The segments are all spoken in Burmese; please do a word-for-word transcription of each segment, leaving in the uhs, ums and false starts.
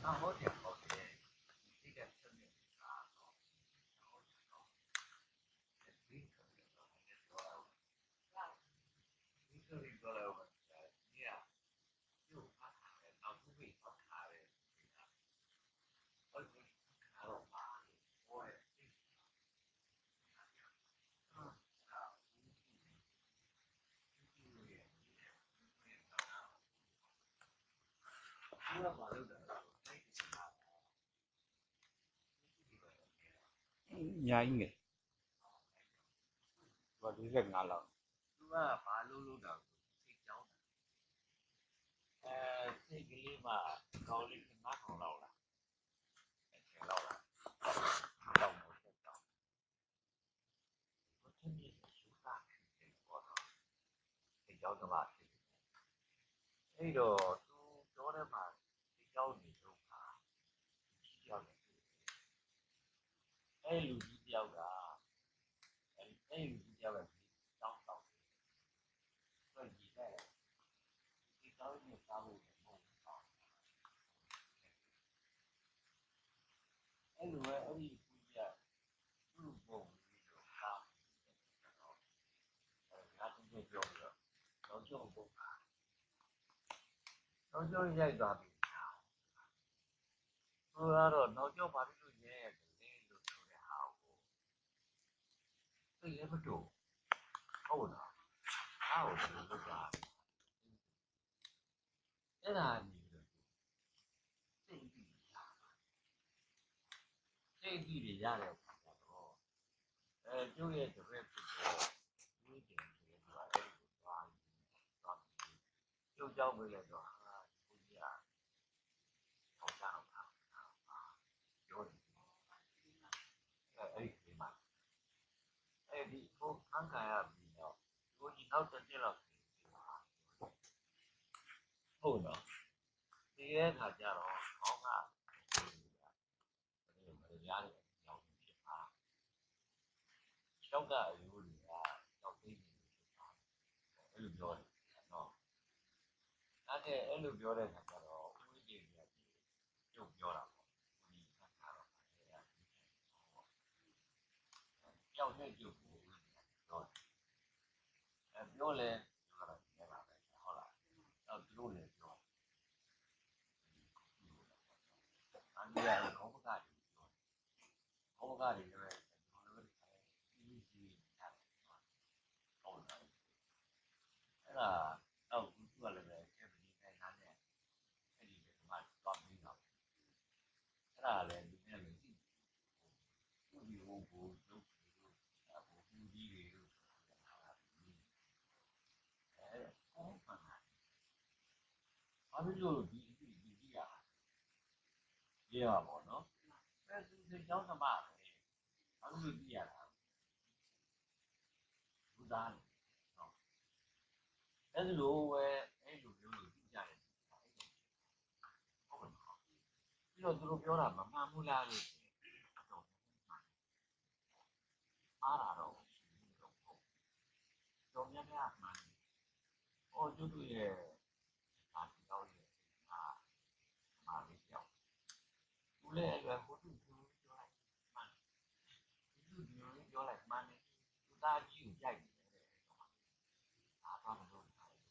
啊，好甜好甜，这个真的是啊，然后这个这水可能都还是说，水可能说了我呃，你啊，就怕卡的，老不会怕卡的，我就卡了嘛，我也嗯啊，除了马路的，那个是哪？ nhà ý nghĩa và đi gần ngã lợn 除了马路路的，睡觉的，呃，这个里嘛，高丽是哪行路了？挺路了，到某些道，我真的是手大去这个我操，睡觉的嘛，那个都做的嘛，睡觉你就怕，睡觉的，哎，路睡觉的，哎，哎，路睡觉的，早早，所以呢，睡觉你早点弄好，哎，路哎，哎，路睡觉，路不那个啥，呃，他真正叫的，老叫不怕，老叫人家一抓病。我说老叫把这个人人都抽的好，这也不中，好的，好的不抓，这哪你这这地里下，这地里下来不叫多，呃，就业这边不多，有点这个抓，哎，抓抓，就叫回来说啊，不一样，好像啊啊，有点，哎哎，可以嘛，哎，你我看看呀，比较，如果你老真的了，好的。ဒီရဲ့ခါကျတော့ခေါင်းကဘယ်လိုများလဲကြောက်ဖြစ်ပါရှောက်ကအယူတွေကကြောက်သိနေဖြစ်ပါအဲ့လိုပြောတယ်နော်အဲ့ဒါအဲ့လိုပြောတဲ့ခါကျတော့ဦးဝိဒေကြီးကပြုတ်ပြောတာပေါ့ဒီခါကျတော့အဲ့ဒါကြောက်တဲ့ပြုတ်ကိုပြောတယ်အဲ့ပြောလဲပြောတာဒီမှာပဲဟုတ်လားအဲ့သူတို့လည်းပြောအဲ့ဒီကခေါင်းကတွေခေါင်းကတွေလည်း အဲ့ဒါတော့သူကလည်းပဲအဲ့ဒီတိုင်းနားနဲ့အဲ့ဒီကမှသွားပြီးတော့အဲ့ဒါလည်းဒီနေ့လည်းသိသူဒီဟိုကိုလုပ်ပြီးတော့အခုဒီကြီးတွေလို့ဆိုတာအဲ့အော်ပါဘာဖြစ်လို့ဒီဒီဒီကြီးอ่ะရေးပါပေါ့နော်အဲ့သူဒီကျောင်းသမားပဲဘာလို့ကြည့်ရတာလူသားနော်အဲ့လိုပဲအဲ့လိုမျိုးလို့ကြည့်ကြတယ်ဟုတ်ကဲ့ပြီးတော့သူတို့ပြောတာမမှန်ဘူးလားလို့တော့အားတာတော့တော်များများမှန်ဟောကျွတ်တို့ရဲ့ဒါပြောရဲ့အာမာလေးပြောသူလည်းအဲ့လိုဟိုသူပြောလိုက်မှန်သူပြောပြောလိုက်မှန်တယ်သူသားကြီးကိုကြိုက်တယ်ဒါတော့မလို့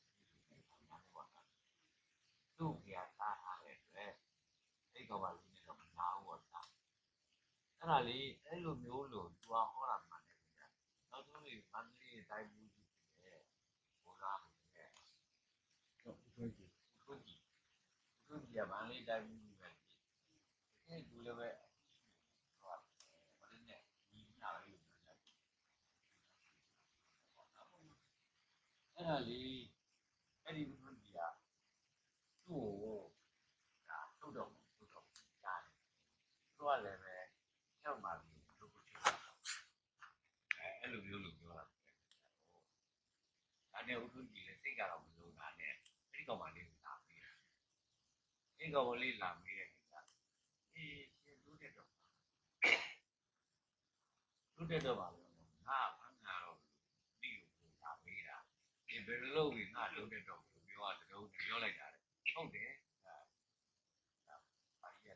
သူ့ကြီးသားထားတဲ့အတွက်အဲ့ကောင်ပါလေးနဲ့တော့မနာဘူးပေါ့ဒါအဲ့ဒါလေးအဲ့လိုမျိုးလို့သူကဟောတာမှန်တယ်ဗျာနောက်ဆုံးလေးမန္တလေးတိုင်းဘူးကြီးတယ်ဟိုလားပဲတော့ဘယ်ကြီးဘယ်ကြီးဘယ်ကြီးကမန္တလေးတိုင်းဘူးပဲအဲ့ဒီလိုပဲဟောဘာလဲနဲ့ဒီနာလေးကိုပြောကြအဲ့ဒါလေးအဲ့ဒီဘုန်းကြီးကသူ့ကိုဒါထုတ်တော့ထုတ်တော့ကြားတယ်သူကလည်းပဲကျောက်ပါပြီးထုတ်ဖို့ချင်တာအဲအဲ့လိုမျိုးလို့ပြောတာဒါနဲ့ဥထုကြီးလည်းစိတ်ကတော့မလို့တာနဲ့အဲ့ဒီကောင်မလေးကိုလာပြီးတယ်အဲ့ကောင်မလေးလာပြီးတဲ့အခါအေးရှင်တို့တဲ့တော့တို့တဲ့တော့ပါလို့ငါဖမ်းတာတော့ဒီကိုလာပြီးတာဒီဘယ်လိုလုပ်ပြီးငါတို့တဲ့တော့ပြောတာတုံးပြောလိုက်တာလေဟုတ်တယ်ဘာကြီးက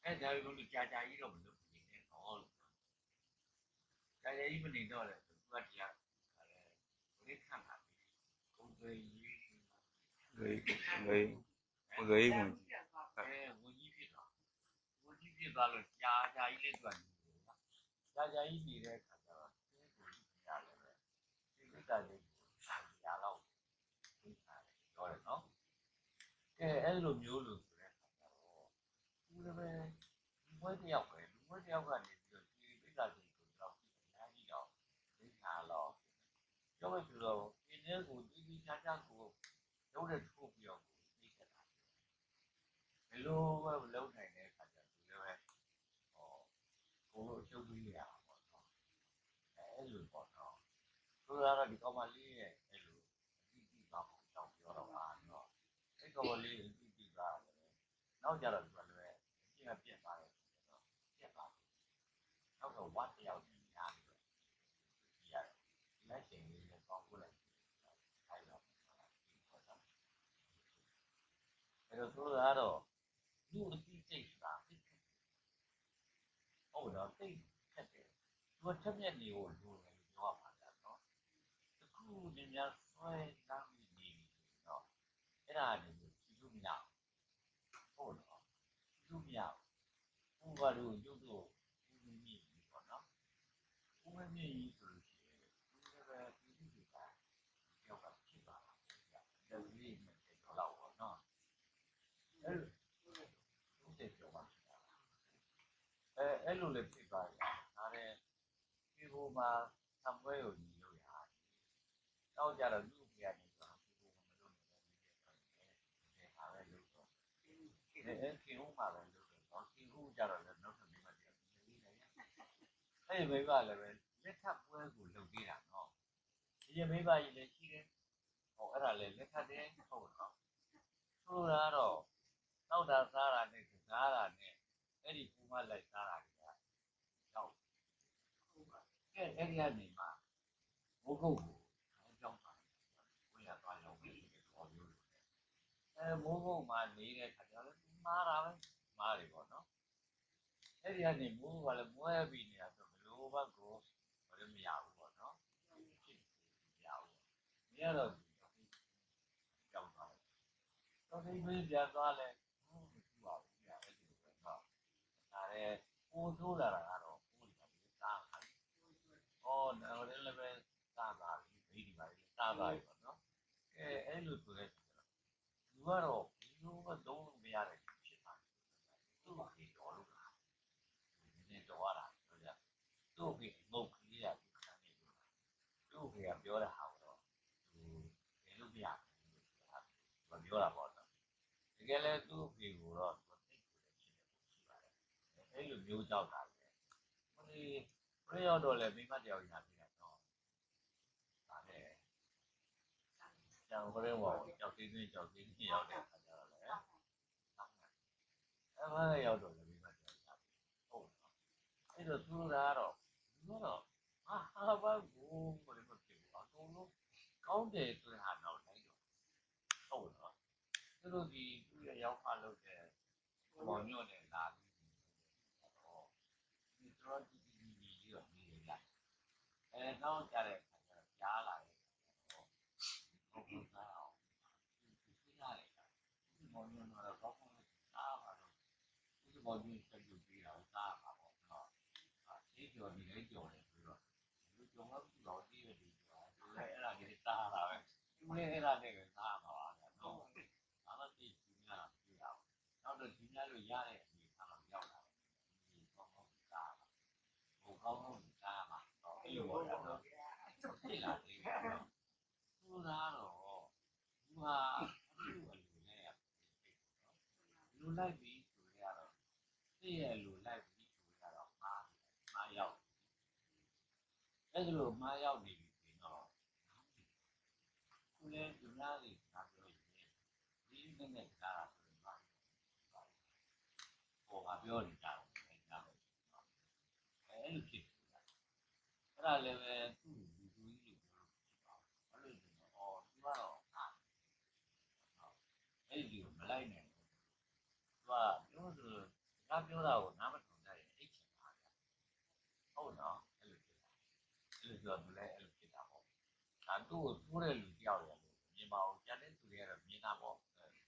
အဲဒါကိုလည်းကြာကြာကြီးတော့မလုပ်ဘူးနေတော့လို့ကြာကြာကြီးမနေတော့လေသူကတရားခါလေဘယ်ခံတာကိုယ်တွေရေးငွေငွေငွေဝင်အဲဝင်ကြီးဖြစ်တော့ဝင်ကြီးဖြစ်သွားလို့ကြာကြာကြီးလေးသူကကြာကြာကြီးနေတဲ့ခါကျတော့သူ့ကိုရတယ်ပဲဒီကိစ္စလေးကိုကြာတော့သိတာပြောတယ်နော်အဲအဲ့လိုမျိုးလို့ဆိုတဲ့ခါကျတော့သူလည်းပဲလူဝဲတယောက်ပဲလူဝဲတယောက်ကနေပြီးတော့ဒီကိစ္စလေးကိုတော့အများကြီးတော့သိတာတော့ပြောမယ်ဆိုတော့ဒီနေ့ကိုဒီဒီချာချာကိုလုံးတဲ့ထိုးပြီးတော့သိခဲ့တာဘယ်လိုပဲလုံးနိုင်တဲ့ခါကျသူလည်းပဲဟောကိုလိုအရှုပ်ကြီးရတာပေါ့နော်အဲလိုပေါ့နော်သူကတော့ဒီကောင်မလေးရဲ့အဲ့လိုအတိအကျတော့တောင်းပြောတော့ပါတော့အဲ့ကောင်လေးအတိအကျပါနောက်ကြတော့သူကလည်းအကျင့်ပြက်သွားတယ်ဆိုတော့ပြက်သွားတယ်နောက်တော့ဝတ်တယောက်ကြီးညားပြီးတော့ကြည့်ရတယ်လက်ရှင်လေးနဲ့ပေါင်းဖို့လိုက်အဲ့တော့အဲ့တော့သူကတော့လူအတိအကျဆိုတာဟုတ်တော့သိခက်တယ်သူကချက်မြက်နေကိုလိုတယ်လို့ပြောပါမှာနော်တခုနေများဆွဲလမ်းပြီးနေပြီတော့အဲ့ဒါနေကြည့်လို့မရဟုတ်တော့ကြည့်လို့မရဘူးဘာလို့ရုပ်တော့ဦးမင်းကြီးပေါ့နော်ဦးမင်းကြီးဆိုလို့ရှိရင်သူလည်းပဲပြည်သူတွေကကြောက်ကဖြစ်သွားတာတယ်လေးနဲ့တော့တော့နော်အဲ့လိုဟုတ်တယ်ပြောပါအဲအဲ့လိုလည်းဖြစ်သွားတယ်ဒါနဲ့ဒီဘုံမှာသံပွဲကိုညီလို့ရတယ်နောက်ကြတော့လူပြရတယ်ဆိုတာဒီဘုံမလုပ်နိုင်ဘူးတဲ့ဒါပဲလို့ဆိုအဲခင်ဦးမှာပဲလို့ဆိုတော့ခင်ဦးကြတော့လည်းနောက်ထပ်မိမတရားပြီးနေတယ်အဲ့ဒီမိမလည်းပဲလက်ထပ်ပွဲကိုလုပ်သေးတာနော်ဒီရမိမကြီးလည်းရှိတယ်ဟောအဲ့ဒါလည်းလက်ထပ်တယ်ဟုတ်နော်ဆိုတော့နောက်တာစားတာနဲ့စားတာနဲ့အဲ့ဒီဘုံမှာလိုက်စားတာတော့ကဲအဲ့ဒီကနေမှဘုခုတ်ကိုအကြောင်းပါတယ်ကိုရသွားရောက်ပြီးပေါ်မျိုးလို့အဲဘုခုတ်မှာနေတဲ့ခါကျတော့မားတာပဲမားတယ်ပေါ့နော်အဲ့ဒီကနေမိုးကလည်းမွဲပြီးနေတာဆိုဘလို့ဘက်ကိုဘာလို့မရဘူးပေါ့နော်ဖြစ်မရဘူးမရတော့ကြောက်သွားတယ်တော့ဒီမေးပြန်သွားလဲဟုတ်မကြည့်ပါဘူးပြအဲ့ဒီလိုပဲတော့ဒါလည်းပိုးဆိုးလာတာကတော့ပိုးနေတာဒီစားတာအော်နော်လည်းလည်းပဲစားပါပြီမိဒီပါလေစားပါပြီပေါ့နော်အဲအဲ့လိုဆိုတဲ့လူကတော့ဒီလိုမသုံးလို့မရတဲ့ဖြစ်တာသူ့ဘာကြီးတော်လို့လားဒီနေ့တော်ရတာပြောကြသူ့ကိုငုတ်ကြီးရဒီခန်းနေလို့သူ့ကိုပြောတဲ့ဟာတော့သူဘယ်လိုမရဘူးဆိုတာမပြောတာပေါ့နော်တကယ်လဲသူ့ကိုတော့သူသိကိုလည်းဖြစ်တယ်ရှိပါတယ်အဲ့လိုမျိုးကြောက်တာလေဟိုဒီဘယ်ရောက်တော့လဲမိမတယောက်ညာပြီတော့ဒါနဲ့ကျောင်းကလေးပေါ့ကျောက်သေးသေးကျောက်သေးသေးရောက်တဲ့အခါကျတော့လေအဲ့မှာရောက်တော့လေမိမတယောက်ညာပြီဟုတ်နော်အဲ့တော့သူတို့ကတော့သူတို့ဟာဟာဘာဘူးဘယ်လိုဖြစ်ဘူးအကုန်လုံးကောင်းတယ်ဆိုတဲ့ဟာတော့လိုက်တော့ဟုတ်နော်သူတို့ဒီသူ့ရဲ့ရောက်ဖလုပ်တဲ့မောင်ညွန့်နဲ့လာပြီးတော့ဒီတော့ဒီဒီဒီတော့နေရအဲနောက်ကြတဲ့အခါကျတော့ကြားလာတယ်ဟုတ်ဟုတ်သားအောင်ဒီရတယ်ဒီမောင်ညွန့်တော့ကောင်းကောင်းစားပါတော့ဒီမောင်ညွန့်ဆက်ယူပြီးတော့စားပါပေါ့နော်အေးကြော်ဒီလေးကြော်တယ်ဆိုတော့ဒီကြော်မှမတော့ဒီရဒီကြော်အဲ့အဲ့ဒါကြီးစားတာပဲဒီလေးအဲ့ဒါလေးကိုစားပါပါနော်ဒါမှသိကြည့်များပြရအောင်နောက်တော့ဒီများလို့ရတဲ့အနေထားတော့ရောက်လာတယ်ဒီကောင်းကောင်းစားပါဟိုကောင်းကောင်းစားပါတော့အဲ့လိုပေါ့နော်ဖြစ်လာသေးတယ်နော်သူကတော့သူဟာအဲ့လိုအလိုနဲ့လူလိုက်ပြီးဆိုရတော့သိရလိုလိုက်ပြီးဆိုရတော့မားမားရောက်အဲ့လိုမားရောက်နေပြီဆိုတော့သူလည်းဒီများလေးငါပြောရင်ဒီနေ့နဲ့ကားဆိုရင်မားဟိုကပြောနေတာအဲ့ဒါပဲအဲ့လိုဖြစ်နေတာအဲ့ဒါလည်းပဲသူ့လူကြီးလို့ပြောလို့ဖြစ်ပါဘူးအဲ့လိုဆိုတော့အော်သူကတော့အဲ့ဒီကိုမလိုက်နိုင်ဘူးသူကပြောဆိုငါပြောတာကိုနားမထောင်ကြရင်အိတ်ချင်တာဟုတ်နော်အဲ့လိုဖြစ်တာအဲ့လိုဆိုတော့သူလည်းအဲ့လိုဖြစ်တာပေါ့ဒါသူ့ကိုထိုးတဲ့လူတယောက်ရလို့မြင်ပါအောင်ကျန်တဲ့သူတွေကတော့မြင်တာပေါ့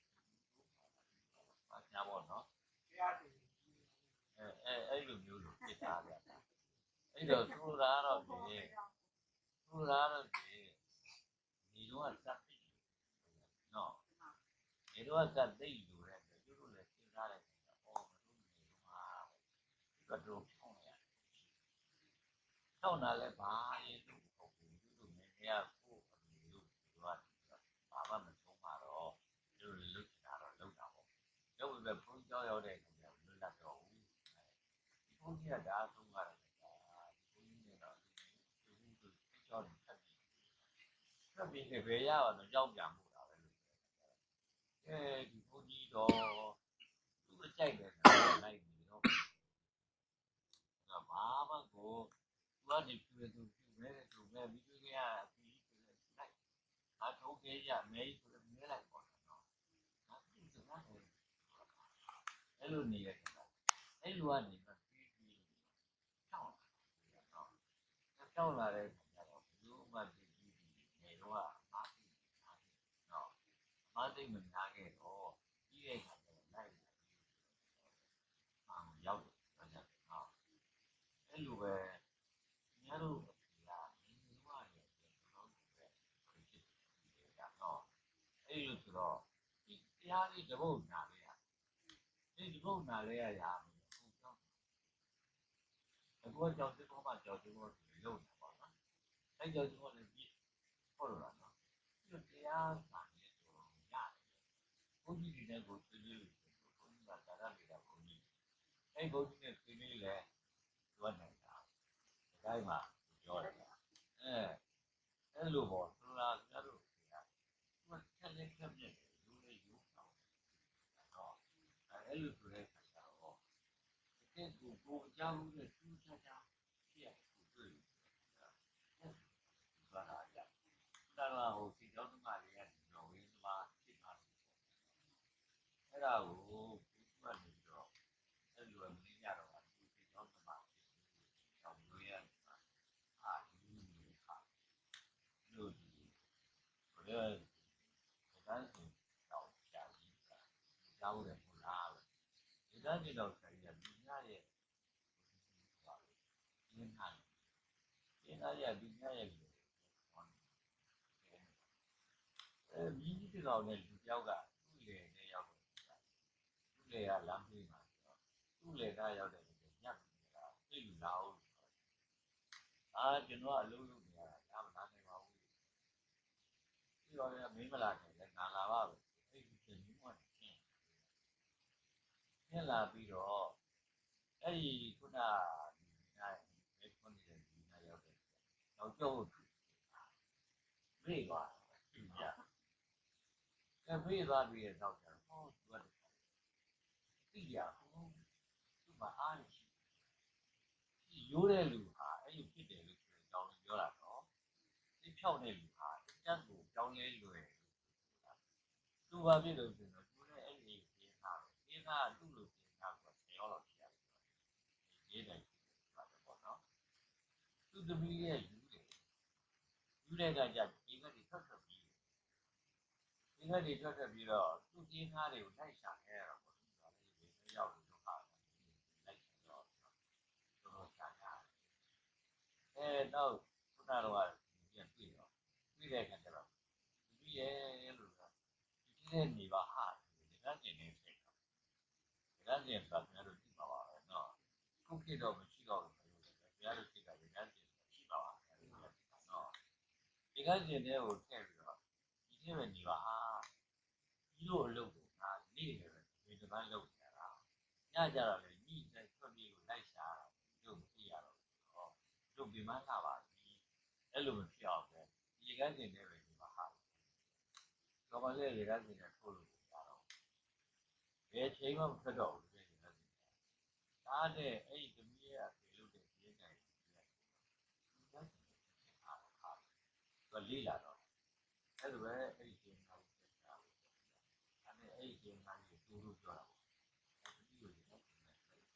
အားညာပေါ့နော်အဲအဲအဲ့လိုမျိုးလို့ဖြစ်တာဗျအဲ့တော့သူ့သားတော့ဒီသူ့သားတော့ဒီဒီတော့စက်ပြီနော်ဒီတော့စက်သိလို့တဲ့သူတို့လည်းစဉ်းစားတယ်အော်မတို့နေတော့မှာကတော့ဖြောင်းရတယ်ဖြောင်းတာလည်းဘာရင်လို့ပေါ့ဘူးသူတို့ငယ်ငယ်ကကိုယ်အမျိုးလို့သူကဘာမှမဆုံးပါတော့သူတို့လွတ်တာတော့လောက်တာပေါ့ရောက်ပြီပဲဘုန်းကြောက်ရောက်တဲ့လူကလွတ်လာတော့ဘူးဒီဘုန်းကြီးကဒါအဆုံးပါတယ်ဒီဘုန်းကြီးကတော့ဒီဘုန်းကြီးကြောက်တယ်ဆက်ပြီးဆက်ပြီးလည်းဘယ်ရအောင်တော့ကြောက်ကြမှုတာပဲလို့အဲဒီဘုန်းကြီးတော့သူ့အကြိုက်တယ်လိုက်ပြီးတော့ဘာမှကိုသူကနေပြည့်သူပြည့်မဲသူမဲပြီးတွေ့ရအပြီးလိုက်အထုတ်သေးရမဲဆိုတော့မဲလိုက်ပေါ့နော်ဒါသူစကားတယ်အဲ့လိုနေရတယ်အဲ့လိုကနေပြီးပြီးချောင်းလာတော့ချောင်းလာတဲ့ခါကျတော့ဘလို့မှပြီးပြီးနေတော့အမားသိနော်အမားသိမများခဲ့တော့ပြီးတဲ့ခါကျတော့လိုက်လာအာရောက်တယ်နော်အဲ့လိုပဲညတို့ကဒီလိုရတယ်ကျွန်တော်တို့ပဲဖြစ်ဖြစ်ကြတော့အဲ့လိုဆိုတော့ဒီတရားလေးတပုတ်နာလေးရဒီတပုတ်နာလေးရရအခုကြောက်အခုကြောက်စစ်ပေါ်မှာကြောက်စစ်ပေါ်လုံးတာပေါ့နော်အဲ့ကြောက်စစ်ပေါ်လည်းပြီးဟုတ်လားနော်ဒီတရားစာရေးဆိုတော့ရတယ်ဘုန်းကြီးတွေနဲ့ကိုဆွေးနွေးလို့ဘုန်းကြီးကသာရနေတာဘုန်းကြီးအဲ့ဘုန်းကြီးနဲ့ဆွေးနွေးလဲတွန်းနေတာဒီတိုင်းမှာပြောတယ်အဲအဲ့လိုပေါ့သူလာကြတော့သူကဆက်လက်ဆက်ပြည့်လူလေးယူအောင်တော့အဲ့လိုဆိုတဲ့ခါကျတော့တကယ်ကိုကိုအကြောင်းနဲ့သူ့ချာချာဖြစ်ရကိုတွေ့တယ်ဘာသာကြဒါတော့ဟိုဒီကြောင့်မှလေးကဒီလိုဝင်းသွားဖြစ်သွားတယ်အဲ့ဒါကိုသူကနေပြီးတော့အဲ့လိုမင်းရတော့ဒီဒီကြောင့်မှကြောင့်လို့ရအာဒီလိုခါလို့ဒီဘယ်လိုဒါဆိုတော့ကြာပြီကြောက်တယ်မလားဒီသားကြီးတော့ဆရာကြီးပညာရဲ့ပါရင်းထားရင်းထားရပညာရဲ့အဲမြင်းကြီးတောင်နဲ့လူပြောက်ကသူ့လေနဲ့ရောက်တယ်သူ့လေကလမ်းပြေးမှာသူ့လေကရောက်တယ်ညက်နေတာသိလူလာအောင်အာကျွန်တော်အလုပ်လုပ်နေရတာဒါမှမနိုင်ပါဘူးပြီးတော့လည်းမင်းမလာခင်လည်းငါလာပါပဲအဲ့ဒီချင်းမျိုးမှရှင်းရှင်းလာပြီးတော့အဲ့ဒီခုနဒီနိုင်မဲခွန်းနေတဲ့ဒီနိုင်ရောက်တယ်နောက်ကျောင်းကိုပြေးသွားပြီညကပြေးသွားပြီးတော့ကျတော့ဟောသူကသိရဘူးသူ့မှာအားရှိဒီရိုးတဲ့လူဟာအဲ့လိုဖြစ်တယ်လို့ဆိုတော့ပြောတာတော့ဒီဖြောက်တဲ့လူဟာတက်ကိုကြောင်းလဲလွယ်သူဘာဖြစ်လို့ဆိုတော့သူလည်းအဲ့ဒီပြင်းထားတယ်ပြင်းထားသူ့လိုပြင်းထားဆိုဆယ်ရောလောက်ရှိရတယ်ရေးတယ်ပါတယ်ပေါ့နော်သူသမီးရဲ့ယူတယ်ယူတဲ့ကကြဒီကတိထွက်ထွက်ပြီးဒီကတိထွက်ထွက်ပြီးတော့သူပြင်းထားတွေကိုလိုက်ရှာခဲ့ရတော့ပေါ့သူကလည်းဒီရောက်လို့တော့ဟာလိုက်ရှာတော့တော့ရှာကြအဲတော့ခုနကတော့ပြန်တွေ့တော့တွေ့တဲ့အခါကျတော့ဒီရဲ့လို့ဆိုဒီတဲ့နေပါဟာဒီကကျင်နေဖြစ်တော့ဒီကကျင်ဆိုတာကျွန်တော်တို့သိပါပါပဲเนาะခုခေတ်တော့မရှိတော့ဘူးဘုရားတို့သိတာဒီကကျင်ရှိပါပါเนาะဒီကကျင်တဲ့ကိုထည့်ပြီးတော့ဒီထဲမှာနေပါဟာဒီလိုအလုပ်ကိုငါနေတယ်ပဲဒီတစ်ပတ်လုပ်နေတာညကြတော့လေညတဲ့ဆွတ်ပြီးကိုလိုက်ရှာတော့တို့သိရတော့တို့ဒီမှလာပါပြီအဲ့လိုမဖြစ်အောင်ပဲဒီကကျင်တဲ့ပဲဒီမှာဟာတော့မလေးဒီကကျင်တဲ့ထိုးလို့ရတော့ဘယ်ချိန်မှမထွက်တော့ဘူးဒီကကျင်ဒါနဲ့အဲ့ဒီသမီးရဲ့အဖေလုပ်တဲ့ဒီတိုင်းဒီကကျင်အားဟာသူလေးလာတော့အဲ့လိုပဲအဲ့ဒီကျင်သားကိုဆက်တာအဲ့ဒီအဲ့ဒီကျင်သားကိုတူလို့ပြောတာပေါ့အဲ့ဒီလိုဒီတော့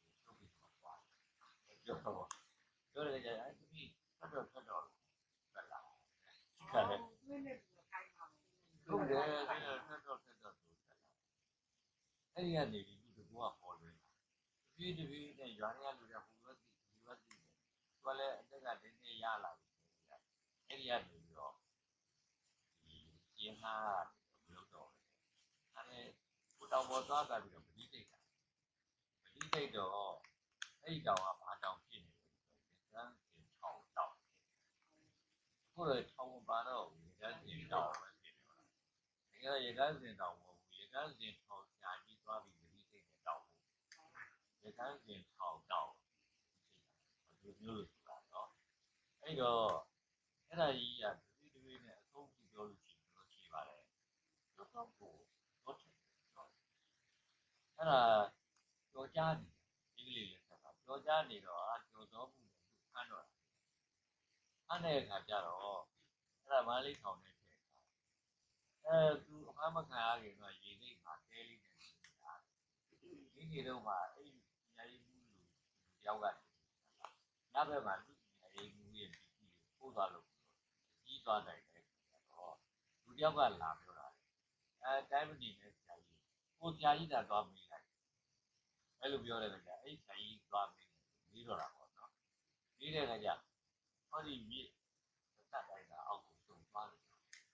ပြောတော့ပြောရကြအဲ့ဒီထွက်တော့ထွက်တော့ထွက်လာခါတယ်ဟုတ်တယ်ထွက်တော့ထွက်တော့သူထွက်လာအဲ့ဒီကနေပြီးသူကပေါ်လွင်လာတပြေးတပြေးနဲ့ရွာရလူတွေဟိုဘက်ဒီဒီဘက်ဒီသူကလည်းအတက်ကတင်းနေရလာပြီအဲ့ဒီကနေပြီးတော့ဒီကျင်းသားဘယ်လိုတော့အဲ့ကိုတောင်ပေါ်သွားတာပြီးတော့မတိတိတ်တာမတိတိတ်တော့အဲ့ဒီတောင်ကဘာတောင်ဖြစ်နေလဲဆိုတော့ကျန်းကျင်ထောင်တောင်ခုလည်းထောင်ပါတော့ရေကန်းကျင်တောင်ပဲဖြစ်နေပါလားရေကန်းကျင်တောင်မဟုတ်ဘူးရေကန်းကျင်ထောင်ကြာကြီးသွားပြီးမတိတိတ်တဲ့တောင်မဟုတ်ရေကန်းကျင်ထောင်တောင်ဒီမျိုးလို့ဆိုတာနော်အဲ့တော့အဲ့ဒါကြီးကဒီဒီလေးနဲ့အဆုံးကြည့်ပြောလို့ရှိရင်လို့ရှိပါတယ်တော့တော့ကိုတော့တယ်နော်အဲ့ဒါကြောကြားနေဒီကလေးလေးဆက်တာကြောကြားနေတော့အကျော်တော်မှုနဲ့သူခန်းတော့အဲ့တဲ့အခါကျတော့အဲ့ဒါမလေးထောင်နေတယ်အဲသူအဖမ်းမခံရခင်တော့ရေလိမ့်မှာတဲလေးနဲ့နေတာဒီနေတော့မှအဲ့ဒီညာရေးမှုလူတယောက်ကနေညဘက်မှာသူညာရေးမှုရဲ့ဒီကြီးပို့သွားလို့ကြီးသွားနိုင်တယ်တော့လူတယောက်ကလာပြောတာအဲတိုင်းမနေနဲ့ဆရာကြီးကိုဆရာကြီးကသွားမေးလိုက်အဲ့လိုပြောတဲ့ခါကျအဲ့ဆရာကြီးသွားမေးပြီးတော့တာပေါ့နော်ပြီးတဲ့ခါကျဟောဒီမြေသက်တိုင်းကအောက်ကိုစုံသွားတယ်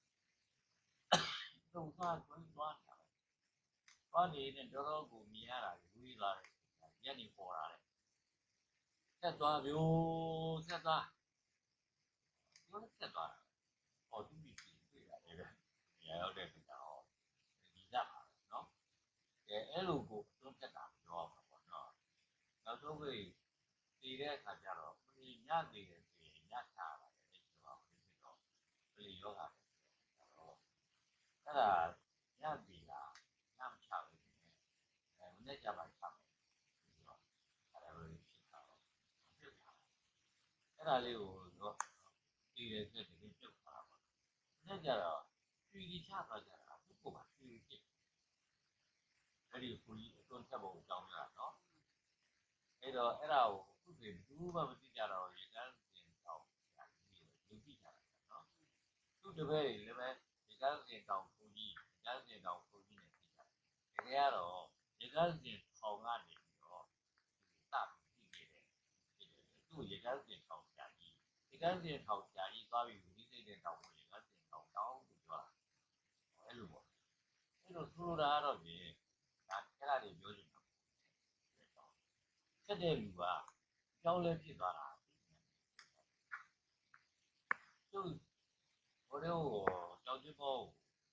စုံသွားတွန်းသွားတယ်သွားနေတဲ့တော်တော်ကိုမြင်ရတာဝေးသွားတယ်ညနေပေါ်လာတယ်ဆက်သွားပြိုးဆက်သွားပြောဆက်သွားတာဟောသူပြီးတွေ့တာလေညရောက်တဲ့ခါကျတော့ဒီကပါနော်အဲအဲ့လိုကိုအသွင်းတက်တာပြောပါပေါ့နော်နောက်ဆုံးပြီးတည်တဲ့အခါကျတော့ဒီညနေတယ်ဆိုရင်ညချပါတယ်အဲ့ဒီတော့ဒီတော့ပြည်ယောဂတယ်တော့အဲ့ဒါညတည်တာညမချဘူးအဲမနေ့ကမှချမယ်ပြီးတော့အဲ့ဒါလိုဖြစ်တာတော့ဖြစ်တာအဲ့ဒါလေးကိုတော့တည်တဲ့ဆက်တည်းပြုတ်သွားတာပေါ့မနေ့ကျတော့ဖြူကြီးချသွားကြတာသူ့ကိုပါဖြူဖြစ်အဲ့ဒီကိုကြီးအသွင်းထက်ပုံကြောင်းရတာနော်အဲ့တော့အဲ့ဒါကိုခုတည်းဘူးမှမသိကြတော့ရေကန်းစင်တောင်ကြာကြီးလူကြည့်ကြတာနော်သူ့တပည့်တွေလည်းပဲရေကန်းစင်တောင်ကိုကြီးရေကန်းစင်တောင်ကိုကြီးနဲ့ကြည့်ကြတယ်တကယ်ကတော့ရေကန်းစင်ထောင်ကနေပြီးတော့စပြီးကြည့်နေတယ်သူ့ရေကန်းစင်ထောင်ကြာကြီးရေကန်းစင်ထောင်ကြာကြီးသွားပြီးဒီစိတ်တဲ့တောင်ကိုရေကန်းစင်ထောင်တောင်းလို့ပြောတာအဲ့လိုပေါ့အဲ့လိုဆိုလိုတာကတော့ပြင်ဒါအဲ့ဒါတွေပြောနေတာဆက်တဲ့လူကကြောင်းလဲဖြစ်သွားတာသူဘိုးတို့ကြောက်ကြဖို့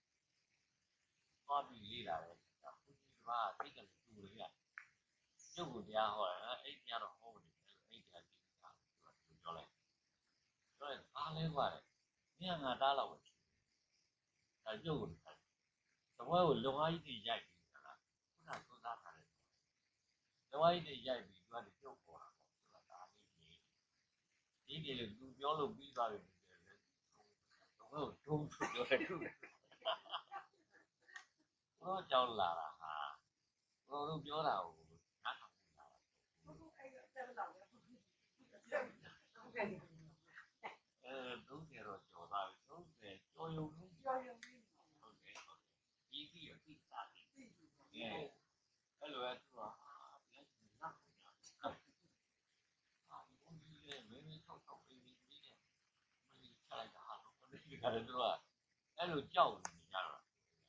သွားပြီးလေ့လာတယ်ဒါဘုရားကသိတယ်တူတယ်ဗျကျုပ်ကတရားဟောတယ်အဲ့တရားတော့ဟောတယ်အဲ့တရားကြည့်တာသူပြောလိုက်ပြောရင်အားလဲกว่าတယ်ညငါတားလောက်ပဲဒါကျုပ်ကသဘောကိုလုံအားကြီးတွေရိုက်ပြီးဟလားခုနသုံးသားထားတယ်လုံအားကြီးတွေရိုက်ပြီးသူကကျုပ်ပေါ်တာပေါ့ဆိုတာဒါလေးကြီးဒီဒီလေသူပြောလို့ပြီးသွားပြီဟုတ်ဒုံပြောတယ်သူတော့ကြောက်လာတာဟာဘိုးတို့ပြောတာကိုနားထောင်နေတာဘိုးတို့အဲ့ဒါတက်လာတယ်အဲသုံးဆယ်တော့ကျော်သွားပြီသုံးဆယ်ကျော်ရုံနဲ့ကျော်ရုံနဲ့ဟုတ်ကဲ့ဟုတ်ကဲ့ဒီပြီးရပြီးသားပြီအဲအဲ့လိုပဲသူကလက်နောက်ညာအာဘုန်းကြီးလည်းမင်းမထောက်ထောက်ပြီးပြီးပြီးတယ်မင်းချလိုက်တာဟာတော့ဒီကလည်းသူကအဲ့လိုကြောက်နေကြတော့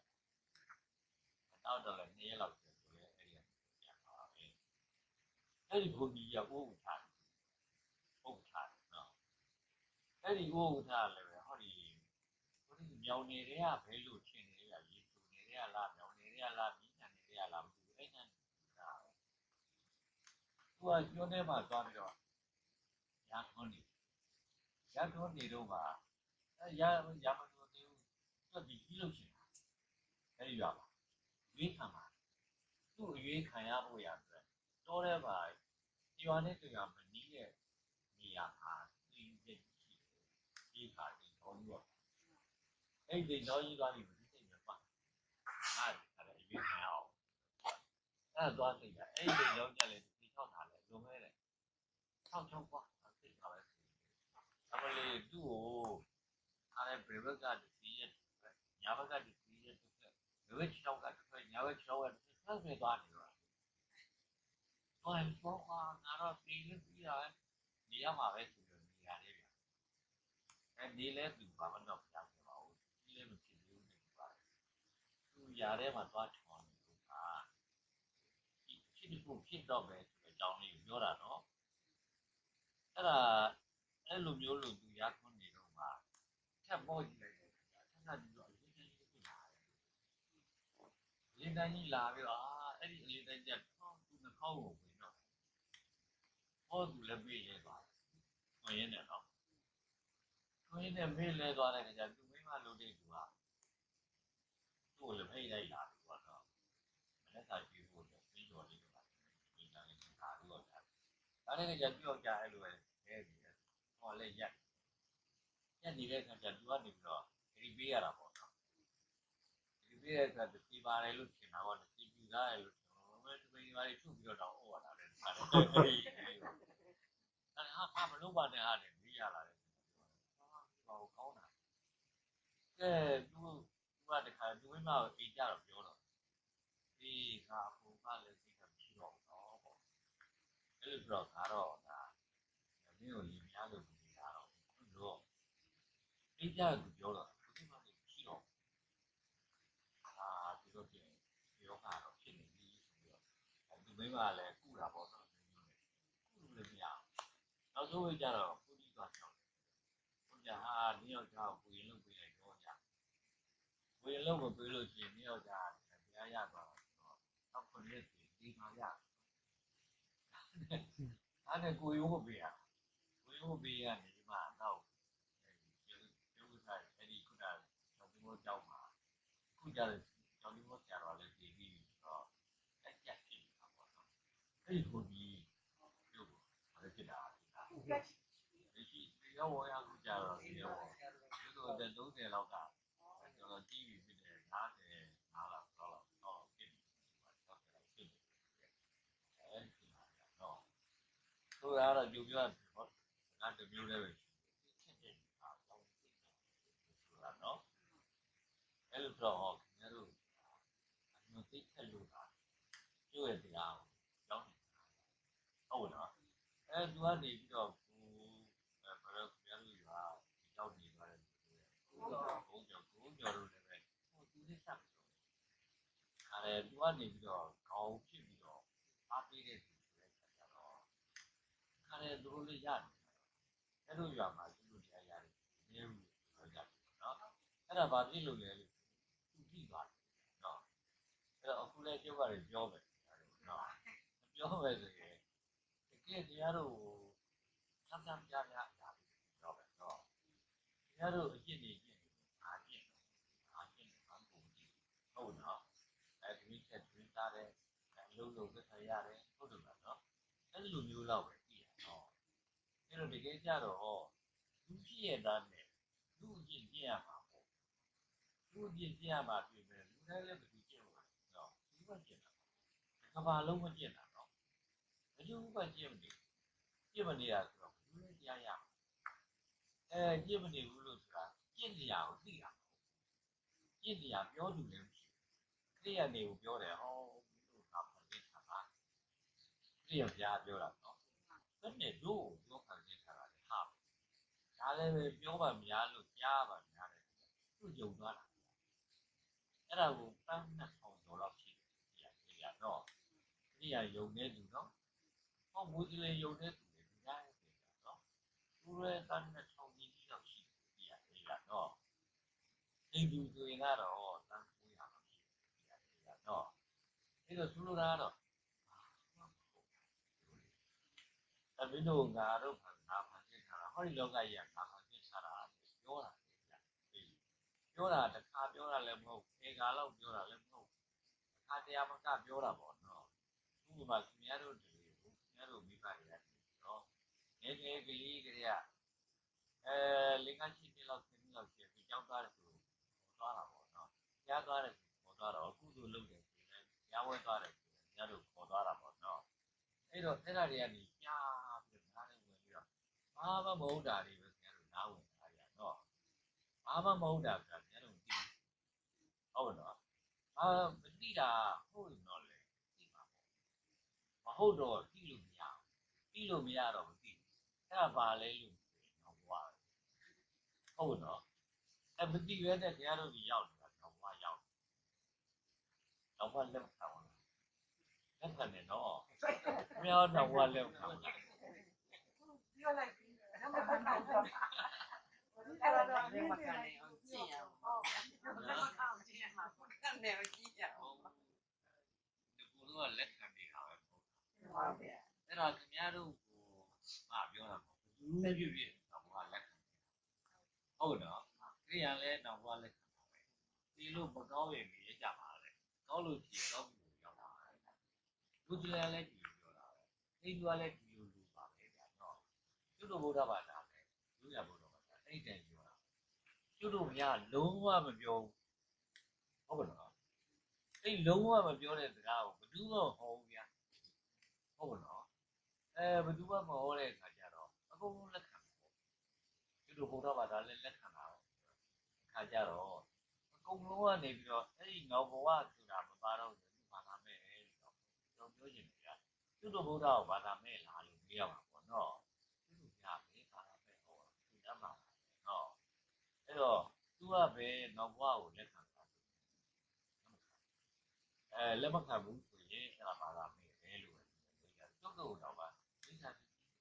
တော့တော့လည်းနေ့ရက်လောက်ဆိုဆိုရဲအဲ့ဒီပြန်သွားပြီအဲ့ဒီဘုန်းကြီးကဥဥထားဥထားနော်အဲ့ဒီဥဥထားလည်းပဲဟောဒီဘုန်းကြီးမြောင်နေတဲ့ကဘဲလို့ထင်နေရရေတူနေတဲ့ကလားမြောင်နေတဲ့ကလားမြင်းညာနေတဲ့ကလားမသိဘူးအဲ့ညာနေတာသူကကျွန်းထဲမှာသွားပြီးတော့ရထွန်းနေရထွန်းနေတော့မှအဲ့ရရမလို့သေးဘူးသူဒီကြီးလို့ရှိတာအဲ့ဒီရပါရွေးခံပါသူ့ရွေးခံရဖို့ရအတွက်တောထဲမှာကျွမ်းနဲ့တရားမနီးတဲ့နေရာဟာသိတဲ့ရှိတယ်ဒီခါဒီတော့ရောအဲ့ဒီတော့ကြီးသွားပြီးဒီစိတ်နဲ့ပတ်အဲ့ဒါလည်းရွေးခံအောင်အဲ့ဒါသွားစိတ်ကအဲ့ဒီတော့ကြလည်းဒီချောက်တာလည်းလုံမဲတယ်ဆောက်ချောင်းကွာသိပါပဲအမလေးသူ့ကိုအားလည်းဘယ်ဘက်ကတည်းရဲ့ညာဘက်ကတည်းရဲ့တစ်ဖက်ဘယ်ဘက်ချောင်းကတစ်ဖက်ညာဘက်ချောင်းကတစ်ဖက်ဆက်သွားနေတော့ဘာလို့ပေါ့ကွာငါတော့ပြီးရပြီးတာနေရမှာပဲဆိုပြီးနေရတယ်ဗျအဲဒီလဲသူဘာမှတော့ပြောင်းနေပါဘူးဒီလဲမဖြစ်ဘူးနေပါသူຢာထဲမှာသွားချောင်းနေလို့ကဒီဖြစ်ဒီကိုဖြစ်တော့ပဲဆိုတဲ့အကြောင်းလေးကိုပြောတာနော်အဲ့ဒါအဲ့လိုမျိုးလို့သူရခွန်းနေတော့မှထပ်ပေါ်ကြည့်လိုက်တယ်ထပ်ထပ်ပြီးတော့အလေးတိုင်းကြီးဖြစ်လာတယ်အလေးတိုင်းကြီးလာပြီးတော့အာအဲ့ဒီအလေးတိုင်းကျတော့သူနှာခေါင်းကိုဝင်တော့ဟောသူလည်းပြေးလဲသွားဝင်ရင်းနဲ့တော့ဝင်ရင်းနဲ့မေးလဲသွားတဲ့ခါကျသူမိမလို့တဲ့သူကသူ့ကိုလည်းဖိတ်လိုက်လာပြီးတော့မနေ့ကကြည့်ဖို့လည်းပြီးတော်လေးကဒီတိုင်းနေတာပြီးတော့ဒါလည်းကြာပြောကြအဲ့လိုပဲအဲဒီဟောလည်းရက်ရက်နေတဲ့ခါကျသူကနေပြီးတော့ဒီပေးရတာပေါ့နော်ဒီပေးရတဲ့အခါဒီပါတယ်လို့ထင်တာပေါ့ဒီပြူသားရလို့ကျွန်တော်ပဲဒီပေးပါလေးထုတ်ပြီးတော့တော့ဩဝါဒလည်းဒါလည်းအဲဟာဘာမလုပ်ပါနဲ့ဟာလည်းပြီးရလာတယ်ဟောကောင်းတာကဲသူသူကတခါသူမိမကိုအိမ်ကြတော့ပြောတော့ဒီငါအဖိုးကလည်းသိတာမရှိတော့ဘူးတော့ပေါ့အဲ့လိုပြောတော့ကတော့ဒါမင်းကိုလင်များလို့နေတာတော့သူတော့အိမ်ကြသူပြောတော့သူမိမလည်းမရှိတော့အာဒီလိုပြင်ယောဂတော့ဖြစ်နေပြီဆိုပြီးတော့သူမိမလည်းကုတာပေါ့နော်ကုလို့လည်းမရနောက်ဆုံးကြတော့ကိုကြီးသွားချောင်းကိုကြီးဟာနေရောက်ကြကိုရင်လုပ်ပေးလိုက်တော့ကြကိုရင်လုပ်မပေးလို့ရှိရင်နေရောက်ကြတရားရသွားတော့နောက်ခုနှစ်ဒီမှာရအဲ့ဒါကိုရုံးပေးရကိုရုံးပေးရနေမှာတော့အဲဒီကျုပ်စားအဲ့ဒီခုနကတော့ဒီလိုကြောက်မှာခုကြတယ်ကျောင်းဒီဘောဆရာတော်လည်းတည်ပြီးတော့အကြက်ဖြစ်နေတာပေါ့နော်အဲ့ဒီကိုဒီကျုပ်ဘာလဲဖြစ်တာဒီရှိဒီရောဝါရခုကြတော့ဒီရောကျုပ်တို့သုံးဆယ်လောက်ကကျွန်တော်ကြီးပြီဖြစ်တယ်၅၀၅လောက်တော့တော့ဖြစ်ပြီတော့ဖြစ်တယ်အဲ့ဒီတော့ဆိုရတော့ကျုပ်ပြောတယ်ပေါ့ငါတမျိုးလည်းပဲဖြစ်တယ်အားတော့ဆိုတာနော်အဲ့လိုတော့ခင်ဗျားတို့အမျိုးသိချက်လို့တာကျုပ်ရဲ့တရားကိုကြောင်းနေတာဟုတ်နော်အဲသူကနေပြီးတော့ကိုအဲဘာလို့ခင်ဗျားတို့ရွာဒီကြောက်နေသွားတယ်ကိုကျော်ကိုကျော်တို့လည်းပဲဟိုသူနဲ့ဆက်ပြီးတော့အဲသူကနေပြီးတော့ခေါင်းဖြစ်ပြီးတော့အားပေးတဲ့သူဆိုတဲ့အခါကျတော့ခါတယ်သူတို့လည်းရတယ်အဲ့လိုရွာမှာသူတို့တရားရတယ်နေဘူးပြောကြတယ်နော်အဲ့ဒါဘာဖြစ်လို့လဲလို့သူကြည့်ပါတယ်နော်အဲ့တော့အခုလည်းကျုပ်ကလည်းပြောမယ်နော်ပြောမယ်ဆိုရင်တကယ်တရားတို့ဆန်းဆန်းပြပြအရာပြောမယ်နော်တရားတို့အကျင့်နေကျင့်အားကျင့်အားကျင့်အားကိုကြည့်ဟုတ်နော်အဲဒီချက်တွင်းသားတဲ့အလုံးလုံးသက်ဆိုင်ရတယ်ဟုတ်တယ်နော်အဲ့လိုမျိုးတော့ပဲကြည့်ရအောင်အဲ့တော့တကယ်ကြတော့လူဖြစ်ရတဲ့နဲ့လူအကျင့်ကျင့်ရမှာပေါ့လူအကျင့်ကျင့်ရမှာပြင်မယ်လူတိုင်းလည်းမတူကျင့်ဘူးနော်ဒီဘက်ကျင့်တာကဘာလုံးမကျင့်တာနော်ဘယ်လိုဘက်ကျင့်မလဲကျင့်မနေရဆိုတော့လူလည်းကြားရအဲကျင့်မနေဘူးလို့ဆိုတာကျင့်နေရကိုသိတာကျင့်နေရပြောသူလည်းမရှိဘူးသိရနေကိုပြောတယ်ဟောလို့ငါဖန်ဆင်းထားတာသိရပြပြောတာနော်ဘယ်နဲ့တို့ပြောဖန်ဆင်းထားတာလဲဟာဒါလည်းပဲပြောပါများလို့ကြားပါများတယ်သူ့ယုံသွားတာအဲ့ဒါကိုပန်းနှစ်ထောင်ကျော်လောက်ရှိတယ်ဒီရတော့ဒီရယုံနေသူနော်ဟောမူစလင်ယုံနေသူတွေဒီတိုင်းပဲနော်သူရဲ့ပန်းနှစ်ထောင်ကြီးလောက်ရှိတယ်ဒီရဒီရတော့ဒီလူဆိုရင်ကတော့တန်းကိုရမှာရှိတယ်ဒီရဒီရတော့အဲ့တော့သူတို့ကတော့အဘိဓိုငါတို့ငါဖန်ဆင်းထားတာဟောဒီလောကကြီးကငါဖန်ဆင်းထားတာပြောတာလေပြောတာတစ်ခါပြောတာလည်းမဟုတ်ခေခါလောက်ပြောတာလည်းမဟုတ်အခါတရားမကပြောတာပေါ့နော်ဥပမာခင်ဗျားတို့တူခင်ဗျားတို့မိဘတွေရတယ်နော်ငယ်ငယ်ကလေးကလေးကအဲလင်္ကာရှိတိလောက်ဆင်းလောက်ရှိပြီးကြောက်သားတယ်ဆိုခေါ်သွားတာပေါ့နော်ကြားသွားတယ်ခေါ်သွားတော့အခုလိုလုပ်တယ်ဆိုရင်ကြားဝဲသွားတယ်ဆိုရင်ခင်ဗျားတို့ခေါ်သွားတာပေါ့နော်အဲ့တော့အဲ့ဒါတွေကနေကြားပြီးနားလည်းဘာမှမဟုတ်တာတွေပဲခင်ဗျားတို့နားဝင်ထားကြတော့ဘာမှမဟုတ်တာကခင်ဗျားတို့သိဟုတ်တော့အာမသိတာဟုတ်ရင်တော့လေသိပါမဟုတ်တော့သိလို့မရသိလို့မရတော့မသိအဲ့ဒါပါလဲလို့တော့ဘွားဟုတ်တော့အဲ့မသိရဲတဲ့ခင်ဗျားတို့ကြီးရောက်နေတာတော့ဘွားရောက်တော့ဘွားလက်ခံပါလက်ခံနေတော့ခင်ဗျားတော့ဘွားလက်ခံပါပြောလိုက်ပြီအဲ့ဒါမှမဟုတ်တော့အဲ့ဒါတော့ဒီမှာကနေအောင်ကြည့်ရအောင်ဟုတ်လက်မအောင်ကြည့်ရမှာကနေအောင်ကြည့်ရအောင်ဒီကူတော့လက်ခံနေတာပဲပေါ့ပါဗျာအဲ့တော့ခင်ဗျားတို့ကိုငါပြောတာပေါ့ဘူးပြည့်ပြည့်တော့ဘွားလက်ခံဟုတ်တော့ခရီးရန်လဲတော့ဘွားလက်ခံပါပဲဒီလိုမကောင်းရင်နေရကြပါလေကောင်းလို့ကြည့်ကောင်းပြီရောက်ပါလူကြီးလည်းဒီလိုပြောတာပဲအိမ်ကလည်းဒီလိုလူပါပဲဗျာနော်ကျွတ်တော်ဘုရားဘာသာပဲလူရဘုရားဘာသာအဲ့တိုင်ပြောတာကျွတ်တော်များလုံးဝမပြောဟုတ်ကဲ့နော်အဲ့လုံးဝမပြောတဲ့စကားကိုဘယ်သူမှဟောဘူးဗျာဟုတ်ကဲ့နော်အဲဘယ်သူမှမဟောတဲ့အခါကျတော့အကုန်လုံးလက်ခံပေါ့ကျွတ်တော်ဘုရားဘာသာလည်းလက်ခံတာပဲအခါကျတော့အကုန်လုံးကနေပြီးတော့အဲ့ဒီနောက်ဘဝဆိုတာမပါတော့ဘူးဘာသာမဲ့လို့တော့ပြောချင်တယ်ဗျာကျွတ်တော်ဘုရားဘာသာမဲ့လားလို့ပြောရမှာပေါ့နော်ကျွတ်တော်ဗျာပဲဘာသာမဲ့ဟောသူတတ်မှာနော်အဲ့တော့သူကပဲနောက်ဘဝကိုလက်ခံတာအဲလက်မခံဘူးဆိုရင်အဲ့ဒါဘာသာမဲ့ပဲလို့ပဲကျွတ်တော်တော့ပါမိစ္ဆာ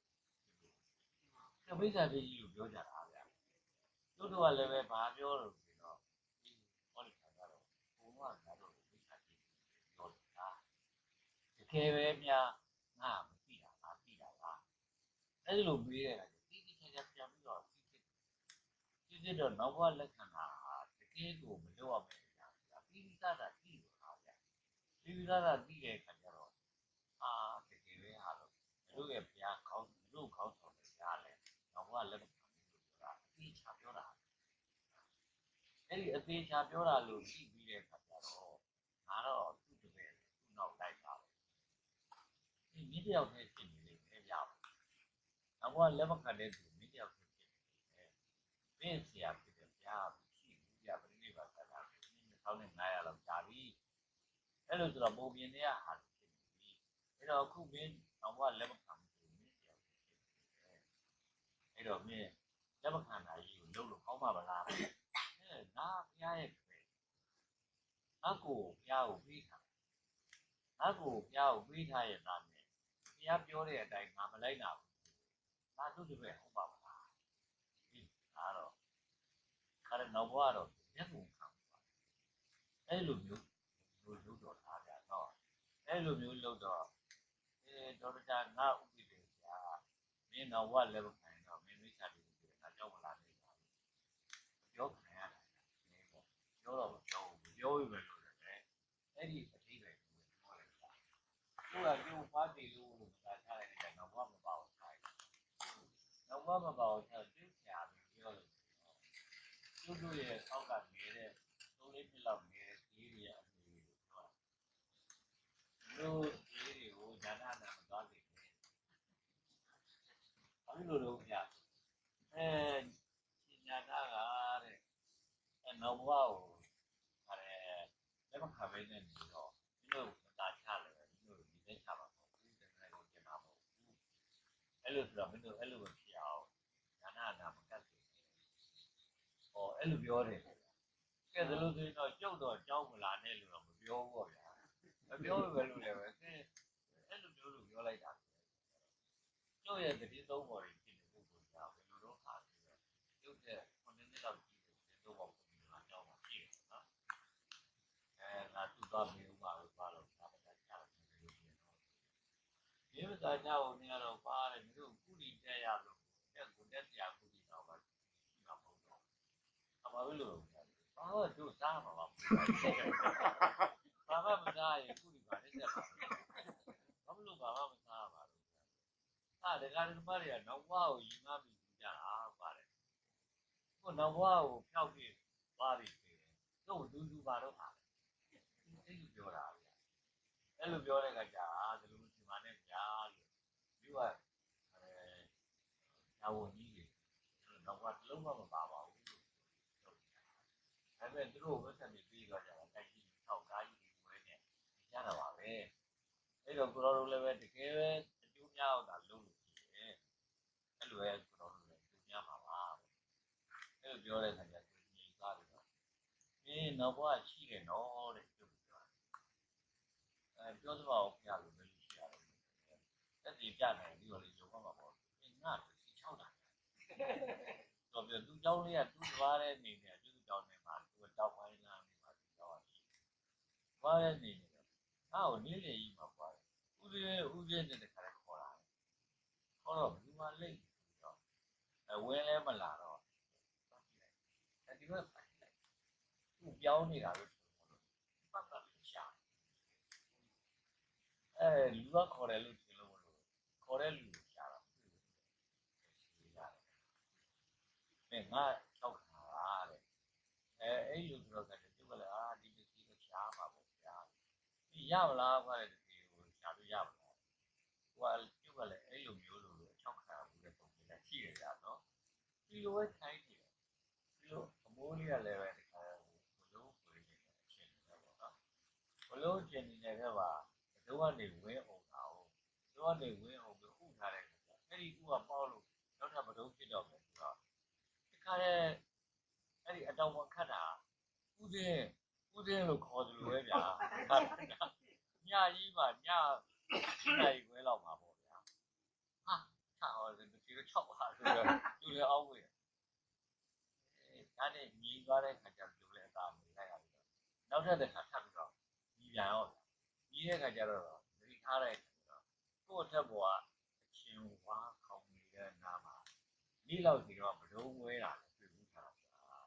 တိမိစ္ဆာတိကြီးလို့ပြောကြတာဗျာကျွတ်တော်ကလည်းပဲဘာပြောလို့ဆိုတော့ဒီဟောဒီခါကတော့ဘုံကကတော့မိစ္ဆာတိပြောတာတကယ်ပဲများငါမသိတာငါသိတာလားအဲ့လိုမေးတဲ့အခါကျတိတိကျကျပြန်ပြီးတော့သိသိသိသိတော့နောက်ဘဝလက်ခံတာတကယ်ကိုမလုပ်ရမယ်ဗျာပြီးပြီးသားသားသိလို့ဟာဗျာပြီးပြီးသားသားသိတဲ့အခါကျတော့အာတကယ်ပဲဟာလို့တို့ရဲ့ဘုရားကောင်းတို့ကောင်းဆောင်တယ်ဗျာလေနောက်ဘဝလက်ခံလို့ပြောတာအသေးချာပြောတာအဲ့ဒီအသေးချာပြောတာလို့သိပြီးတဲ့အခါကျတော့ငါတော့သူ့တပည့်သူ့နောက်လိုက်ပါဒီမိတယောက်နဲ့ဖြစ်နေလေပဲဗျာနောက်ဘဝလက်မခံတဲ့သူမိတယောက်ဖြစ်နေတယ်မင်းဆရာဖြစ်တယ်ဗျာရှိဘူးဗျာပြိဋိဘသာတာနှစ်ထောင်နဲ့ငါးရာလောက်ကြာပြီအဲ့လိုဆိုတော့ပုံပြင်တွေကဟာဖြစ်နေပြီအဲ့တော့အခုမင်းနောက်ဘဝလက်မခံဘူးမင်းတယောက်ဖြစ်နေတယ်အဲ့တော့မင်းလက်မခံတာကြီးကိုလုပ်လို့ကောင်းမှာမလားအဲငါဖရားရဲ့ပဲငါကိုဖရားကိုပြီးထားငါကိုဖရားကိုပြီးထားရဲ့သားနဲ့ဖရားပြောတဲ့အတိုင်းငါမလိုက်နိုင်ဘူးငါတို့တပည့်ဟုတ်ပါမလားဒီအားတော့ခါရနောက်ဘဝတော့မျက်ကုန်ခံပါအဲ့လိုမျိုးလို့လုပ်တော့ထားကြတော့အဲ့လိုမျိုးလုပ်တော့အဲဒေါက်တာငါဥပဒေကြာမင်းနောက်ဘဝလည်းမခံတော့မင်းမိစ္ဆာတိကိုငါကြောက်မလားနေပါပြောခံရတာနေပေါ့ပြောတော့မပြောဘူးပြောပြီပဲလို့လည်းအဲ့ဒီအထိပ္ပယ်ကိုပြောလိုက်တာသူကသူ့ဖားတီလို့လို့မသာချလိုက်တဲ့နောက်ဘဝမပါဘူးခိုင်းနောက်ဘဝမပါဘူးဆိုတော့သူ့ဆရာပြီးပြောလို့သူ့တို့ရဲ့အောက်ကနေတဲ့သုံးလေးနှစ်လောက်နေတဲ့ကြီးတွေအမေကိုပြောတာတို့ကြီးတွေကိုဉာဏ်နာမသွားစေနဲ့ဘာလို့လို့ပြအဲဉာဏ်နာကတဲ့အဲနောက်ဘဝကိုခါတယ်လက်မခံဘဲနဲ့နေတော့ဒီလိုမသာချလည်းဒီလိုဒီသက်ချပါပေါ့ဒီတကယ်ကိုကျင်တာပေါ့အဲ့လိုဆိုတော့မင်းတို့အဲ့လိုမဖြစ်အောင်ဉာဏ်နာမကတ်စေဟောအဲ့လိုပြောတယ်ကဲဒါလို့ဆိုရင်တော့ကျုပ်တော့ကြောက်မလာနဲ့လို့တော့မပြောဘူးပေါ့ဗျာမပြောဘူးပဲလို့လည်းပဲကဲအဲ့လိုမျိုးလို့ပြောလိုက်တာကျုပ်ရဲ့တတိသုံးပေါ်ကြီးဖြစ်နေပုဂ္ဂိုလ်ကဘယ်လိုတော့ခါပြီးတော့ကျုပ်တဲ့ခုနှစ်နှစ်လောက်ကြီးတယ်တတိသုံးပေါ်ပုံစံကြောင်းမှာဖြစ်တယ်နော်အဲငါသူ့သွားပြီးဥပမာလို့သွားတော့ဒါပဲကြားတယ်လို့ပြောတော့ဒီမသာကြောက်နေရတော့ပါတယ်မြို့ကုလီတက်ရလို့တက်ကိုတက်တရားကုလီတော့ပါရှိမှာမဟုတ်တော့အမှားလို့ဘာလို့တို့စားမှာပါဘာမှမစားရင်ကုလီပါနဲ့တက်ပါဘာလို့ဘာမှမစားပါလို့အာဒကာဒကမတွေကနောက်ဘဝကိုယူငါပြီးကြတာပါတယ်ခုနောက်ဘဝကိုဖျောက်ပြီးသွားပြီတို့လူလူပါတော့ပါသိလူပြောတာဗျအဲ့လိုပြောတဲ့ခါကျဒီလိုဒီမှာနဲ့ဗျာလို့သူကအဲဒါဝန်ကြီးတွေတော့ဘာလုံးဝမပါပါဘူးဒါပေမဲ့သူတို့ဝက်ဆက်တွေပြီးတော့ကြတာတိုက်ကြီးထောက်ကားကြီးတွေဝဲနေရတာပါပဲအဲ့တော့ကိုတော်တို့လည်းပဲတကယ်ပဲအကျိုးများအောင်သာလုပ်လို့ရှိတယ်အဲ့လိုပဲကိုတော်တို့လည်းအကျိုးများပါပါအဲ့လိုပြောတဲ့အခါကျသူညီသားတယ်တော့အင်းနောက်ဘဝရှိတယ်နော်တဲ့ပြောပြောအဲပြောသမားကိုဖျားလို့လည်းရှိရတယ်တက်တည်ပြနိုင်ပြီးတော့လေရုံမှာပေါ့အင်းငါစီချောက်တာတော့ပြောသူเจ้าလေးကသူ့သွားတဲ့နေနဲ့သူ့เจ้าနေမှာသူ့တောက်ပိုင်းလာနေမှာသူเจ้าရှိသွားတဲ့နေနဲ့ငါ့ကိုနေ့လေကြီးမှာပွားတယ်ဦးစင်းဦးစင်းနဲ့တခါလဲခေါ်လာတယ်ခေါ်တော့ဘူးမလိမ့်ပြီးတော့အဲဝင်းလဲမလာတော့အဲဒီဘက်ပိုင်လိုက်သူ့ပြောင်းနေတာလို့ပတ်ပတ်ရှာအဲလူကခေါ်တယ်လို့ထင်လို့မလို့ခေါ်တဲ့လူကိုရှာတာအဲငါ၆ခါပါတဲ့အဲအဲ့လိုဆိုတော့ကတည်းကလည်းအာဒီပစ္စည်းကိုရှားမှာပေါ့ဗျာဒီရမလားကွာတဲ့ဒီကိုရှားလို့ရမလားဟိုကကျုပ်ကလည်းအဲ့လိုမျိုးလို့၆ခါဘူးတဲ့ပုံစံရှိရကြနော်ဒီလိုပဲခိုင်းနေတယ်ဒီလိုအမိုးလေးကလည်းပဲဒီခါဘလုံးပွေနေတဲ့အချင်းတွေပေါ့နော်ဘလုံးချင်းနေတဲ့ကပါတော့ကနေဝင်းအောင်တာဟုတ်တော့ကနေဝင်းအောင်ပြီးဥထားတဲ့အဲ့ဒီဥကပေါက်လို့နောက်ထပ်ဘလုံးဖြစ်တော့မယ်ဆိုတော့ဒီခါတဲ့အဲ့ဒီအတောင်ပေါ်ခတ်တာဥစဉ်ဥစဉ်လို့ခေါ်တယ်လို့ပဲဗျာညကြီးပါညနိုင်ခွဲလောက်ပါပေါ့ဗျာဟာထားအောင်ဒီလိုချောက်ပါဆိုတော့သူလည်းအောက်ဝေးအဲဒါနဲ့ညီးသွားတဲ့ခါကျတော့လည်းအသာမလိုက်ရဘူးနောက်ထပ်တစ်ခါထပ်ပြီးတော့ညီးပြန်ရောညီးတဲ့ခါကျတော့ဒီထားတဲ့ကိုယ့်ထက်ပေါ်ကအချင်းဝါခေါင်းနေတဲ့နာမှာဒီလောက်စီတော့ဘလုံးဝဲတာလည်းတွေ့ဘူးထားတာ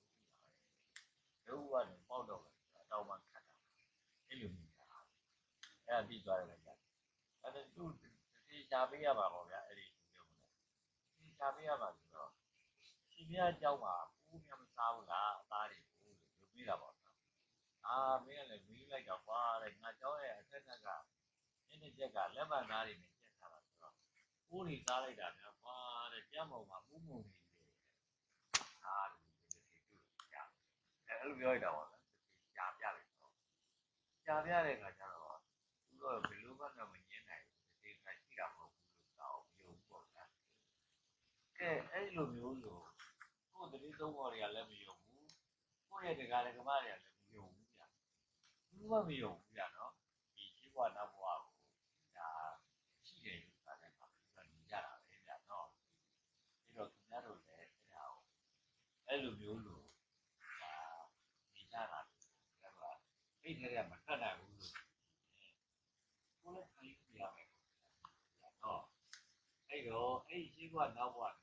လုံးဝနေပေါက်တော့အတောင်မှခတ်တာအဲ့လိုမျိုးတာအဲ့ဒါပြီးသွားတယ်ကြာအဲ့ဒါသူဒီရှားပေးရပါပေါ့ဗျာအဲ့ဒီပြောမလို့ဒီရှားပေးရပါဆိုတော့ရှင်ပြအကြောင်းမှာဘူးများမစားဘူးလားအသားတွေကိုလို့ပြောပြတာပေါ့နော်အာမင်းကလည်းမီးလိုက်တော့ကွာတဲ့ငါเจ้าရဲ့အထက်ကကညနေချက်ကလက်ပံသားတွေနဲ့ချက်ထားတာဆိုတော့ဘူးတွေစားလိုက်တာများကွာတဲ့ကြက်မုံမှာပူးမှုန်နေတယ်အားလို့ဒီလိုတွေ့ကြအဲ့လိုပြောရတာပေါ့နော်ရှားပြလိုက်တော့ရှားပြတဲ့ခါကျတော့သူတော့ဘယ်လိုမှတော့မငင်းနိုင်ဘူးဒီခါရှိတာမဟုတ်ဘူးလို့တော့ပြောပေါ့ဗျာကဲအဲ့လိုမျိုးလို့ကိုယ်တတိသုံးပေါ်တွေကလည်းမယုံဘူးကိုယ့်ရဲ့တကားလည်းကမတွေကလည်းမယုံဘူးဗျာဘူးမမယုံဘူးဗျာနော်ဒီရှိဘဝနောက်ဘဝကိုဒါရှိတယ်လို့ဆိုတာကပြောနေကြတာပဲဗျာနော်ပြီးတော့ခင်ဗျားတို့လည်းအဲ့ဒါကိုအဲ့လိုမျိုးလို့ဒါနေကြတာဒါကအဲ့ဒီထဲကမထွက်နိုင်ဘူးလို့ကိုယ်လည်းခိုင်းပြရမယ်နော်အဲ့တော့အဲ့ဒီရှိဘဝနောက်ဘဝ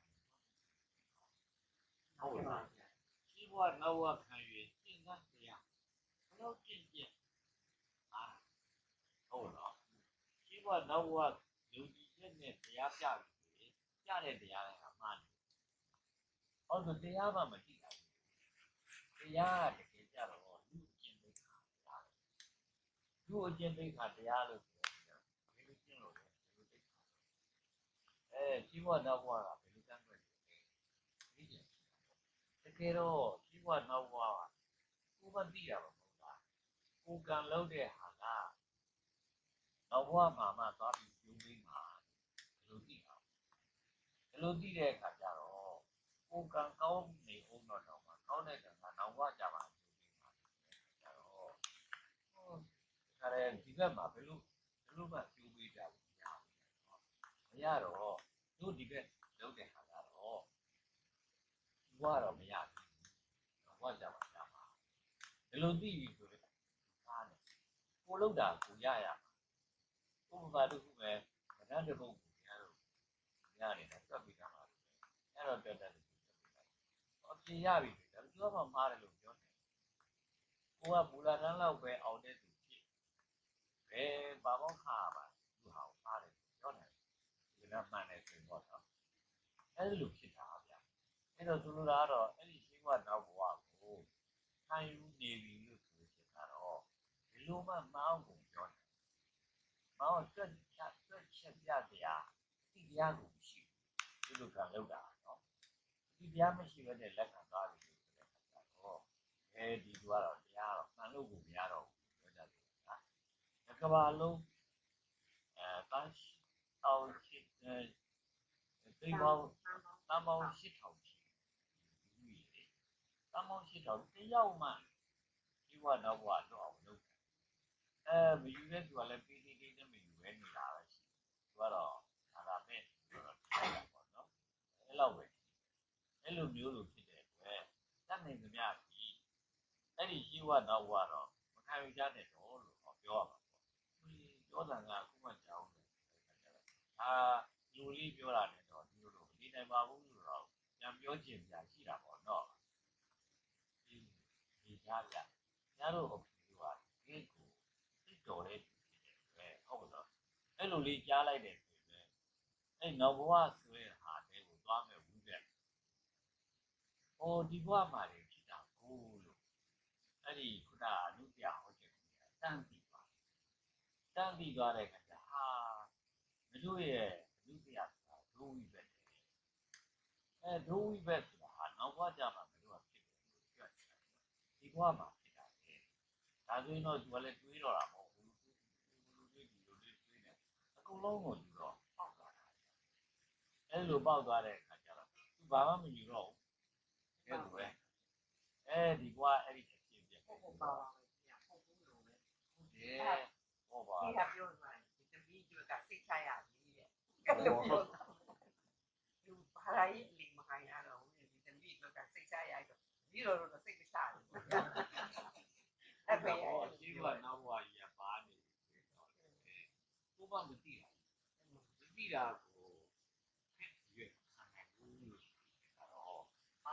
ဟုတ်လားရှိဘဝနောက်ဘဝခံရကျင့်သတ်တရားဘယ်လိုကျင့်ကျင့်အားဟုတ်လားရှိဘဝနောက်ဘဝလူကြီးချက်နဲ့တရားပြပြီပြတဲ့တရားကမှန်တယ်ဟုတ်ဆိုတရားမှမသိတာတရားတကယ်ကြတော့လူကျင့်သိက္ခာတရားလူအကျင့်သိက္ခာတရားလို့ပြောတယ်ဘယ်လိုကျင့်လို့လဲဘယ်လိုသိက္ခာအဲရှိဘဝနောက်ဘဝကဘယ်လိုကံွယ်လဲဒီကျင့်တကယ်တော့ရှိဘဝနောက်ဘဝကိုမသိရပါဘူးလားကိုကံလုပ်တဲ့ဟာကနောက်ဘဝမှာမှသွားပြီးပြုံးပြီးမှာဘယ်လိုသိအောင်ဘယ်လိုသိတဲ့အခါကျတော့ကိုကံကောင်းနေဦးတော့တော့မှာကောင်းတဲ့ကံကနောက်ဘဝကြပါပြုံးပြီးမှာကျတော့ဟိုဒါလည်းဒီဘက်မှာဘယ်လိုဘယ်လိုမှပြုံးပြီးကြဘူးမရဘူးမရတော့တို့ဒီဘက်လုပ်တဲ့ဟာကတော့ဘဝတော့မရဘူးဘဝကြပါကြပါဘယ်လိုသိပြီဆိုတော့အားတယ်ကိုလုပ်တာကိုရရဥပမာတစ်ခုပဲဗဒတဘုတ်ကိုများတော့ညနေနဲ့တွက်ပြီးသားပါအဲ့တော့တက်တက်ပြီးတွက်ပြီးသားအပြေရပြီဒါပြောမှမှားတယ်လို့ပြောတယ်ကိုကမူလာတန်းလောက်ပဲအောင်တဲ့သူဖြစ်ဘယ်ဘာမောခါပါသူဟာမှားတယ်ပြောတယ်ဒီကမှန်တယ်ဆိုတော့နော်အဲ့လိုဖြစ်တာဗျအဲ့တော့သူတို့ကတော့အဲ့ဒီရှိဘဝနောက်ဘဝကိုခံယူနေပြီလို့ဆိုဖြစ်တာတော့ဒီလိုမှမအောင်ကိုပြောတယ်မောင်တွက်ချက်တွက်ချက်ပြတရားဒီတရားကိုရှိဒီလူကလောက်တာနော်ဒီတရားမရှိဘဲနဲ့လက်ခံသွားပြီဆိုတဲ့အခါကျတော့အဲဒီသူကတော့တရားတော့မှန်လို့ကိုမရတော့ဘူးပြောကြတယ်နော်တစ်ကဘာလုံးအဲတန်းအောင်ရှိတဲ့ဒီမောင်တမောင်ရှစ်ထောင်ရှိဒီလေတမောင်ရှစ်ထောင်တယောက်မှဒီဘဝတော့ဘဝတော့အောင်လုပ်အဲမယူတဲ့သူကလည်းပြီးပြီးလေးနဲ့မယူပဲနေတာပဲရှိသူကတော့ဒါသာမဲ့ဆိုတော့ထိုက်တာပေါ့နော်အဲ့လောက်ပဲအဲ့လိုမျိုးလိုဖြစ်တဲ့အတွက်တတ်နိုင်သမျှကြီးအဲ့ဒီရှိဝတော့ဘဝတော့မခံယူကြတဲ့တော့လို့ပြောရမှာပေါ့ပြောတာကအခုမှကြောင်းတယ်အာလူလေးပြောတာနဲ့တော့ဒီလိုလိုဒီနိုင်ပါဘူးလို့တော့ပြန်ပြောချင်ပြန်ရှိတာပေါ့နော်ဒီဒီကြားပြညာတို့အဖေကဒီကိုသိတော်တဲ့သူဖြစ်တယ်ဟုတ်တော့အဲ့လိုလေးကြားလိုက်တယ်ဆိုရင်အဲ့နောက်ဘဝဆိုတဲ့ဟာတဲ့ကိုသွားမယ်ဘူးတဲ့ဟိုဒီဘဝမှာနေဖြစ်တာကိုလို့အဲ့ဒီခုနအနုပြဟောချက်ကိုတန်းပြီးပါတန်းပြီးသွားတဲ့အခါကျဟာမတို့ရဲ့အနုပြဆိုတာဒုဝိဘက်အဲဒုဝိဘက်ဆိုတာဟာနောက်ဘဝကြမှာမတို့ကဖြစ်တယ်လို့ကြွက်တယ်ဒီဘဝမှာဖြစ်တာလေဒါဆိုရင်တော့သူကလည်းတွေးတော့တာမဟုတ်ဘူးလူတွေဒီလိုလေးတွေးနေအကုန်လုံးကိုယူတော့ပေါက်သွားတာအဲလိုပေါက်သွားတဲ့အခါကျတော့သူဘာမှမယူတော့ဘူးကဲလိုပဲအဲဒီဘဝအဲ့ဒီဖြစ်ဖြစ်ပြဟုတ်ဟုတ်ပါပါဗျာဟုတ်ဘူးလို့ပဲဟုတ်တယ်ဟောပါဒီကပြောသွားတယ်ဒီတပီးကျွတ်ကစိတ်ချရပြီတဲ့ကဲလို့ပြောသူဘာလာရေးလီမခိုင်ရတော့ဘူးဒီတပီးကျွတ်ကစိတ်ချရတော့ဒီလိုတော့စိတ်မချဘူးအဲ့ပဲဒီကနောက်ဘဝကြီးကပါနေတယ်တော့ကိုဘာမသိတာမသိတာကိုဖြစ်ရွက်ခံနိုင်ဘူးလို့တော့ပါ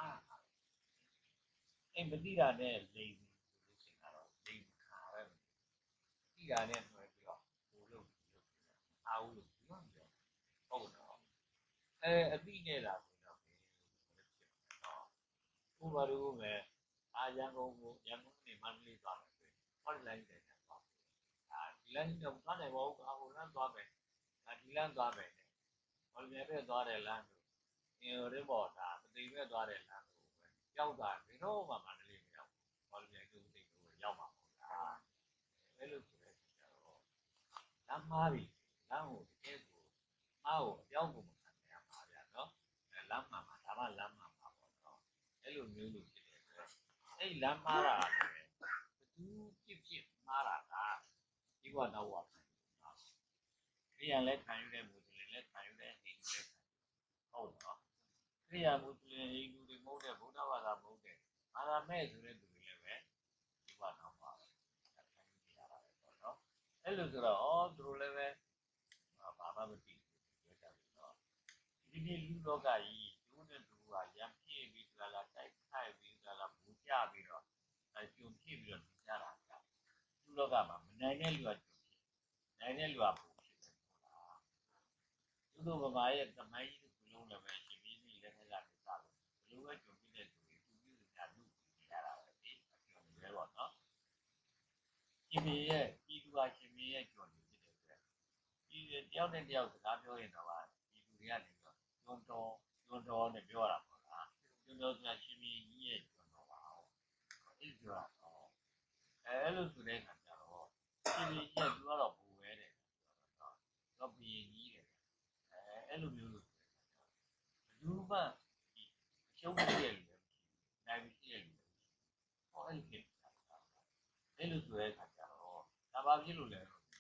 အဲ့မသိတာနဲ့လိမ်ဆိုလို့ရှိရင်တော့လိမ်ခါပဲသိတာနဲ့တွဲပြီးတော့ဟိုလို့လို့အားဦးလို့ပြောတယ်ဟုတ်တော့အဲအသိနဲ့လာဆိုတော့ဘယ်လိုဖြစ်တော့ဥပမာလို့မယ်အာရန်ကုန်ကိုရန်ကုန်နေမန္တလေးသွားတယ်ဆိုရင်ဟောလိုင်းတယ်တော့အာဒီလမ်းတော့သွားတယ်ဘောအာဟိုလမ်းသွားမယ်ဒါဒီလမ်းသွားမယ်ဟောလည်းပဲသွားတယ်လမ်းဆိုအင်းရဲပေါ်တာမသိပဲသွားတယ်လမ်းကိုပဲရောက်တာဘယ်တော့မှမန္တလေးမရောက်ဘူးဟောလည်းကျုပ်သိလို့ရောက်မှာပေါ့လားအဲလိုဆိုတဲ့ကျတော့လမ်းမားပြီလမ်းကိုတကယ်ကိုအားကိုအပြောင်းကိုမခံရပါဗျာနော်အဲလမ်းမှာမှာဒါမှလမ်းမှာမှာပေါ့နော်အဲလိုမျိုးလို့ဖြစ်တယ်ဆိုအဲ့လမ်းမားတာလည်းဘသူဖြစ်ဖြစ်မားတာကဒီဘဝတော့ဝခံတာခရိယန်လည်းခံယူတဲ့မူစလင်လည်းခံယူတဲ့ဟိန္ဒူလည်းဟုတ်နော်ခရိယာမူစလင်ဟိန္ဒူတွေမဟုတ်တဲ့ဗုဒ္ဓဘာသာမဟုတ်တဲ့ဘာသာမဲ့ဆိုတဲ့သူတွေလည်းပဲဒီဘဝတော့ပါခံယူနေရတာပဲပေါ့နော်အဲ့လိုဆိုတော့ဩသူတို့လည်းပဲဘာမှမသိဘူးပြောကြပြီနော်ဒီနေ့လူလောကကြီးသူနဲ့သူကရံပြည့်ပြီးလာလာတိုက်ခိုက်ပြီးလာလာဘူကြပြီးတော့အဲကျုံဖြစ်ပြီးတော့လူကြတာကလူလောကမှာမနိုင်တဲ့လူကကျုံဖြစ်နိုင်တဲ့လူကဘူဖြစ်တယ်ပေါ့လားသူတို့ဗမာရဲ့သမိုင်းကြီးတစ်ခုလုံးလည်းပဲရှင်ပြီးပြီးလည်းလည်းလည်းစလို့ဘလို့ပဲကျုံဖြစ်တဲ့သူတွေသူပြုနေတာလူကြရတာပဲဒီအပြော်နေပဲပေါ့နော်ရှင်မင်းရဲ့ပြည်သူဟာရှင်မင်းရဲ့ကျုံနေဖြစ်တဲ့အတွက်ဒီတယောက်နဲ့တယောက်စကားပြောရင်တော့ပြည်သူတွေကနေတော့ကျွန်းတော်ကျွန်းတော်နဲ့ပြောတာပေါ့လားကျွန်းတော်ဆိုတာရှင်မင်းကြီးရဲ့ကျွန်းတော်ပါဟုတ်အဲ့ဒီတော့အဲလိုဆိုတဲ့အခါကျတော့ရှင်မင်းကြီးကသူကတော့ဘူဝဲတယ်တော့တော့ဘီရင်ကြီးတယ်အဲအဲ့လိုမျိုးလို့လူမှဒီအရှုံးဖြစ်ရလို့နိုင်ဖြစ်ရလို့ဟောအဲ့ဒီဖြစ်တာအဲ့လိုဆိုတဲ့အခါကျတော့ဒါပါဖြစ်လို့လဲ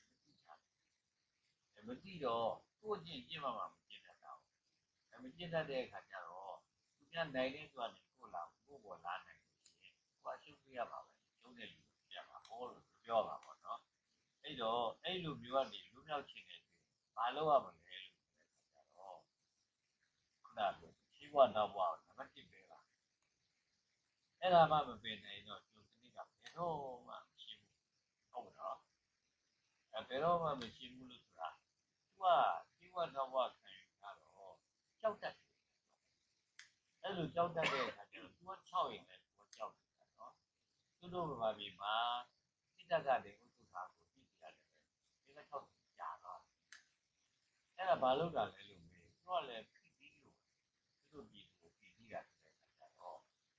မသိတော့ကိုယ့်ကျင့်ကျင့်မှမှမကျင့်တတ်တာ။အဲမကျင့်တတ်တဲ့အခါကျတော့သူများနိုင်တဲ့သူကနေကိုယ်လာကိုယ်ပေါ်လာနိုင်လို့ရှိရင်ကိုယ်အရှုပ်ပြရပါပဲ။ကျုံးတဲ့လူပြပါဟောလို့ပြောပါပေါ့နော်။အဲ့တော့အဲ့လိုမျိုးကနေလူမြောက်ခြင်းနဲ့ဘာလို့ရမလဲလို့ဆိုတဲ့အခါကျတော့ခုနကရှိဘဝနောက်ဘဝနံပါတ်တစ်ပဲပါ။အဲ့ဒါမှမပင်နိုင်တော့ကျုံစနစ်ကဘယ်တော့မှမရှိဘူး။ဟုတ်နော်။အဲဘယ်တော့မှမရှိဘူးလို့ဆိုတာသူကဒီဘဝနောက်ဘဝခံယူထားတော့ကြောက်တတ်တယ်အဲ့လိုကြောက်တတ်တဲ့အခါကျတော့သူက၆ရင်လည်းသူကကြောက်တယ်နော်သူတို့ဘာပြီမှာစိတ်တက်ကတည်းကဥထုထားကိုသိကြရတယ်ပဲဒီက၆ကြာတော့အဲ့ဒါဘာလို့တာလဲလို့မေးသူကလည်းဖိပြီးလို့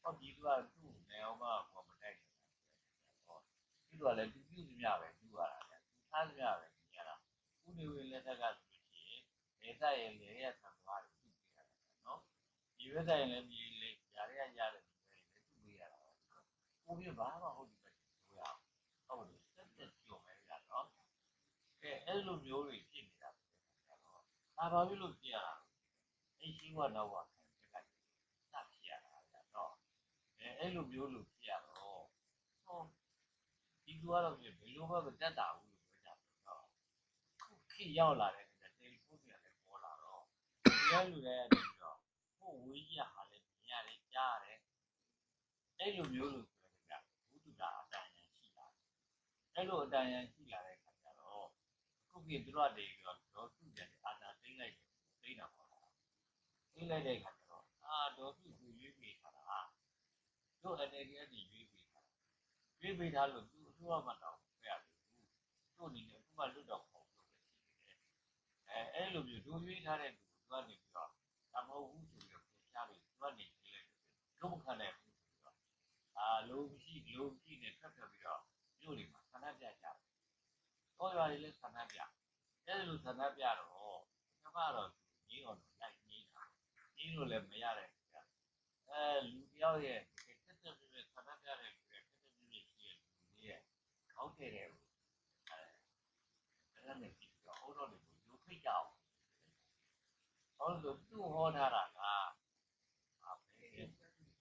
ဟောဒီသူကသူ့နေအောင်မှဟောမတိုက်ဘူးဟောဒီသူကလည်းသူပြုစမြပဲသူရတာလေသူထားစမြပဲကြီးရတာဥနေဝင်လက်ထက်ကဆိုလို့ရှိရင်နေသက်ရဲ့လေရဲ့ဆံသွားတယ်သူ့ပြရတယ်နော်ဒီဝက်သက်ရဲ့လည်းမြေလေຢာရရရတယ်ဒီပဲလေသူ့ပြရတာကိုပြဘာမှဟုတ်ဒီပဲပြောရအောင်ဟုတ်တယ်တက်တက်ကြော်မယ်ရတော့အဲအဲ့လိုမျိုးတွေဖြစ်နေတာတော့ဒါဘာဖြစ်လို့ဖြစ်ရတာအဲ့ရှိဝနောက်ဝခံပြလိုက်စဖြစ်ရတာတော့အဲအဲ့လိုမျိုးလို့ဖြစ်ရတော့ဟောဒီလိုကတော့ဘယ်လိုမှမတက်တာဘူးလို့ပြောကြတယ်တော့ခုခေတ်ရောက်လာတဲ့အခါကျတယ်လီဖုန်းတွေကလည်းပေါ်လာတော့ဒီလိုလူတွေကနေပြီးတော့ဟိုဝေးကြီးဟာလည်းမြင်ရတယ်ကြားရတယ်အဲ့လိုမျိုးလို့ဆိုတဲ့ကဘုဒ္ဓတာအတန်ရန်ရှိလာအဲ့လိုအတန်ရန်ရှိလာတဲ့အခါကျတော့ခုခေတ်သူတို့ကနေပြီးတော့တော့သူ့ကြတဲ့အာသာသိမ့်လိုက်တယ်သိမ့်တာပေါ့လားသိမ့်လိုက်တဲ့အခါကျတော့အာတော့သူ့ကိုရွေးပေးထားတာတို့အနေနဲ့ဒီရွေးပေးထားရွေးပေးထားလို့သူအစိုးရမှတော့ဖက်ရတယ်ဘူးတို့အနေနဲ့အခုမှလွတ်တော့ပေါ့လို့ပဲရှိနေတယ်အဲအဲ့လိုမျိုးတို့ရွေးထားတဲ့သူသူကနေပြီးတော့ဒါမဟုတ်ဘူးဆိုပြီးတော့ပြချပြီးသူကနေပြေးလိုက်တယ်လုံးမခံနိုင်ဘူးဆိုပြီးတော့အာလိုရှိလိုရှိနဲ့ထပ်ထပ်ပြီးတော့မြို့တွေမှာဆန္ဒပြကြတယ်။တော့ရွာတွေလည်းဆန္ဒပြအဲ့လိုဆန္ဒပြတော့ကျမတော့ကြီးအောင်လိုက်နေတာကြီးလို့လည်းမရတဲ့အဲလူတယောက်ရဲ့တက်တက်ပြည့်ပြည့်ဆန္ဒပြတဲ့လူရဲ့တက်တက်ပြည့်ပြည့်ရှိတဲ့လူတွေရဲ့ခေါင်းထည့်တဲ့ဘူးအဲအဲ့ဒါနဲ့ပြီးတော့အော်တော်တွေကိုရုပ်ဖိတ်ကြအောင်ဟောလို့သူ့ဟောထားတာကအဲခိတ်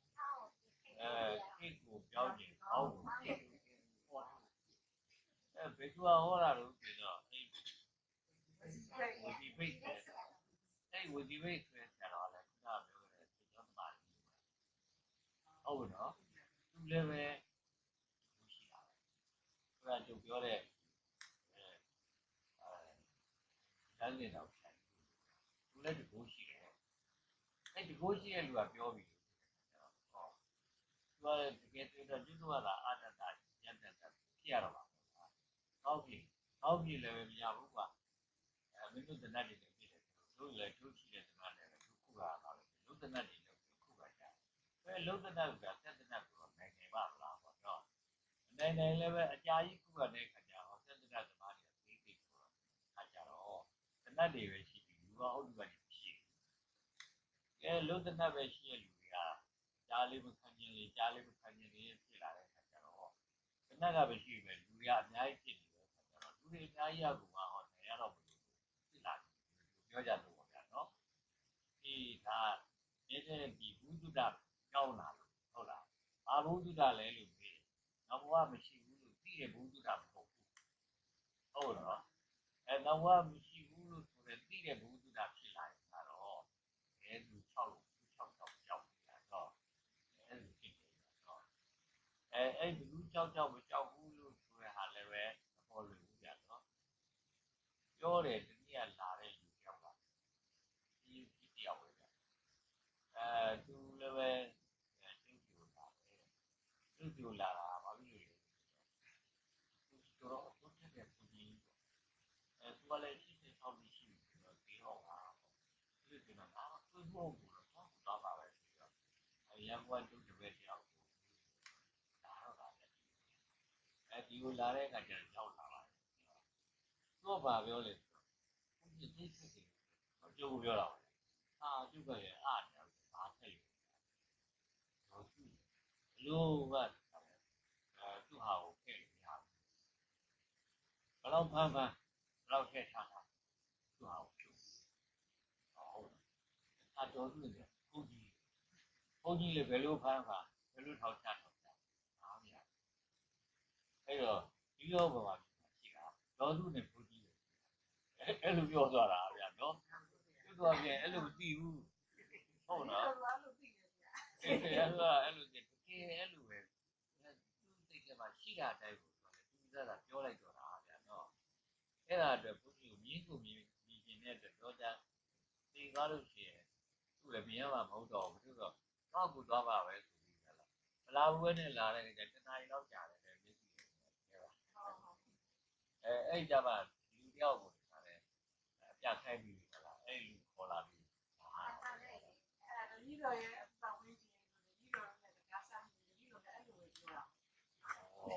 ကိုပြောင်းနေဟောကိုဟောအဲဘယ်သူဟောတာလို့ဆိုတော့အဲဝီဒီဖိတ်တယ်အဲဝီဒီဖိတ်ဆိုတဲ့ဆရာတော်လည်းခုနပြောတဲ့ကျောင်းသားကြီးဟုတ်နော်သူလည်းပဲရှိတာပဲခုနကျုပ်ပြောတဲ့အဲအဲလမ်းနေတော့ဆိုင်သူလည်းတကူရှိတယ်အဲတကူရှိတဲ့လူကပြောပြီးဟောသူကတကယ်ဆိုတော့ကျွတ်တော့လာအာတတညံ့တဲ့ဖြစ်ရတော့ပါဟောပြီဟောပြီလည်းမရဘူးကွာအဲမင်းတို့တနတ်တွေဖြစ်တယ်တို့လည်းတို့ရှိတဲ့တနတ်တွေတို့ခုကပါလို့တို့တနတ်တွေလည်းခုကကြအဲလုံးတနတ်ကတက်တနတ်ကိုနိုင်နေပါလားပေါ့နော်နိုင်နိုင်လည်းပဲအကြာကြီးခုကတဲ့ခါကျတော့တက်တနတ်သမားတွေသိသိဆိုတော့ခါကျတော့တနတ်တွေပဲရှိပြီးလူကဟုတ်ဒီကနေရှိအဲလုံးတနတ်ပဲရှိရဲ့လူတွေကကြားလေးမခံကျင်လေကြားလေးမခံကျင်လေဖြစ်လာတဲ့ခါကျတော့တနတ်ကပဲရှိပဲလူတွေကအများကြီးဖြစ်နေတယ်ခါကျတော့လူတွေအများကြီးရကူမှာဟောနေရတော့မလို့ဖြစ်လာတယ်ပြောကြလို့ပေါ့ဗျာနော်ဒီဒါနေတဲ့ဒီဘုဒ္ဓတာကြောင်းလာလို့ဟုတ်လားဘာဘုဒ္ဓတာလဲလို့ပြောနောက်ဘဝမရှိဘူးလို့သိတဲ့ဘုဒ္ဓတာမဟုတ်ဘူးဟုတ်တော့အဲနောက်ဘဝမရှိဘူးလို့ဆိုတဲ့သိတဲ့ဘုဒ္ဓတာဖြစ်လာရင်တော့အဲသူ၆လို့၆၆ကြောက်နေတာတော့အဲလိုဖြစ်နေတာတော့အဲအဲ့ဒီလူ၆၆မကြောက်ဘူးလို့ဆိုတဲ့ဟာလည်းပဲသဘောလွယ်ဘူးကြတော့ပြောတယ်တနည်းလာတဲ့လူကြောက်ပါဒီဒီတယောက်ပဲအဲသူလည်းပဲသူ့ပြလာတယ်သူ့ပြလာတာဘာဖြစ်လို့လဲသူတော့သူတက်တဲ့ပူကြီးအဲသူကလည်းရှိတဲ့ဆောက်ပြီးရှိပြီးတော့ဒီတော့ပါဒီကနေ့တော့သူ့ဘုံကိုတော့တော့တော့ပါပဲဆိုတော့အဲရန်ကုန်ကသူ့တပည့်တယောက်ကိုဒါတော့ပါလေအဲဒီကိုလာတဲ့အခါကျတော့ရောက်လာပါတယ်သူကဘာပြောလဲဆိုတော့ဒီဒီစစ်စစ်အကျိုးပြောတာအာကျုပ်ကလည်းအားတယ်ဘာထက်လို့တော့သူ့လို့ကအဲသူ့ဟာကိုဖဲ့လို့ရဘယ်တော့ဖမ်းဖမ်းဘယ်တော့ထည့်ထားတာသူ့ဟာကိုကျုပ်ဟုတ်အတော်သူ့နေဘုန်းကြီးဘုန်းကြီးလည်းဘယ်လိုဖမ်းဖမ်းဘယ်လိုထောက်ချထောက်ချအားမရအဲ့တော့ဒီလိုဘဝရှိတာတော်သူနဲ့ဘုန်းကြီးအဲ့အဲ့လိုပြောသွားတာဗျာနော်သူကလည်းအဲ့လိုမသိဘူးဟုတ်နော်အဲ့လိုသိတယ်ဗျာအဲ့လိုအဲ့လိုတကယ်အဲ့လိုပဲသူသိတယ်မှာရှိတာတိုင်းကိုဆိုတယ်သူကပြောလိုက်တော့တာဗျာနော်အဲ့ဒါအတွက်ဘုန်းကြီးကိုမြင်းကိုမြင်းမြင်ခြင်းတဲ့အတွက်တော့ကြသိသွားလို့ရှိရင်သူ့လည်းမြင်ရမှာမဟုတ်တော့ဘူးသူကတော့တော့ကိုသွားပါပဲဆိုပြီးကြလားမလာဘူးပဲနဲ့လာတဲ့ကြတနားရီလောက်ကြာတယ်မျက်စိနဲ့ပြောပါအဲအဲ့ကြပါလူတယောက်ကိုဒါလည်းအပြခိုင်းပြီးကြလားအဲ့လူခေါ်လာပြီးဟာအဲ့ဒါကြီးတော့ရဲ့အပောင်းလေးကြီးကြီးတော့လည်းတကား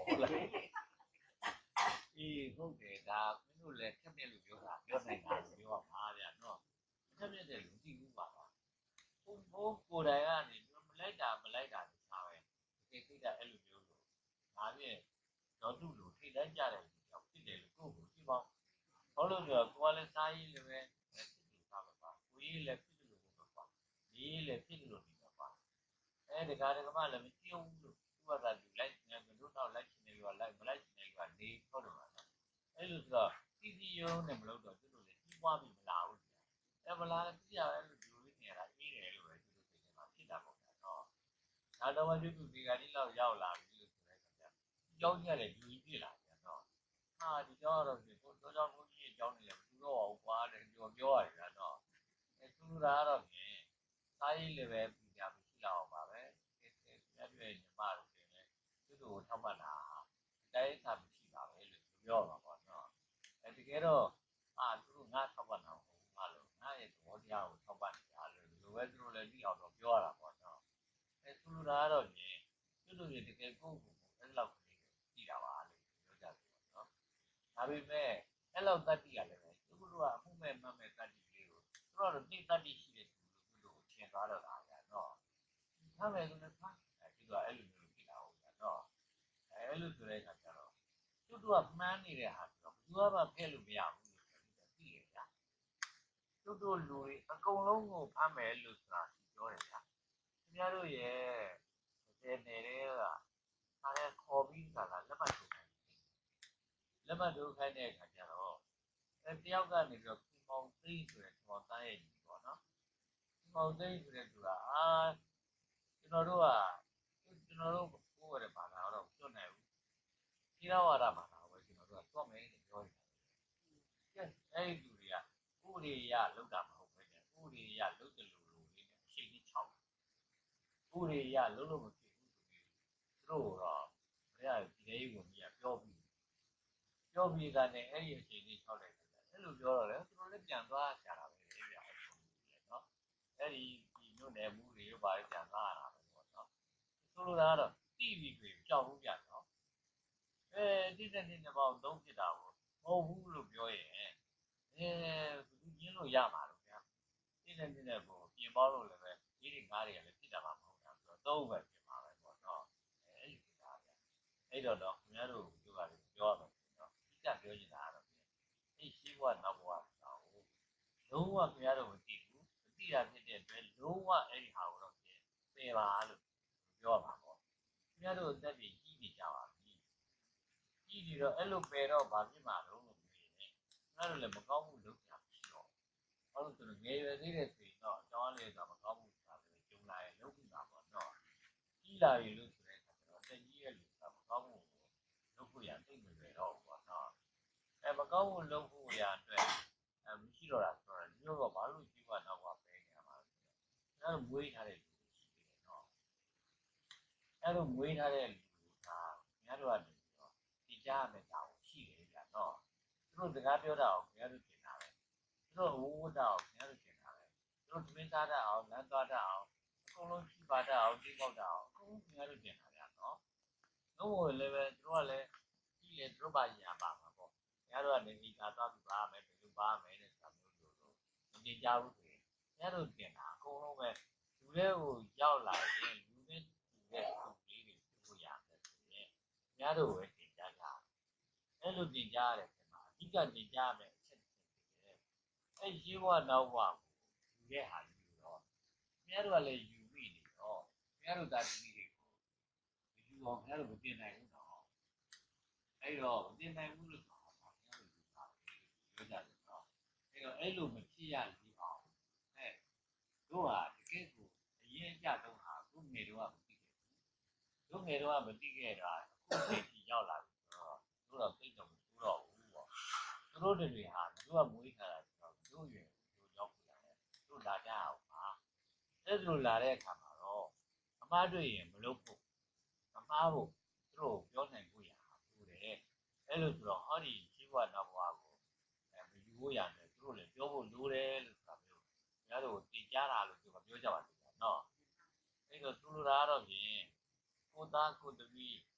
ဟုတ်လားအေးဟုတ်တယ်ဒါမင်းတို့လည်းဖြတ်ပြက်လို့ပြောတာပြောနိုင်တာလို့ပြောပါဗျာနော်ဖြတ်ပြက်တဲ့လူကြည့်ဘူးပါလားဘုံဘုံကိုယ်တိုင်ကနေမလိုက်တာမလိုက်တာစားပဲဒီကိစ္စအဲ့လိုမျိုးလို့ဒါဖြင့်တော့သူ့လူထိတိုင်းကြတယ်ကြောက်ဖြစ်တယ်လို့ကိုယ့်ကိုကြည့်ပါဘာလို့လဲဆိုတော့ကိုယ်ကလည်းစားရည်လည်းပဲဖြစ်လို့စားပါပါကိုကြီးလည်းဖြစ်လို့ပဲပါဒီလည်းဖြစ်လို့ဒီပါပါအဲဒီကားတကမှလည်းမကြည့်ဘူးလို့သူကသာလူလိုက်နေတယ်တို့တော့လိုက်နေရောလိုက်မလိုက်နေရောနေဟုတ်တယ်ပါနော်အဲ့လိုဆိုတော့စီစီယုံနဲ့မလို့တော့သူတို့လည်းကြီးပွားပြီးမလာဘူးအဲမလာကြည့်ရအဲ့လိုလူလေးနေတာအေးတယ်လို့ပဲသူတို့သိနေမှာဖြစ်တာပေါ့နော်ဒါတော့ကျွတ်သူဒီကနေ့လောက်ရောက်လာပြီလို့ဆိုတဲ့အခါကျကြောင်းရတယ်လူကြီးပြည့်လာပြန်တော့ဟာဒီကြောင်းတော့ဒီကိုတော့ကြောင်းကိုကြီးကြောင်းနေတယ်မသူတော့ဘူးကွာတဲ့ပြောပြောရတယ်နော်အဲသူတို့ကတော့ဖြင့်စားရည်လည်းပဲပြကြမရှိတော့ပါပဲအဲအဲပြည့်ညီမတို့တင်လေသူတို့ကိုထောက်ပံ့တာတိုင်းစာမရှိပါပဲလို့ပြောမှာပေါ့နော်အဲတကယ်တော့အာသူတို့ငါထောက်ပံ့တာဟုတ်ပါလို့ငါရဲ့သဘောတရားကိုထောက်ပံ့နေတာလို့ဒီလိုပဲသူတို့လည်းသိအောင်တော့ပြောရတာပေါ့နော်အဲသူတို့ကတော့ဖြင့်သူတို့ရဲ့တကယ်ကိုယ့်ကိုယ်အဲ့လောက်ကလေးကြည့်တာပါလို့ပြောကြတယ်ပေါ့နော်ဒါပေမဲ့အဲ့လောက်တတ်တိရလည်းပဲသူတို့ကအမှုမဲ့မှတ်မဲ့တတ်တိလေးကိုသူတို့ကတော့သိတတ်တိရှိတဲ့သူလို့သူတို့ကိုထင်သွားတော့တာဗျာနော်ထားမယ်ဆိုလည်းထားအဲဒီကအဲ့လိုမျိုးဖြစ်တာဟုတ်ဗျာနော်အဲအဲ့လိုဆိုတဲ့အခါကျတော့သူတို့ကမှန်းနေတဲ့ဟာဆိုတော့ဘယ်သူမှဖဲ့လို့မရဘူးလို့ပြောတယ်သိရဗျာသူတို့လူတွေအကုန်လုံးကိုဖမ်းမယ်လို့ဆိုတာပြောတယ်ဗျာခင်ဗျားတို့ရဲ့ဒီနေတဲ့ကအားရခေါ်ပြီးတာလားလက်မှတ်ထိုးခိုင်းလက်မှတ်ထိုးခိုင်းတဲ့အခါကျတော့အဲတယောက်ကနေပြီးတော့ခင်မောင်သိဆိုတဲ့ခင်မောင်သားရဲ့ညီပေါ့နော်ခင်မောင်သိဆိုတဲ့သူကအာကျွန်တော်တို့ကကျွန်တော်တို့ကိုယ်ရတဲ့ဘာသာတော့ကျွတ်နိုင်ဘူးဒီတော့ဝါဒဘာသာပဲကျွန်တော်တို့ကသွားမယ်လို့ပြောနေတာကဲအဲ့ဒီလူတွေကဥပဒေရလောက်တာမဟုတ်ပဲနဲ့ဥပဒေရလောက်တယ်လို့လို့လေးနဲ့အရှိကြီးချောက်ဥပဒေရလုံးလုံးမဖြစ်ဘူးဆိုပြီးသူတို့တော့ဘယ်ရဒီလေးဝင်ကြီးကပြောပြီးပြောပြီးတာနဲ့အဲ့ဒီအချိန်ကြီးချောက်လိုက်တယ်အဲ့လိုပြောတော့လေသူတို့လည်းပြန်သွားကြတာပဲလေဗျာနော်အဲ့ဒီဒီမြို့နယ်မှုတွေဘာတွေပြန်သွားရတာပဲပေါ့နော်ဆိုလိုတာကတော့တိပြီးပြီကြောက်ဘူးဗျာနော်အဲတိတဲ့နေ့ပေါင်းသုံးဖြစ်တာကိုမဟုတ်ဘူးလို့ပြောရင်အဲဘူးညင်းလို့ရမှာလို့ဗျာတိတဲ့နေ့ကိုပြင်ပေါလို့လည်းပဲဒီတွေငါးတွေကလည်းဖြစ်တာမှမဟုတ်တာဆိုတော့သုံးပဲပြင်ပါပဲပေါ့နော်အဲ့ဒီဖြစ်တာဗျာအဲ့တော့တော့ခင်ဗျားတို့ပြောတာလည်းပြောရမယ်နော်အစ်ကပြောနေတာကတော့အဲ့ရှိဘဝနောက်ဘဝတော့လုံးဝခင်ဗျားတို့မသိဘူးမသိတာဖြစ်တဲ့အတွက်လုံးဝအဲ့ဒီဟာကိုတော့ပြင်ပယ်ပါလို့ပြောပါပေါ့ခင်ဗျားတို့အသက်ကြီးကြီးနေကြပါပြီကြီးနေတော့အဲ့လိုပယ်တော့ဘာဖြစ်မှာတော့လို့ပြောရင်ခင်ဗျားတို့လည်းမကောင်းမှုလုပ်ကြမရှိတော့ဘာလို့ဆိုတော့ငယ်ရွယ်သေးတဲ့ဆိုရင်တော့အကြောင်းလေးဆိုမကောင်းမှုဆိုတာလည်းကျုံလာရင်လုပ်ပြီးပါပေါ့နော်ကြီးလာပြီလို့ဆိုတဲ့အခါကျတော့တက်ကြီးရဲ့လူကမကောင်းမှုကိုလုပ်ဖို့ရသိမလွယ်တော့ဘူးပေါ့နော်အဲမကောင်းမှုလုပ်ဖို့ရအတွက်အဲမရှိတော့တာဆိုတော့မျိုးတော့ဘာလို့ကြီးကတော့ပဲနေရမှာလဲအဲလိုမွေးထားတဲ့လူရှိတယ်နော်အဲလိုမွေးထားတဲ့လူကများတော့တယ်တော့ဒီကြားမယ်တာကိုရှိတယ်ကြာနော်သူတို့စကားပြောတာကိုများလို့တင်တာပဲသူတို့ဝဝတာကိုများလို့တင်တာပဲသူတို့သမင်းသားတတ်အောင်လမ်းသွားတတ်အောင်အကုန်လုံးရှိပါတတ်အောင်တိပေါက်တတ်အောင်အကုန်လုံးများလို့တင်တာကြာနော်လုံးဝလည်းပဲသူတို့ကလည်းကြီးလေသူတို့ပါရပါမှာပေါ့များတော့နေပြီးသားသွားပြီးပါမယ်ဘယ်လိုပါမယ်တဲ့ဆိုတာမျိုးလို့လို့မတင်ကြဘူးဆိုရင်များလို့တင်တာအကုန်လုံးပဲလူတွေကိုရောက်လာရင်လူနဲ့လူနဲ့ပုံလေးတွေပြဖို့ရတယ်ဆိုရင်များတော့ပဲတင်ကြတာအဲ့လိုတင်ကြရတယ်ဒီမှာအဓိကတင်ကြရမယ်အချက်တစ်ချက်ဖြစ်တယ်အဲ့ရှိဘဝနောက်ဘဝကိုယူတဲ့ဟာယူတော့များတော့လည်းယူပြီးနေတော့များတော့ဒါတိတွေကိုယူအောင်များတော့မတင်နိုင်ဘူးတော့အဲ့တော့မတင်နိုင်ဘူးလို့ဆိုတော့များတော့ယူပါပြောကြတယ်နော်အဲ့တော့အဲ့လိုမဖြစ်ရလေအောင်အဲ့တို့ဟာတကယ်ကိုအရင်အကြတော့ဟာခုငယ်တော့မသိခဲ့ဘူးတို့ငယ်တော့မသိခဲ့တာအခုသိချီရောက်လာပြီဆိုတော့တို့တော့သိတော့မသိတော့ဘူးပေါ့တို့တွေဟာတို့ကမွေးထားတာဆိုတော့တို့ရွယ်တို့ရောက်လာတယ်တို့လာကြအောင်ပါအဲ့လိုလာတဲ့အခါမှာတော့အမားတွေ့ရင်မလုပ်ဖို့အမားဖို့တို့ပြောနိုင်ဖို့ရဟာဘူးတယ်အဲ့လိုဆိုတော့ဟောဒီရှိဘဝနောက်ဘဝကိုအဲမယူဖို့ရတယ်တို့လည်းပြောဖို့လိုတယ်လို့ဆိုတာမျိုးညတို့တင်ကြတာလို့သူကပြောကြပါလိမ့်မယ်နော်အဲ့တော့သူလိုတာတော့ဖြင့်ကိုသားကိုသမီးကို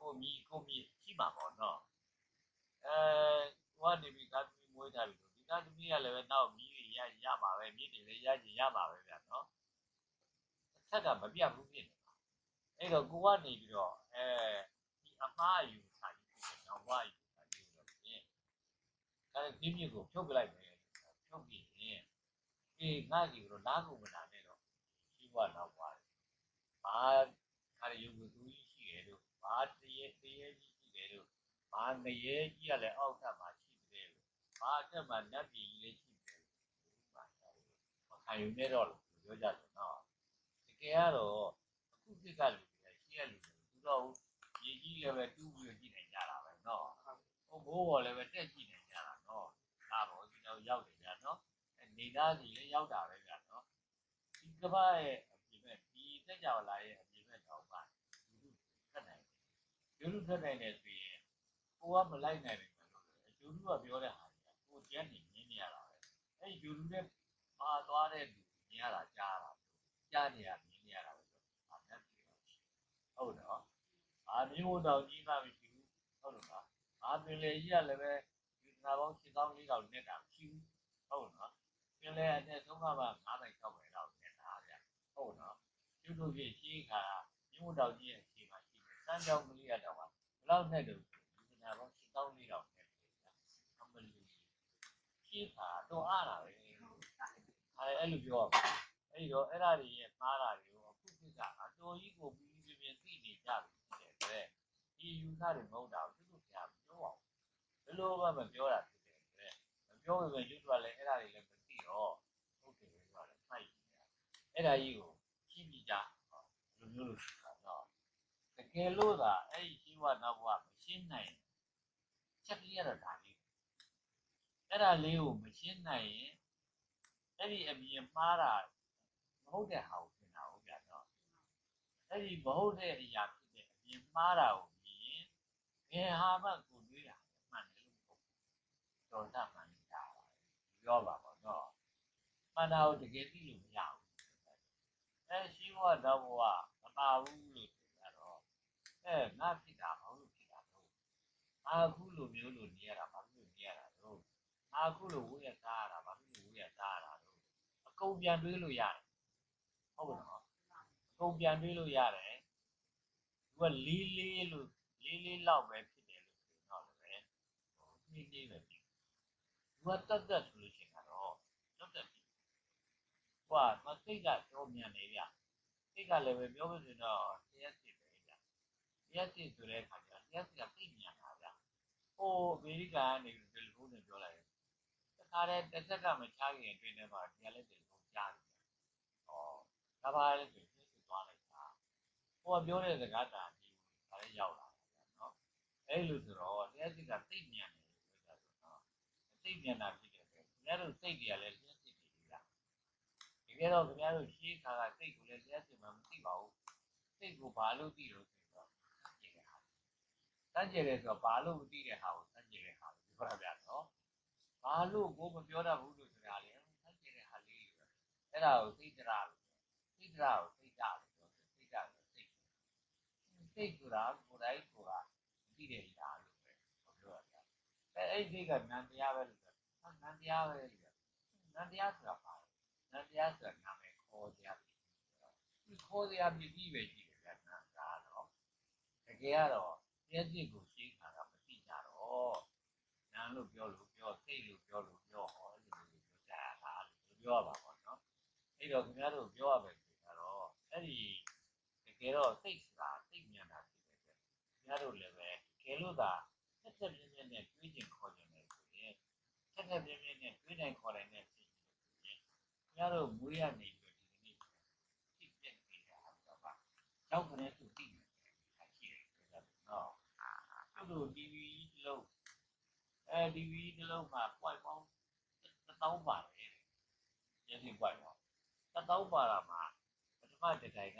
ကိုမီကိုမီရှိမှာပေါ့နော်အဲဟိုကနေပြီးကာသမီမွေးထားပြီဒီကာသမီကလည်းပဲနောက်မီးတွေရရမှာပဲမြစ်တွေလည်းရချင်ရမှာပဲဗျာနော်ဆက်ကမပြတ်ဘူးဖြစ်နေတာအဲ့တော့ကိုကနေပြီးတော့အဲဒီအမားယူစာကြီးဖြစ်တယ်နောက်ဘယူစာကြီးလို့ဖြင့်အဲဒီမြစ်ကိုဖြုတ်ပြလိုက်မယ်ဖြုတ်ပြီးရင်အေးငါကြီးတော့လာကုန်မလာနဲ့တော့ရှိဘွားနောက်ဘွားဘာခါရုပ်ကိုသူကြီးရှိတယ်လို့ဘာတရေတရေကြီးရှိတယ်လို့ဘာငရဲကြီးကလည်းအောက်ထပ်မှာရှိတယ်လို့ဘာအထက်မှာနတ်ပြည်ကြီးလည်းရှိတယ်လို့ဘာခံယူနေတော့လို့ပြောကြတယ်နော်တကယ်ကတော့အခုခေတ်ကလူတွေရှိရလူတွေသူတော့ရေကြီးလည်းပဲတူးပြီးကြည့်နေကြတာပဲနော်ဟိုဘိုးဘော်လည်းပဲတက်ကြည့်နေကြတာနော်ဒါပေါ့ဒီတော့ရောက်တယ်ဗျာနော်နေသားစီလည်းရောက်တာပဲဗျာနော်ဒီကဘာရဲ့အပြင်မဲ့ဒီတက်ကြလာရဲ့အပြင်မဲ့တော့ပါလူလူထက်နိုင်တယ်လူလူထက်နိုင်တယ်ဆိုရင်ကိုကမလိုက်နိုင်ဘူးလို့လူလူကပြောတဲ့ဟာကိုကျန်းနေမြင်နေရတာပဲအဲ့ဒီလူလူနဲ့ပါသွားတဲ့လူမြင်ရတာကြားတာကြားနေရမြင်နေရတာပဲအာနတ်ကြီးဟုတ်တော့အာမျိုးတော်ကြီးမှမရှိဘူးဟုတ်လို့လားအာပင်လေကြီးကလည်းပဲဒီနာပေါင်းရှစ်သောင်းလေးတောင်နဲ့တာမရှိဘူးဟုတ်နော်ပင်လေအနဲ့သုံးခါမှငါးပိုင်၆ပိုင်လောက်နဲ့တာဗျဟုတ်နော်ကျွတ်တို့ကြီးကြီးခါမျိုးတော်ကြီးရဲ့အခြေမှာရှိတယ်စမ်းကြောင်းကလေးရတော့ဘလောက်နဲ့တူဒီနာပေါင်းရှစ်သောင်းလေးတောင်နဲ့အမလီကြီးခါတော့အားလာပဲအဲအဲ့လိုပြောအဲ့တော့အဲ့ဓာတွေရဲ့မှားတာတွေကိုအခုခေတ်ကအတော်ကြီးကိုပြီးပြီးပြင်းသိနေကြပြီတဲ့တဲ့ဒီယူဆတွေမဟုတ်တာကိုသူတို့ကပြောအောင်ဘယ်လိုမှမပြောတာဖြစ်တယ်တဲ့မပြောရင်လည်းယူကလည်းအဲ့ဓာတွေလည်းမသိတော့ဟုတ်တယ်ပြောတာဖိုက်နေတာအဲ့ဓာကြီးကိုကြည့်ပြီးကြလူမျိုးလို့ဆိုတာတော့တကယ်လို့သာအဲ့ဒီရှိဝနောက်ဘဝမရှင်းနိုင်ချက်ကလေးရတော့ဒါလေးအဲ့ဓာလေးကိုမရှင်းနိုင်ရင်အဲ့ဒီအမြင်မှားတာမဟုတ်တဲ့ဟာကိုသင်တာဟုတ်ဗျာနော်အဲ့ဒီမဟုတ်တဲ့အရာဖြစ်တဲ့အမြင်မှားတာကိုမြင်ဘယ်ဟာမှကိုတွေးတာမှန်တယ်လို့မဟုတ်ဘူးတော်တာမှန်တာပါပြောပါတော့နော်မှန်တာကိုတကယ်သိလို့မရဘူးအဲ့ရှိဘဝတော့ဘဝမပါဘူးလို့ဆိုတော့အဲငါဖြစ်တာမဟုတ်လို့ဖြစ်တာတော့အာအခုလိုမျိုးလို့နေရတာဘာလို့နေရတာတော့အာအခုလိုဝိရသားရတာဘာလို့ဝိရသားရတာတော့အကုန်ပြန်တွေးလို့ရတယ်ဟုတ်ကဲ့နော်အကုန်ပြန်တွေးလို့ရတယ်သူကလေးလေးလို့လေးလေးလောက်ပဲဖြစ်တယ်လို့ဆိုတော့လည်းနှီးနှီးပဲဖြစ်သူကတက်တက်ဆိုလို့ရှိရင်တော့တက်တက်ပြီဟွာမစိတ်ကတော့မြန်နေဗျစိတ်ကလည်းပဲပြောလို့ဆိုတော့တရားစစ်ပဲဗျတရားစစ်ဆိုတဲ့အခါကျတရားစစ်ကသိမြန်တာဗျဟိုအမေရိကန်ကနေတယ်လီဖုန်းနဲ့ပြောလိုက်တယ်တခါတည်းတစ်ဆက်ကမချခင်အတွင်းထဲမှာတရားလက်တယ်ဖုန်းကြားတယ်ဩဒါပါလေဆိုစစ်စစ်သွားလိုက်တာဟိုကပြောတဲ့စကားတာဒီဒါလည်းရောက်လာတယ်နော်အဲ့လိုဆိုတော့တရားစစ်ကသိမြန်တယ်ပြောတာဆိုတော့သိမြန်တာဖြစ်တယ်ပဲခင်ဗျားတို့စိတ်တွေကလည်းလျှက်စစ်နေပြီလားတကယ်တော့ခင်ဗျားတို့ရှင်းခါကစိတ်ကိုလည်းလျှက်စစ်မှမသိပါဘူးစိတ်ကိုဘာလို့သိလို့ဆိုတော့စัจကျေတဲ့ဟာစัจကျေတယ်ဆိုတော့ဘာလို့မသိတဲ့ဟာကိုစัจကျေတဲ့ဟာလို့ပြောရဗျာနော်ဘာလို့ကိုမပြောတတ်ဘူးလို့ဆိုတာလေစัจကျေတဲ့ဟာလေးအဲ့ဒါကိုသိကြတာလို့သိကြတာကိုသိကြတယ်ပြောသိကြတယ်သိသိဆိုတာကိုယ်တိုင်ဆိုတာသိတဲ့နေရာလို့ပဲပြောရဗျာအဲအဲ့ဒီကနန္တရားပဲလို့ပြောနန္တရားပဲလို့နန္တရားဆိုတာပါနန္တရားဆိုတာနာမည်ခေါ်ကြတယ်ဒီခေါ်ကြပြည့်ပဲရှိတယ်ဗျာနန္တာတော့တကယ်ကတော့တရားစစ်ကိုရှင်းတာကမသိကြတော့နာလို့ပြောလို့ပြောသိလို့ပြောလို့ပြောဟောအဲ့လိုမျိုးပြောကြတာလို့ပြောရပါပေါ့နော်အဲ့တော့ခင်ဗျားတို့ပြောရမယ်ဆိုတော့အဲ့ဒီတကယ်တော့သိဆိုတာသိမြန်တာဖြစ်တယ်ခင်ဗျားတို့လည်းပဲတကယ်လို့သာဆက်ဆက်ပြင်းပြင်းနဲ့တွေးကျင်ခေါ်ကျင်တယ်ဆိုရင်ဆက်ဆက်ပြင်းပြင်းနဲ့တွေးနိုင်ခေါ်နိုင်တဲ့ဖြစ်ရင်ခင်ဗျားတို့မွေးရနေပြီးဒီနေ့သိပြည့်နေတာတော့ပါကြောက်ကနေသူသိနေတယ်ရှိတယ်ဆိုတော့နော်အဲ့လို တီဗီ တစ်လုံးအဲ တီဗီ တစ်လုံးမှာ point ပေါင်းတစ်သောင်းပါတယ်ရင်းနှီး point ပေါင်းတစ်သောင်းပါတာမှာပထမတစ်တိုင်က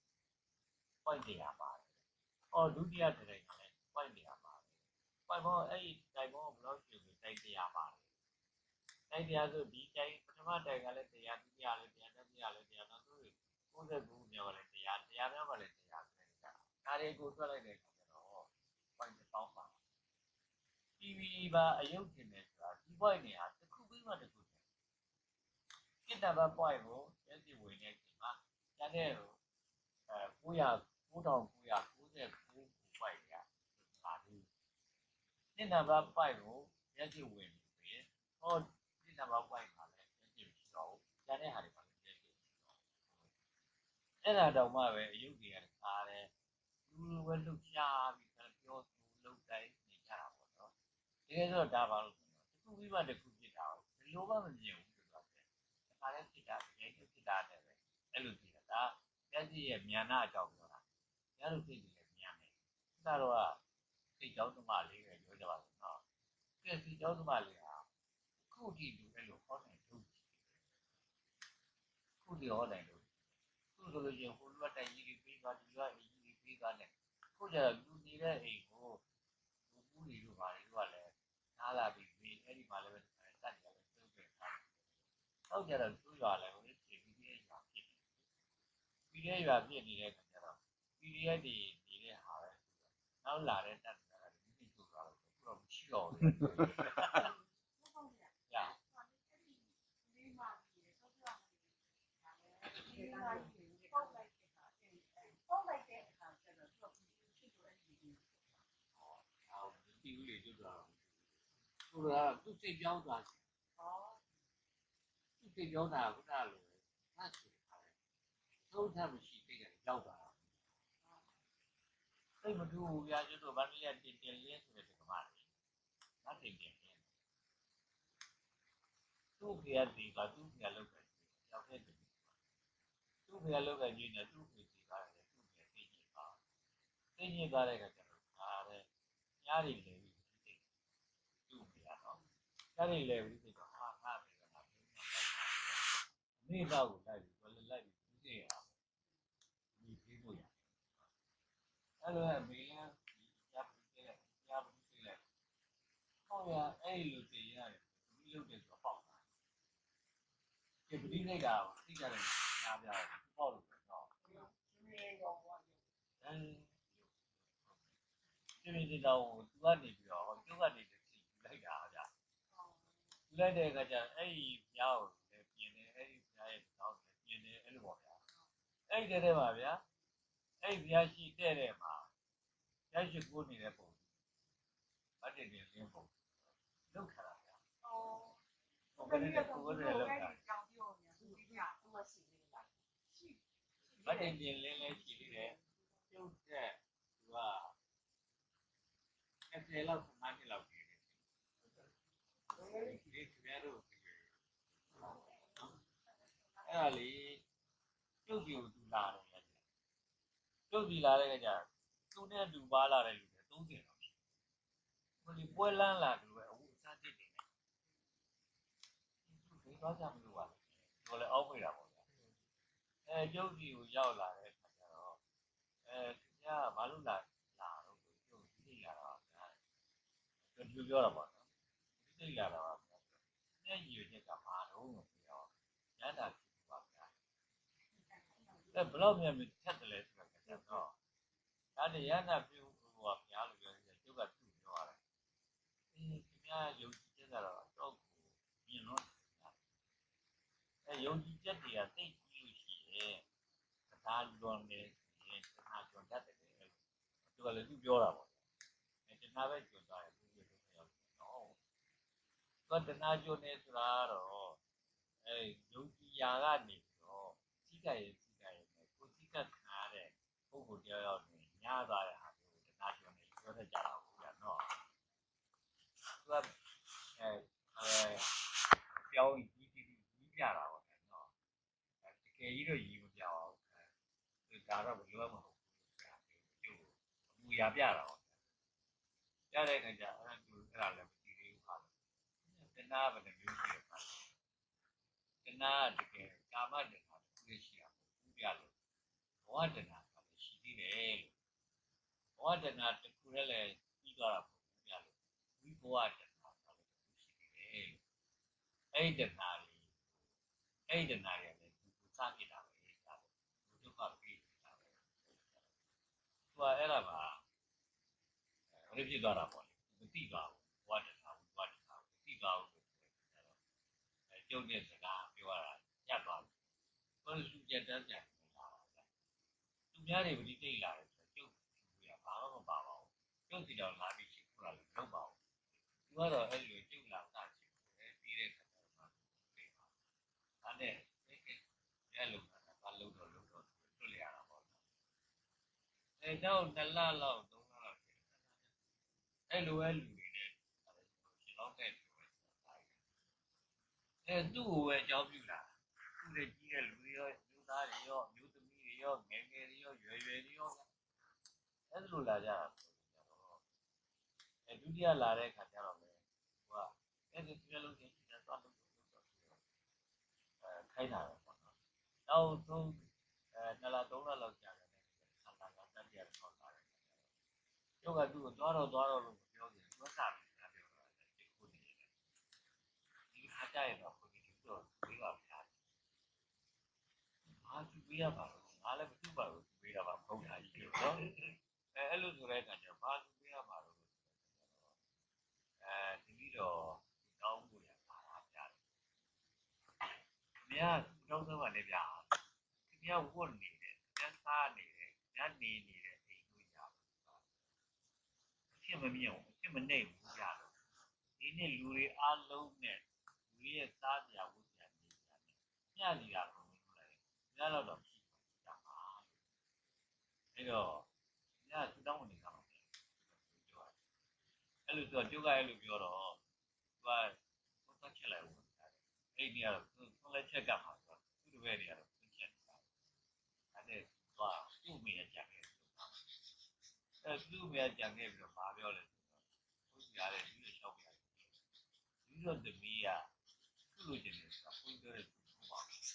point တစ်ရာပါတယ်အော်ဒုတိယတစ်တိုင်ကလည်း point တစ်ရာပါတယ် point ပေါင်းအဲ့ဒီတိုင်ပေါင်းဘယ်လောက်ရှိလဲတိုင်တစ်ရာပါတယ်တိုင်တစ်ရာဆိုဒီတိုင်ပထမတိုင်ကလည်းတစ်ရာဒုတိယလည်းတစ်ရာတတိယလည်းတစ်ရာနောက်ဆုံးကိုးဆယ်ကိုမြောက်လည်းတစ်ရာတစ်ရာမြောက်ကလည်းတစ်ရာဆိုတဲ့ဒါတွေကိုတွက်လိုက်တဲ့အခါကျတော့ပေါင်းပါ တီဗီ ပါအယုတ်တင်တယ်ဆိုတာဒီ point နေဟာတစ်ခုပြီးမှတစ်ခုတယ်တစ်နံပါတ် point ကိုမျက်စိဝင်နေချိန်မှာကျန်တဲ့အဲ၉၀၀ ၉၉၉၉ point ကပါဘူးတစ်နံပါတ် point ကိုမျက်စိဝင်ပြီဆိုရင်ဟောတစ်နံပါတ် point မှာလည်းမျက်စိမရှိတော့ဘူးကျန်တဲ့ဟာတွေမှာလည်းမျက်စိမရှိတော့ဘူးအဲ့ဒါတော့မှပဲအယုတ်တွေကတခါတယ်လူလိုပဲလှုပ်ရှားပြီးပြောသူလှုပ်တိုင်းနေကြတာပေါ့နော်တကယ်ဆိုတော့ဒါပါလို့တစ်ခုပြီးမှတစ်ခုဖြစ်တာဘယ်လိုမှမမြင်ဘူးဆိုတော့တခါလဲဖြစ်တာတကယ်ဖြစ်တာတယ်ပဲအဲ့လိုဖြစ်တာဒါမျက်စိရဲ့ဉာဏအကြောင်းပြောတာညလိုဖြစ်နေလဲဉာဏ်နဲ့ဒါတော့စိတ်ကြောင်းသမားလေးပဲပြောကြပါလို့နော်ကဲစိတ်ကြောင်းသမားလေးဟာခုတည်းလူအဲ့လိုဟောနိုင်လို့ခုတည်းဟောနိုင်လို့ခုဆိုလို့ရင်ဟိုလူကတိုင်ကြီးတွေပြီးသွားဒီလူကအကြီးကြီးပြီးသွားတယ်ခုကျတော့လူနေတဲ့အိမ်ကိုလူဘူးတွေတို့ပါလေတို့ကလည်းနားလာပြီးပြီးအဲ့ဒီမှာလည်းပဲတတ်တယ်လည်းသုံးတယ်ထားတော့ကြတော့သူ့ရွာလည်းဟိုဒီပြီးပြီးရွာဖြစ်နေပြီးတဲ့ရွာဖြစ်နေတဲ့ခါကျတော့ပြီးရဲ့ဒီနေတဲ့ဟာပဲနောက်လာတဲ့တတ်တယ်လည်းဒီလိုသွားတော့သူတော့မရှိတော့ဘူးရလေးမာကြီးဆောက်ရမယ်လေးမာကြီးပေါက်လိုက်တဲ့အခါပေါက်လိုက်တဲ့အခါကျတော့သူကဖြစ်တော့အဲ့ဒီကြီးဟောအော်ဒီဦးလေးကျွတ်တာဆိုတာသူစိတ်ပြောင်းသွားတယ်ဟောသူစိတ်ပြောင်းတာခုနလိုငါဆိုထားတယ်သုံးထမရှိစိတ်ကကြောက်တာစိတ်မတူဘူးဗျာကျွတ်တော့ဗန်လီယာတင်တင်လင်းဆိုတဲ့ကမားလေးငါတင်တင်လင်းသူ့ဖေကဒီကသူ့ဖေလောက်ပဲကြောက်တဲ့သူသူ့ဖေလောက်ကကြီးနေသူ့ဖေဒီကားတယ်သူ့ဖေသိကြီးပါသိကြီးကားတဲ့ကကျတော့အားတဲ့ညားရီလေပြီးသိသူ့ဖေရတော့ညားရီလေပြီးသိတော့ဟာငါဖေကငါဖေအမေတော့ကိုလိုက်ပြီးဘယ်လိုလိုက်ပြီးသိရအောင်ဒီပြေးလို့ရအဲ့လိုမေးရင်ညာပြီးသိလိုက်ညာပြီးသိလိုက်ဟောရအဲ့လိုသိရတယ်ဒီလိုတဲ့ဆိုပေါ့ဒီပတိလိုက်တာသိကြတယ်ညာပြတယ်ပေါ့လို့တော့ဒီရောပေါ့အဲဒီမိဒီတော့သူကနေပြီးတော့သူကနေသိလိုက်တာဗျာသူလိုက်တဲ့အခါကျအဲ့ဒီပြားကိုလည်းပြင်နေအဲ့ဒီပြားရဲ့တောင်းလည်းပြင်နေအဲ့လိုပေါ့ဗျာအဲ့ဒီတဲ့မှာဗျာအဲ့ဒီပြားရှိတဲ့တဲ့မှာပြားရှိကိုနေတဲ့ပုံဗတ်တင်နေလင်းပုံလောက်ခါတာဗျာဟုတ်ကဲ့ဒီကိုကိုလည်းလောက်တာကြောင်ပြောနေသူပြားသူမရှိသေးလားရှိဗတ်တင်ပြင်လင်းလည်းရှိသေးတယ်ပြုတ်တဲ့သူကအဲ့ဒီလောက်မှန်းနေလောက်ပြီဒီကျဲတော့အဲ့ဒါလေပြုတ်ကြည့်ကိုသူလာတယ်ပြုတ်ကြည့်လာတဲ့ကကြသူနဲ့လူပါလာတဲ့လူတွေသုံးဆယ်တော့ဟိုဒီပွဲလန်းလာတယ်ပဲအခုအစားတစ်တယ်ဒီသွားကြမလို့ပါတော့လေအောက်ဖွေတာပေါ့ဗျာအဲပြုတ်ကြည့်ကိုရောက်လာတဲ့အခါကျတော့အဲသူကဘာလို့လာလာတော့ပြုတ်ကြည့်လာတော့ဗျာသူပြောတာပေါ့နော်သိလာတာပါဗျာနဲ့ရည်ရက်ကဘာတော့မပြောရတာဖြစ်ပါဗျာအဲဘလောက်မြန်ဖြတ်တယ်လဲဆိုတော့ကျတော့ဒါနဲ့ရနာပြုဟိုကဗျာလို့ပြောတယ်ကျုပ်ကသူ့ပြောရတယ်အေးခင်ဗျာယုံကြည်ချက်ကတော့တော့မြင်လို့အဲယုံကြည်ချက်တွေကသိကြည့်လို့ရှိရင်ဒါလွန်နေရင်တခါကျွန်းတတ်တယ်သူကလည်းသူပြောတာပေါ့အဲတနာပဲကျွန်းသွားတယ်သူပြောလို့ပြောတော့သူကတနာကျွန်းနေဆိုတာတော့အဲယုံကြည်ရာကနေပြီးတော့စိတ်ကရဲ့စိတ်ကရဲ့ကိုစိတ်ကခံရတဲ့ပုဂ္ဂိုလ်တရားရောက်နေညသွားတဲ့ဟာမျိုးတနာကျွန်းနေပြောတတ်ကြတာဘူးဗျာနော်သူကအဲအဲပြောင်းကြီးကြီးကြီးပြတာပေါ့နော်တကယ်ကြီးတော့ကြီးမပြပါဘူးဒါတော့ဘယ်လိုမှမဟုတ်ဘူးဆရာကျိုးအပူရပြတာပေါ့ပြတဲ့အခါကျအဲ့ဒါသူအဲ့ဒါလည်းမကြည့်သေးဘူးပါတဏှာဘယ်နှမျိုးရှိလဲပါတဏှာတကယ်ကာမတဏှာတစ်ခုရှိတာဘူးပြလို့ဘဝတဏှာဆိုတာရှိသေးတယ်လို့ဘဝတဏှာတစ်ခုလည်းပြီးသွားတာဘူးပြလို့ဝိဘဝတဏှာဆိုတာလည်းတစ်ခုရှိသေးတယ်အဲ့ဒီတဏှာလေးအဲ့ဒီတဏှာလေးလည်းသူစပြတာပဲဒါဒုက္ခပြီးတာပဲသူကအဲ့ဒါပါဟဘာလို့ဖြစ်သွားတာပေါ့လေမသိပါဘူးဘဝတစ်ခါဘဝတစ်ခါမသိပါဘူးလို့ပြောတယ်အဲကျုပ်တဲ့စကားပြောရတာညတ်သွားတယ်ဘာလို့လူကြက်တန်းကြတယ်လာပါလဲသူများတွေပတိသိလာတယ်ဆိုကျုပ်သူကဘာမှမပါပါဘူးကျုပ်စီတော်လာပြီးရှိခိုးလာလို့မလုပ်ပါဘူးသူကတော့အဲ့လိုကျုပ်လာတာရှိခိုးတယ်ပြီးတဲ့ခါကျတော့ပြေးပါဒါနဲ့အဲ့လိုဘာလို့တော့လို့တော့တွတ်ရတာပေါ့အဲတော့နှစ်လလောက်သုံးလလောက်အဲ့လိုပဲလူတွေနဲ့ရှင်လောက်တဲ့လူပဲအဲသူ့ကိုပဲအကြောင်းပြုတာသူ့ရဲ့ကြီးတဲ့လူတွေရောမျိုးသားတွေရောမျိုးသမီးတွေရောငယ်ငယ်တွေရောရွယ်ရွယ်တွေရောအဲ့လိုလာကြတာအဲဒုတိယလာတဲ့ခါကျတော့လေဟိုကအဲ့ဒီပြလုံးချင်းချင်းသွားလို့အဲခိုင်းတာပဲပေါ့နော်နောက်ဆုံးအဲနှစ်လသုံးလလောက်ကြာတယ်ဆန္ဒကတတိယဆောက်တာတယ်ယောဂသူ့ကိုသွားတော့သွားတော့လို့ပြောတယ်သူကစာပြီးတာပြောတာဒီခုနေတယ်ဒီခါကျရင်တော့ကိုကြီးတို့ပြီးပါဗျာဘာသူပေးရပါလို့ငါလည်းမသိပါဘူးသူပေးတာပါဘုရားကြီးလို့နော်အဲအဲ့လိုဆိုတဲ့အခါကျဘာသူပေးရပါလို့အဲဒီပြီးတော့တောင်းဖို့ရပါတာဗျာခင်ဗျာတောင်းတော့ပါလေဗျာခင်ဗျာဝတ်နေတယ်ခင်ဗျာစားနေတယ်ညနေနေတယ်အိမ်တို့ရပါအဖြစ်မမြင်ဘူးအဖြစ်မနှိမ့်ဘူးကြတော့ဒီနေ့လူတွေအားလုံးနဲ့လူရဲ့စားကြဝတ်ကြနေကြတယ်ညနေတာကိုလို့လည်းညတော့တော့ဖြစ်တာပါအဲ့တော့ညသူတောင်းဝင်နေတာပါပြောအဲ့လိုဆိုကျုပ်ကအဲ့လိုပြောတော့သူကသုံးသက်ချက်လိုက်ဝင်တယ်အဲ့ဒီကတော့သုံးလက်ချက်ကမှာဆိုသူ့တပည့်တွေကတော့သုံးချက်နေတာအဲ့ဒါသူကသူ့မိရကြခဲ့အဲ့သူ့မိရကြခဲ့ပြီးတော့ဘာပြောလဲဆိုတော့ဘုရားရဲ့ဒီလိုလျှောက်ပြတယ်ဒီလိုသမီးကသူ့လိုချင်တယ်ဆိုတာဘုရားပြောတဲ့သူ့ပါဘုန်းကြီး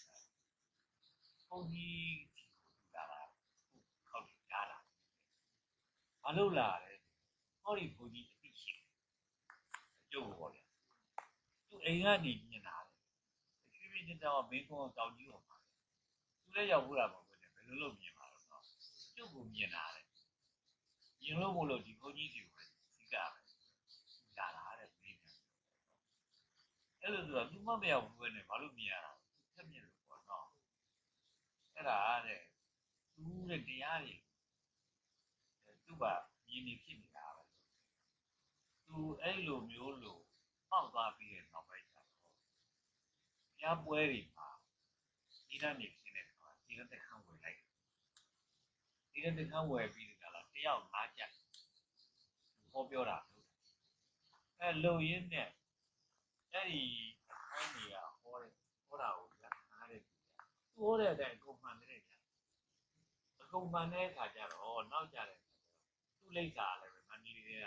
လာတာခောက်ကြားလာမလုပ်လာတယ်ဟောဒီဘုန်းကြီးအသိရှိတယ်ကျုပ်ဟောတယ်သူအိမ်ကနေမြင်လာတယ်ဖြည်းဖြည်းချင်းတော့မင်းကောတောင်ကြီးဟောပါသူလည်းရောက်ဘူးလားမဟုတ်ဘူးဘယ်လိုလုပ်မြင်ပါတော့ကျုပ်ကိုမြင်လာတယ်မြင်လို့မလို့ဒီဘုန်းကြီးတွေကိုသိကြတယ်လာလာတဲ့မင်းကအဲ့လိုဆိုတော့သူမမရောက်ဘူးနဲ့ဘာလို့မြင်ရတာဆက်မြင်လို့ပေါ့နော်အဲ့ဒါတဲ့သူတဲ့တရားတွေသူကမြင်နေဖြစ်နေတာပဲသူအဲ့လိုမျိုးလို့ပေါက်သွားပြီးတဲ့နောက်ပိုင်းကျတော့ဘုရားပွဲတွေမှာဒီတန်းနေဖြစ်တဲ့အခါဒီတန်းတစ်ခါဝယ်လိုက်ဒီတန်းတစ်ခါဝယ်ပြီးကြလားတယောက်ငါးချက်ဟောပြောတာအဲလုံရင်းနဲ့အဲ့ဒီအဲ့ဒီကဟောတယ်ဟောတာကိုပြနားတယ်သူဟောတဲ့အတိုင်းအကုန်မှန်တယ်ကြာအကုန်မှန်တဲ့အခါကျတော့နောက်ကြတယ်သူ့လိပ်စာလည်းပဲမန္တလေးက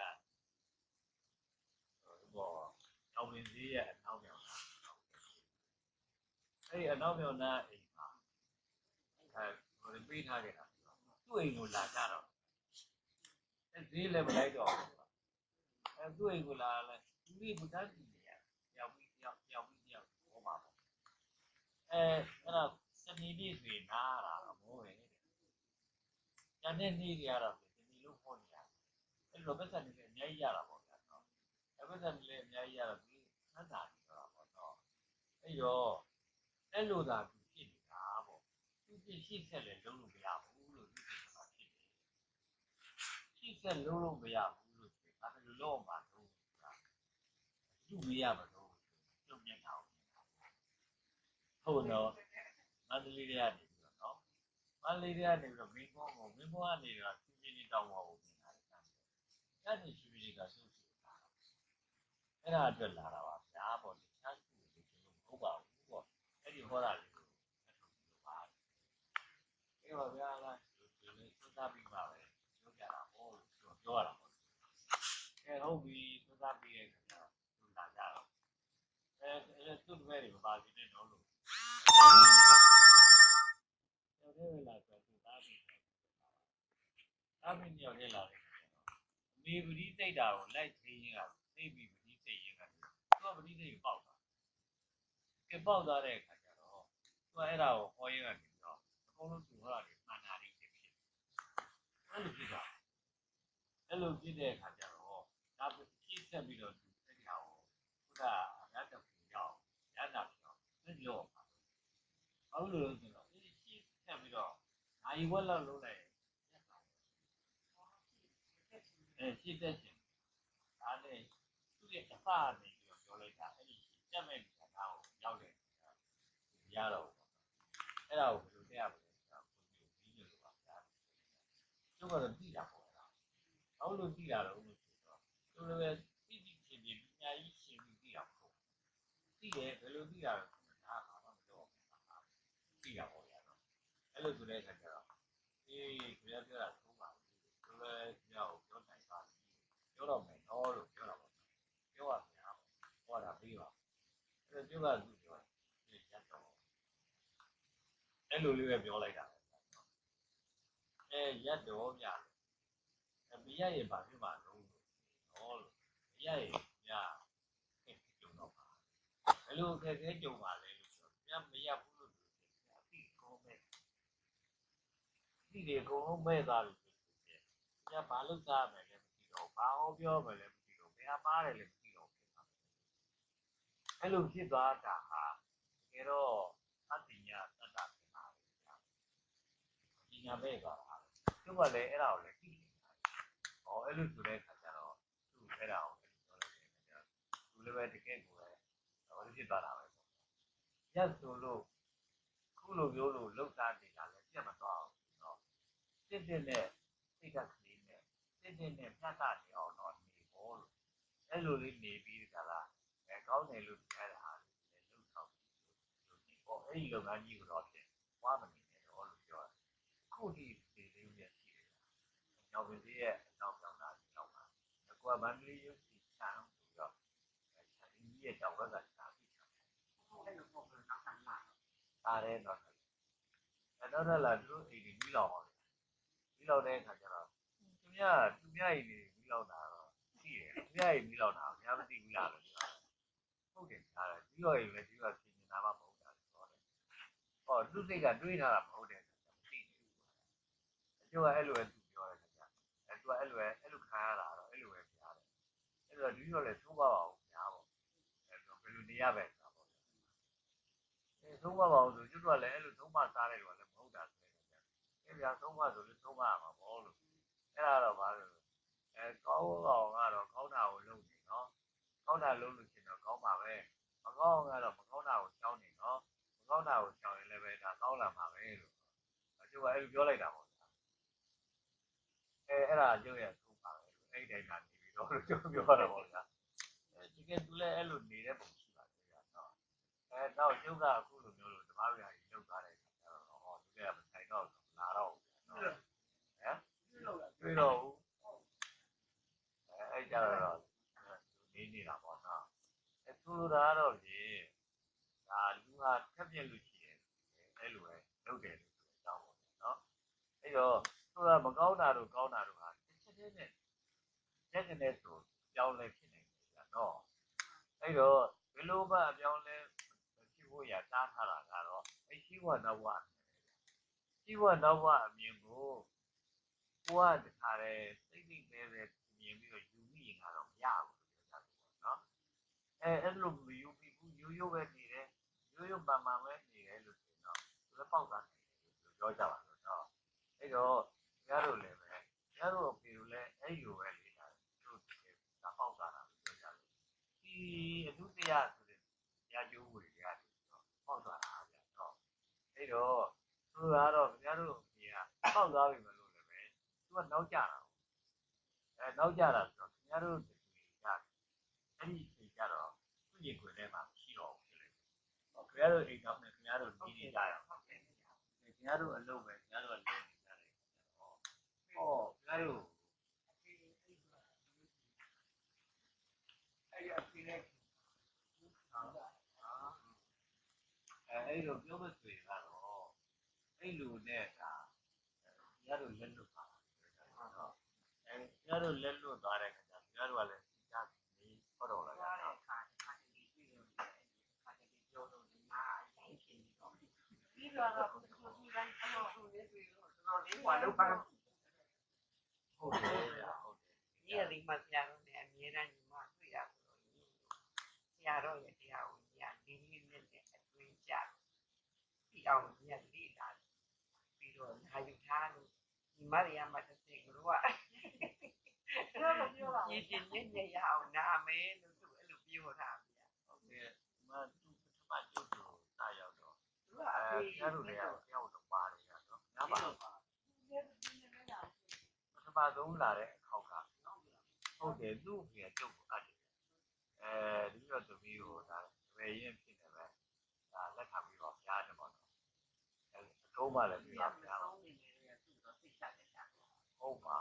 ဟောတောင်ပင်စည်းရဲ့အနောက်မြောက်နာအဲ့ဒီအနောက်မြောက်နာအိမ်မှာအဲဟိုပေးထားခဲ့တာသူ့အိမ်ကိုလာကြတော့အဲဈေးလည်းမလိုက်တော့ဘူးအဲသူ့အိမ်ကိုလာလဲသူလေးကတန်းစီနေရရောက်ပြီးရောက်ရောက်ပြီးရောက်ဟောပါပေါ့အဲအဲ့ဒါစနေနေ့တွေနားတာတော့မိုးပဲညနေနေ့တွေကတော့ဒီနေ့လို့ဟောနေရအဲ့လိုပဲစနေနေ့အများကြီးရတာပေါ့ဗျာနော်အဲ့ပဲစနေနေ့အများကြီးရတော့ဒီသတ်တာနေတော့ပေါ့နော်အဲ့တော့အဲ့လိုသာသူဖြစ်နေတာပေါ့သူပြည့်ရှိဆက်လည်းလုံးလို့မရဘူးလို့သူဖြစ်နေတာဖြစ်တယ်ရှိဆက်လုံးလို့မရဘူးလို့ဒါပေမဲ့လုံးမှာတော့သူ့မရပါတော့ကျုပ်မျက်နှာကိုဟုတ်တော့မန္တလေးကနေပြီးတော့နော်မန္တလေးကနေပြီးတော့မင်းကုန်းကိုမင်းကုန်းကနေတော့သူချင်းတောင်းပါဦးနေတာလေအဲ့ဒီရှင်ကြီးကသူ့စီတာအဲ့ဒါအတွက်လာတာပါဗျာပေါ့တခြားသူ့ကိုကျွန်တော်မဟုတ်ပါဘူးပေါ့အဲ့ဒီဟောတာလေးကိုအထုပ်ပြီးပါအဲ့တော့ဗျာလားဒီလိုသုံးသပ်ပြီးပါပဲပြောကြတာဟောလို့ပြောရတာပေါ့အဲဟုတ်ပြီသုံးသပ်ပြီးရဲ့ခါကျတော့သူလာကြတော့အဲသူ့ဘက်တွေမပါသေးတဲ့တော့လို့ကျော်သေးလာဆိုသူသားပြီးသားပြီးညော်လေးလာတယ်အမေပတိစိတ်တာကိုလိုက်သေးရင်ကသိပြီးပတိစိတ်ရင်ကသူကပတိစိတ်ကိုပေါက်တာကဲပေါက်သွားတဲ့အခါကျတော့သူကအဲ့ဒါကိုဟောရင်းကနေပြီးတော့အကုန်လုံးသူဟောတာတွေမှန်တာတွေဖြစ်ဖြစ်အဲ့လိုဖြစ်တာအဲ့လိုဖြစ်တဲ့အခါကျတော့ဒါပြည့်ဆက်ပြီးတော့ဒီအဲ့ဒီဟာကိုခုနအများတက်ပြီးတော့ရတာပြီးတော့မပြောပါဘူး။ဘာလို့လဲဆိုတော့ဒီပြည့်ဆက်ပြီးတော့နိုင်ဝက်လောက်လုံးလိုက်အဲပြည့်တဲ့ချင်းဒါနဲ့သူ့ရဲ့အစအနေပြီးတော့ပြောလိုက်တာအဲ့ဒီပြတ်မဲ့နေတာကိုရောက်တယ်ရတော့အဲ့ဒါကိုဘယ်လိုတက်ရမလဲဆိုတာကိုပြီးလို့ပါဗျာ။ကျုပ်ကတော့သိတာပေါ့လား။ဘာလို့သိတာလဲလို့ဆိုတော့သူလည်းပဲသိသိချင်းချင်းပညာကြီးရှင်ပြီးသိတာမဟုတ်ဘူး။သိတယ်ဘယ်လိုသိတာလဲဆိုတော့ဒါကမှမပြောဘူး။သိတာပေါ့ဗျာနော်။အဲ့လိုဆိုတဲ့အခါကျတော့အေးကြည့်ပြောတာသုံးပါဘူး။သူလည်းကြောက်ပြောနိုင်ပါဘူး။ပြောတော့မယ်တော့လို့ပြောတာပေါ့။ပြောရဗျာ။ဟောတာပြီးပါ။အဲ့တော့ပြောတာသူပြောတယ်။ရတော့အဲ့လိုလေးပဲပြောလိုက်တာပဲ။အဲရက်တော့ဗျာ။အမေရရဲ့ဘာဖြစ်မှာလုံးလို့ဟောလို့မရရဲ့ညခက်ကြုံတော့ပါ။ဘယ်လိုခက်ခဲကြုံပါလဲလို့ဆိုတော့ညမရဘူးလို့ဆိုတယ်။အပြီးကောမဲ့။ဒီလေအကုန်လုံးမဲ့သွားပြီဆိုတယ်။ညဘာလုပ်စားမယ်လဲမသိတော့ဘာဟောပြောမယ်လဲမသိတော့ဘယ်မှားတယ်လဲမသိတော့ဖြစ်သွားတယ်။အဲ့လိုဖြစ်သွားတာဟာတကယ်တော့အတ္တညာတတ္တဖြစ်ပါလေဗျာ။ဒီညာမဲ့သွားတာ။သူကလည်းအဲ့ဒါကိုလည်းသိနေတာ။ဟောအဲ့လိုဆိုတဲ့အခါကျတော့သူ့အဲ့ဒါကိုပြောလိုက်တယ်ဗျာ။သူလည်းပဲတကယ်ကိုပဲဟောဖြစ်သွားတာပဲပေါ့။ရက်ဆိုလို့ခုလိုမျိုးလို့လှုပ်ရှားနေတာလည်းပြတ်မသွားဘူးเนาะ။တစ်တစ်နဲ့စိတ်ကကလေးနဲ့တစ်တစ်နဲ့ပြတ်တာနေအောင်တော့နေဖို့လို့အဲ့လိုလေးနေပြီးကြလားအဲကောင်းတယ်လို့ပြောတာဟာလည်းလှုပ်ဆောင်ပြီးလို့ဒီပေါ့အဲ့ဒီလုပ်ငန်းကြီးကိုတော့ဖြစ်ဝါမနေနဲ့တော့လို့ပြောတယ်ခုဒီဒီလေးနဲ့ရှိတယ်။နောက်ပြီးရဲ့အနောက်ပြောင်းတာတော့ပါ။ကွာမန္တလေးရုပ်စီချမ်းဆိုတော့အဲဒီရဲ့တောင်ဘက်ကစာပြီးချမ်းအဲ့လိုပုံစံနောက်ဆက်လာတာတယ်တော့အဲ့တော့လာသူတို့အိမ်ကြီးပြီးလောက်အောင်ပြီးလောက်တဲ့အခါကျတော့သူများသူများအိမ်ကြီးပြီးလောက်တာတော့ရှိတယ်သူများအိမ်ပြီးလောက်တာများမသိဘူးလားလို့ပြောတယ်ဟုတ်တယ်ဒါလည်းပြီးတော့အိမ်လည်းပြီးတော့ပြင်နေတာမှမဟုတ်တာဆိုတော့ဟောသူစိတ်ကတွေးထားတာမဟုတ်တဲ့အခါကျမသိဘူးအကျိုးကအဲ့လိုပဲသူပြောတယ်ခင်ဗျအဲ့သူကအဲ့လိုပဲအဲ့လိုခံရတာတော့အဲ့လိုပဲကြားတယ်အဲ့တော့ဒီတော့လည်းသုံးပါပါအောင်ညားပေါ့အဲ့တော့ဘယ်လိုနေရပဲဆိုတာပေါ့အဲသုံးပါပါအောင်ဆိုကျွတ်တော့လည်းအဲ့လိုသုံးပါစားတယ်လို့လည်းမဟုတ်တာဆိုရင်အဲ့ဗျာသုံးပါဆိုလို့သုံးပါမှာပေါ့လို့အဲ့ဒါတော့ဘာလို့အဲကောင်းအောင်ကတော့ကောင်းတာကိုလုပ်နေနော်ကောင်းတာလုပ်လို့ရှင်တော့ကောင်းပါပဲမကောင်းကတော့မကောင်းတာကိုချောင်းနေနော်မကောင်းတာကိုချောင်းရင်လည်းပဲဒါကောင်းလာမှာပဲလို့အကျိုးကအဲ့လိုပြောလိုက်တာပေါ့အဲအဲ့ဒါအကျိုးရဲ့သုံးပါပဲအဲ့ဒီတိုင်းကနေပြီးတော့ကျုပ်ပြောတော့ပေါ့ဗျာအဲဒီကသူလည်းအဲ့လိုနေတဲ့ပုံရှိပါတယ်ဗျာနော်အဲတော့ကျုပ်ကအခုလိုမျိုးလို့ဓမ္မဗျာကြီးလောက်သွားတယ်ဟောသူကမဆိုင်တော့လာတော့နော်ဟမ်တွေ့တော့အဲအဲ့ကြတော့နေနေတာပေါ့နော်အဲသူတို့ကတော့ဒီဒါလူဟာထက်ပြက်လို့ရှိရင်အဲ့လိုပဲလုပ်တယ်လို့ဆိုတော့နော်အဲ့တော့သူကမကောင်းတာတို့ကောင်းတာတို့ဟာတစ်ချက်တည်းနဲ့လက်ကနေဆိုကြောင်းလဲဖြစ်နေတယ်ဗျာနော်အဲ့တော့ဘယ်လိုမှအပြောင်းလဲဖြစ်ဖို့ရတားထားတာကတော့အဲ့ရှိဝနောက်ဝရှိဝနောက်ဝအမြင်ကိုကိုကတခါလေစိတ်စိတ်ပဲပဲမြင်ပြီးတော့ယူမိရင်ကတော့မရဘူးလို့ပြောတာပေါ့နော်အဲအဲ့လိုမယူပြီးဘူးရိုးရိုးပဲနေတယ်ရိုးရိုးပန်ပန်ပဲနေတယ်လို့ဆိုတော့သူလည်းပေါက်သွားတယ်လို့ပြောကြပါလို့နော်အဲ့တော့ကျတို့လည်းပဲကျတို့အဖေတို့လည်းအဲ့လိုပဲလေတာတို့တကယ်ဒါပေါက်သွားတာလို့ပြောကြလို့ဒီအမှုတရားဆိုတဲ့ရာကျိုးဝေရတယ်တော့ပေါက်သွားတာဗျာနော်အဲ့တော့သူကတော့ကျတို့အဖေကပေါက်သွားပြီမလို့လည်းပဲသူကနောက်ကျတာအဲနောက်ကျတာဆိုတော့ကျတို့ဒီကအဲ့ဒီအချိန်ကျတော့သူ့ရင်ခွင်ထဲမှာရှိတော့ဘူးလေဟောကျတို့အိမ်တော်နဲ့ကျတို့နေနေကြရအောင်ကျတို့အလုပ်ပဲကျတို့အလုပ်နေကြတယ်ဟောဟောကျတို့အဲ့ဒီအပြင်နဲ့အဲ့လိုပြောမဆွေကတော့အဲ့လိုနဲ့ဒါကျတို့လက်လွတ်ပါတော့အဲကျတို့လက်လွတ်သွားတဲ့ခါကျကျတို့ကလည်းစီကားပြီးဟောတော့လာတာပြီးတော့တော့သူကဒီတိုင်းအလုပ်လုပ်နေပြီတော့တော်လေးဟောလုပ်ပါဟုတ်တယ်ဟုတ်တယ်ဒီအလေးမှဆရာတို့လည်းအမြမြဲတမ်းညီမတွေ့ရဆိုတော့ဆရာတော်ရဲ့တရားကိုညီကလေးလေးနဲ့နဲ့အတွင်းကြပြီးအောင်ညီကလေးလာပြီးတော့နာယူထားလို့ညီမတွေကမှတစ်စိတ်တို့ကပြောလို့ပြောပါဘူးပြင်းပြင်းညံ့ညံ့အောင်နာမယ်လို့သူအဲ့လိုပြောတာဗျာဟုတ်ကဲ့ဒီမှာသူပထမကျုပ်တို့တာရောက်တော့သူကအအဲဖေကျတို့တွေကတယောက်တော့ပါတယ်ရတော့ညပါပထမဆုံးလာတဲ့အခေါက်ကဟုတ်တယ်သူ့ဖေကျုပ်ကိုအပ်တယ်အဲဒီတော့သမီးကိုဒါပဲရင်ဖြစ်နေပဲဒါလက်ခံပြီးတော့ကြားတယ်ပေါ့နော်အဲအကုန်းမှလည်းပြီးတော့ကြားဆုံးနေတယ်သူတော့သိချတယ်ကြာဟုတ်ပါ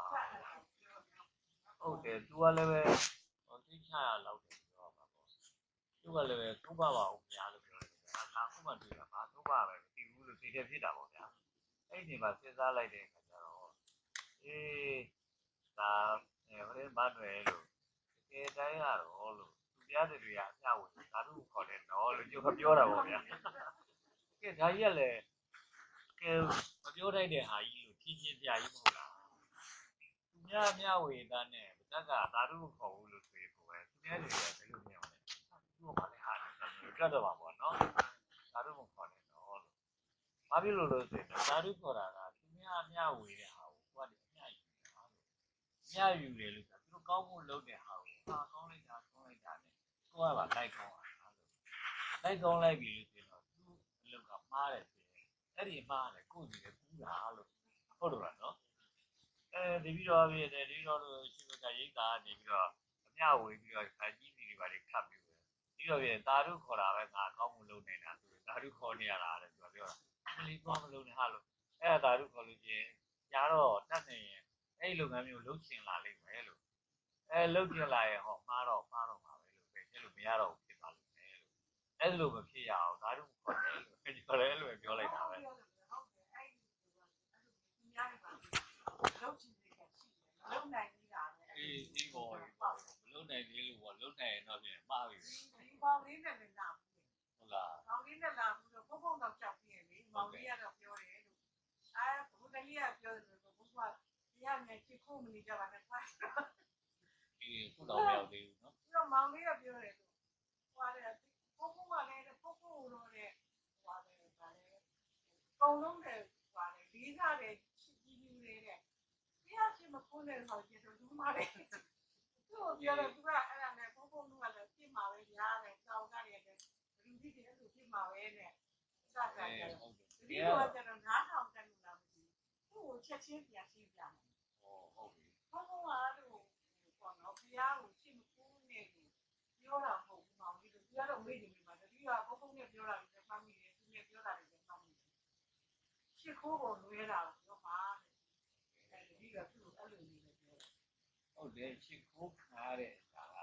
ဟုတ်တယ်သူကလည်းပဲဟိုသိချရလောက်တယ်ပြောပါပေါ့သူကလည်းပဲသုံးပါပါဦးဗျာလို့ပြောတယ်ငါခုမှတွေ့တာပါသုံးပါပဲမသိဘူးလို့သိတယ်ဖြစ်တာပေါ့ဗျာအဲ့ဒီမှာစဉ်းစားလိုက်တဲ့အခါကျတော့အေးဒါဟိုလည်းမတွယ်လို့တကယ်တိုင်းရတော့လို့သူပြတဲ့တွေကအမျှဝင်ဓာတုခေါ်တယ်နော်လို့ပြောပြောတာပေါ့ဗျာကဲဒါကြီးကလည်းကဲမပြောတတ်တဲ့ဟာကြီးလို့ဖြင်းချင်းပြကြီးမဟုတ်လားသူများမျှဝေသားနဲ့ဗဇက်ကဓာတုခေါ်ဘူးလို့ဆိုရင်ကိုပဲသူများတွေကဘယ်လိုမြင်လဲသူ့ဘာလဲဟာကတ်တော့ပါပေါ့နော်ဓာတုမခေါ်နဲ့တော့လို့ဘာဖြစ်လို့လို့ဆိုရင်ဓာတုခေါ်တာကသူများမျှဝေတဲ့ဟာကိုကိုကတည်းကအမျှယူတာလို့မျှယူတယ်လို့ဆိုသူတို့ကောင်းဖို့လုပ်တဲ့ဟာကိုဟာကောင်းလိုက်တာကောင်းလိုက်တာနဲ့ကိုကပါလိုက်ကောင်းတာလို့လိုက်ကောင်းလိုက်ပြီလို့ဆိုတော့သူ့အလုပ်ကမှားတယ်ဆိုရင်အဲ့ဒီမှားတယ်ကိုယ်စီလည်းကူးတာလို့ဟုတ်တော့လားနော်အဲဒီပြီးတော့ပြည့်တယ်ဒီတော့ရှိကရိတ်တာနေပြီးတော့အမျှဝေပြီးတော့ခါကြီးစီတွေပါလေခတ်ပြီးပြီးတော့ပြတာရုခေါ်တာပဲငါကောင်းမှုလုပ်နေတာသူတာရုခေါ်နေရတာတဲ့သူကပြောတာမလီကောင်းမလုပ်နဲ့ဟာလို့အဲ့ဒါတာရုခေါ်လို့ချင်းညာတော့တတ်နေရင်အဲ့ဒီလုပ်ငန်းမျိုးလုပ်ချင်လာလိမ့်မယ်လို့အဲလုပ်ချင်လာရင်ဟောမှားတော့မှားတော့မှာပဲလို့ပဲကျလို့မရတော့ဘူးဖြစ်သွားလိမ့်မယ်လို့အဲ့လိုမဖြစ်ရအောင်တာရုခေါ်တယ်လို့ပြောတယ်လို့ပြောလိုက်တာပဲဟုတ်တယ်အဲ့ဒီသူများတွေပါလောက်ချင်တယ်ရှိတယ်လုံနိုင်နေတာပဲအေးဒီပေါ်မလုံနိုင်သေးလို့ပေါ့လုံနိုင်ရင်တော့ပြင်မှားပြီဒီပေါင်းလေးနဲ့လည်းလာဘူးဟုတ်လားပေါင်းလေးနဲ့လာဘူးတော့ဘုံဘုံတော့ကြောက်ပြင်းလေမောင်လေးကတော့ပြောတယ်လို့အဲဘုဒ္ဓလေးကပြောတယ်လို့ဘုရားတရားနဲ့ချစ်ဖို့မနေကြပါနဲ့ကွာအေးခုတော့မရောက်သေးဘူးနော်ပြီးတော့မောင်လေးကပြောတယ်လို့ဟွာတယ်ဘုံဘုံကလည်းဘုံဘုံတော့တဲ့ဟွာတယ်ဗာလေအကုန်လုံးတဲ့ဟွာတယ်လေးစားတယ်ချစ်ကြီးကြီးလေးတဲ့တရားချစ်မဖို့နဲ့ဆိုရင်တော့ဘူးမလေးသူ့ကိုပြောတော့သူကအဲ့ဒါနဲ့ဘုံဘုံကလည်းပြင်မှာပဲရားတယ်တောင်းကြတယ်လူကြီးတွေအဲ့လိုပြင်မှာပဲနဲ့စကားကြတယ်ဟုတ်တယ်ဒီလိုကျတော့နားထောင်တယ်လို့လားမသိဘူးသူ့ကိုချက်ချင်းပြန်ရှင်းပြတယ်ဟောဟုတ်ပြီဘုံဘုံကလို့ပေါ့နော်ဘုရားကိုရှင်းမဖို့နဲ့ပြောတာမဟုတ်ဘူးမောင်လေးတို့ပြောတော့မေ့နေပြီမှာတတိယဘုံဘုံနဲ့ပြောတာလည်းမှတ်မိတယ်သူနဲ့ပြောတာလည်းမှတ်မိတယ်ရှစ်ခိုးကိုလွဲတာကိုပြောပါတဲ့အဲဒီကသူ့ကိုအဲ့လိုနေနေပြောဟုတ်တယ်ချစ်ခိုးခါတဲ့ဒါက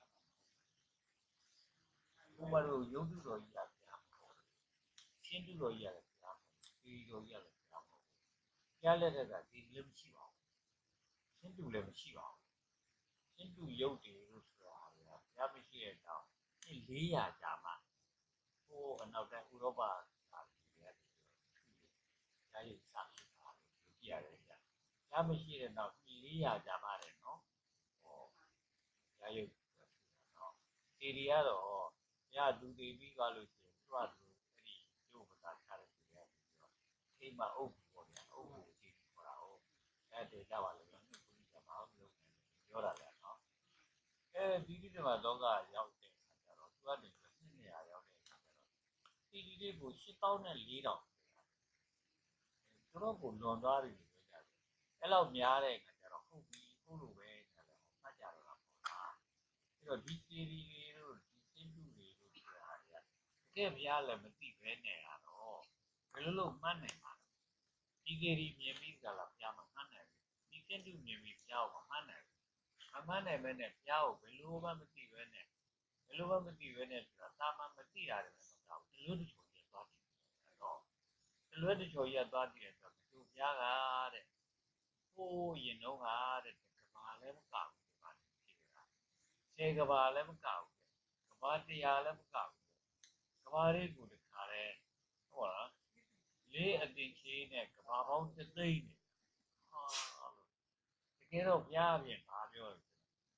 ဘုမတို့ရုပ်တုတော်ကြီးကပြန်မဟုတ်ဘူးရှင်းတုတော်ကြီးရတယ်ပြန်မဟုတ်ဘူးဒီတော်ကြီးရတယ်ပြန်မဟုတ်ဘူးကြားလက်ထက်ကဒီလည်းမရှိပါဘူးရှင်းတုလည်းမရှိပါဘူးရှင်းတုရုပ်တွေလို့ဆိုတာကကြားမရှိတဲ့တောင်ဒီလေးရာကြာမှဟိုအနောက်တိုင်းဥရောပသာပြည်တွေကကြားရစာဖြစ်တာလို့ကြည့်ရတယ်ကြာကြားမရှိတဲ့နောက်ဒီလေးရာကြာမှတယ်နော်ဟောကြားရုပ်နော်ဒီတွေကတော့ညသူတည်ပြီးသွားလို့ရှိရင်သူကသူအဲ့ဒီရုပ်ပစာထားတဲ့ပြည်ရဲ့ပြီးတော့အိမ်မှာအုပ်ပေါ့ဗျာအုပ်ကိုကြည့်ခေါ်တာဟုတ်အဲ့ဒါကြပါလို့နော်ကိုကြီးကမအောင်လုပ်နေပြောတာလေနော်အဲဒီဒီဒီမှာတော့ကရောက်တဲ့အခါကျတော့သူကနေနှစ်နေရာရောက်တဲ့အခါကျတော့ဒီဒီလေးကိုရှစ်သောင်းနဲ့လေးတောင်သူတို့ကိုလွန်သွားတယ်လို့ပြောကြတယ်အဲ့လောက်များတဲ့အခါကျတော့ဟုတ်ပြီဟုတ်လို့ပဲဆိုတော့ဖတ်ကြတော့တာပေါ့လားအဲ့တော့ဒီစီရီလေးတို့ဒီစင်းတူလေးတို့ဆိုတာကတကယ်ဘုရားလည်းမသိပဲနဲ့ရတော့ဘယ်လိုလုပ်မှတ်နိုင်မှာလဲဒီစီရီမြင်ပြီးကြလားဘုရားမမှတ်နိုင်ဘူးဒီစင်းတူမြင်ပြီးဘုရားကိုမမှတ်နိုင်ဘူးမမှတ်နိုင်ပဲနဲ့ဘုရားကိုဘယ်လိုမှမသိပဲနဲ့ဘယ်လိုမှမသိပဲနဲ့ဆိုတာတာမန်မသိရတယ်ပဲမဟုတ်ဘူးတလွတ်တချို့ကြီးသွားကြည့်အဲ့တော့တလွတ်တချို့ကြီးသွားကြည့်တယ်ဆိုတော့သူဘုရားကတဲ့ဟိုးရင်တော့ကတဲ့ကဘာလည်းမကောက်ဘူးဒီမှာဖြစ်နေတာခြေကဘာလည်းမကောက်ဘူးကဘာတရားလည်းမကောက်ဘူးကဘာလေးကိုတခါလဲဟုတ်လားလေးအတင်ကြီးနဲ့ကဘာပေါင်းသသိန်းနဲ့ဟာလို့တကယ်တော့ဘုရားပြင်ဘာပြောလဲ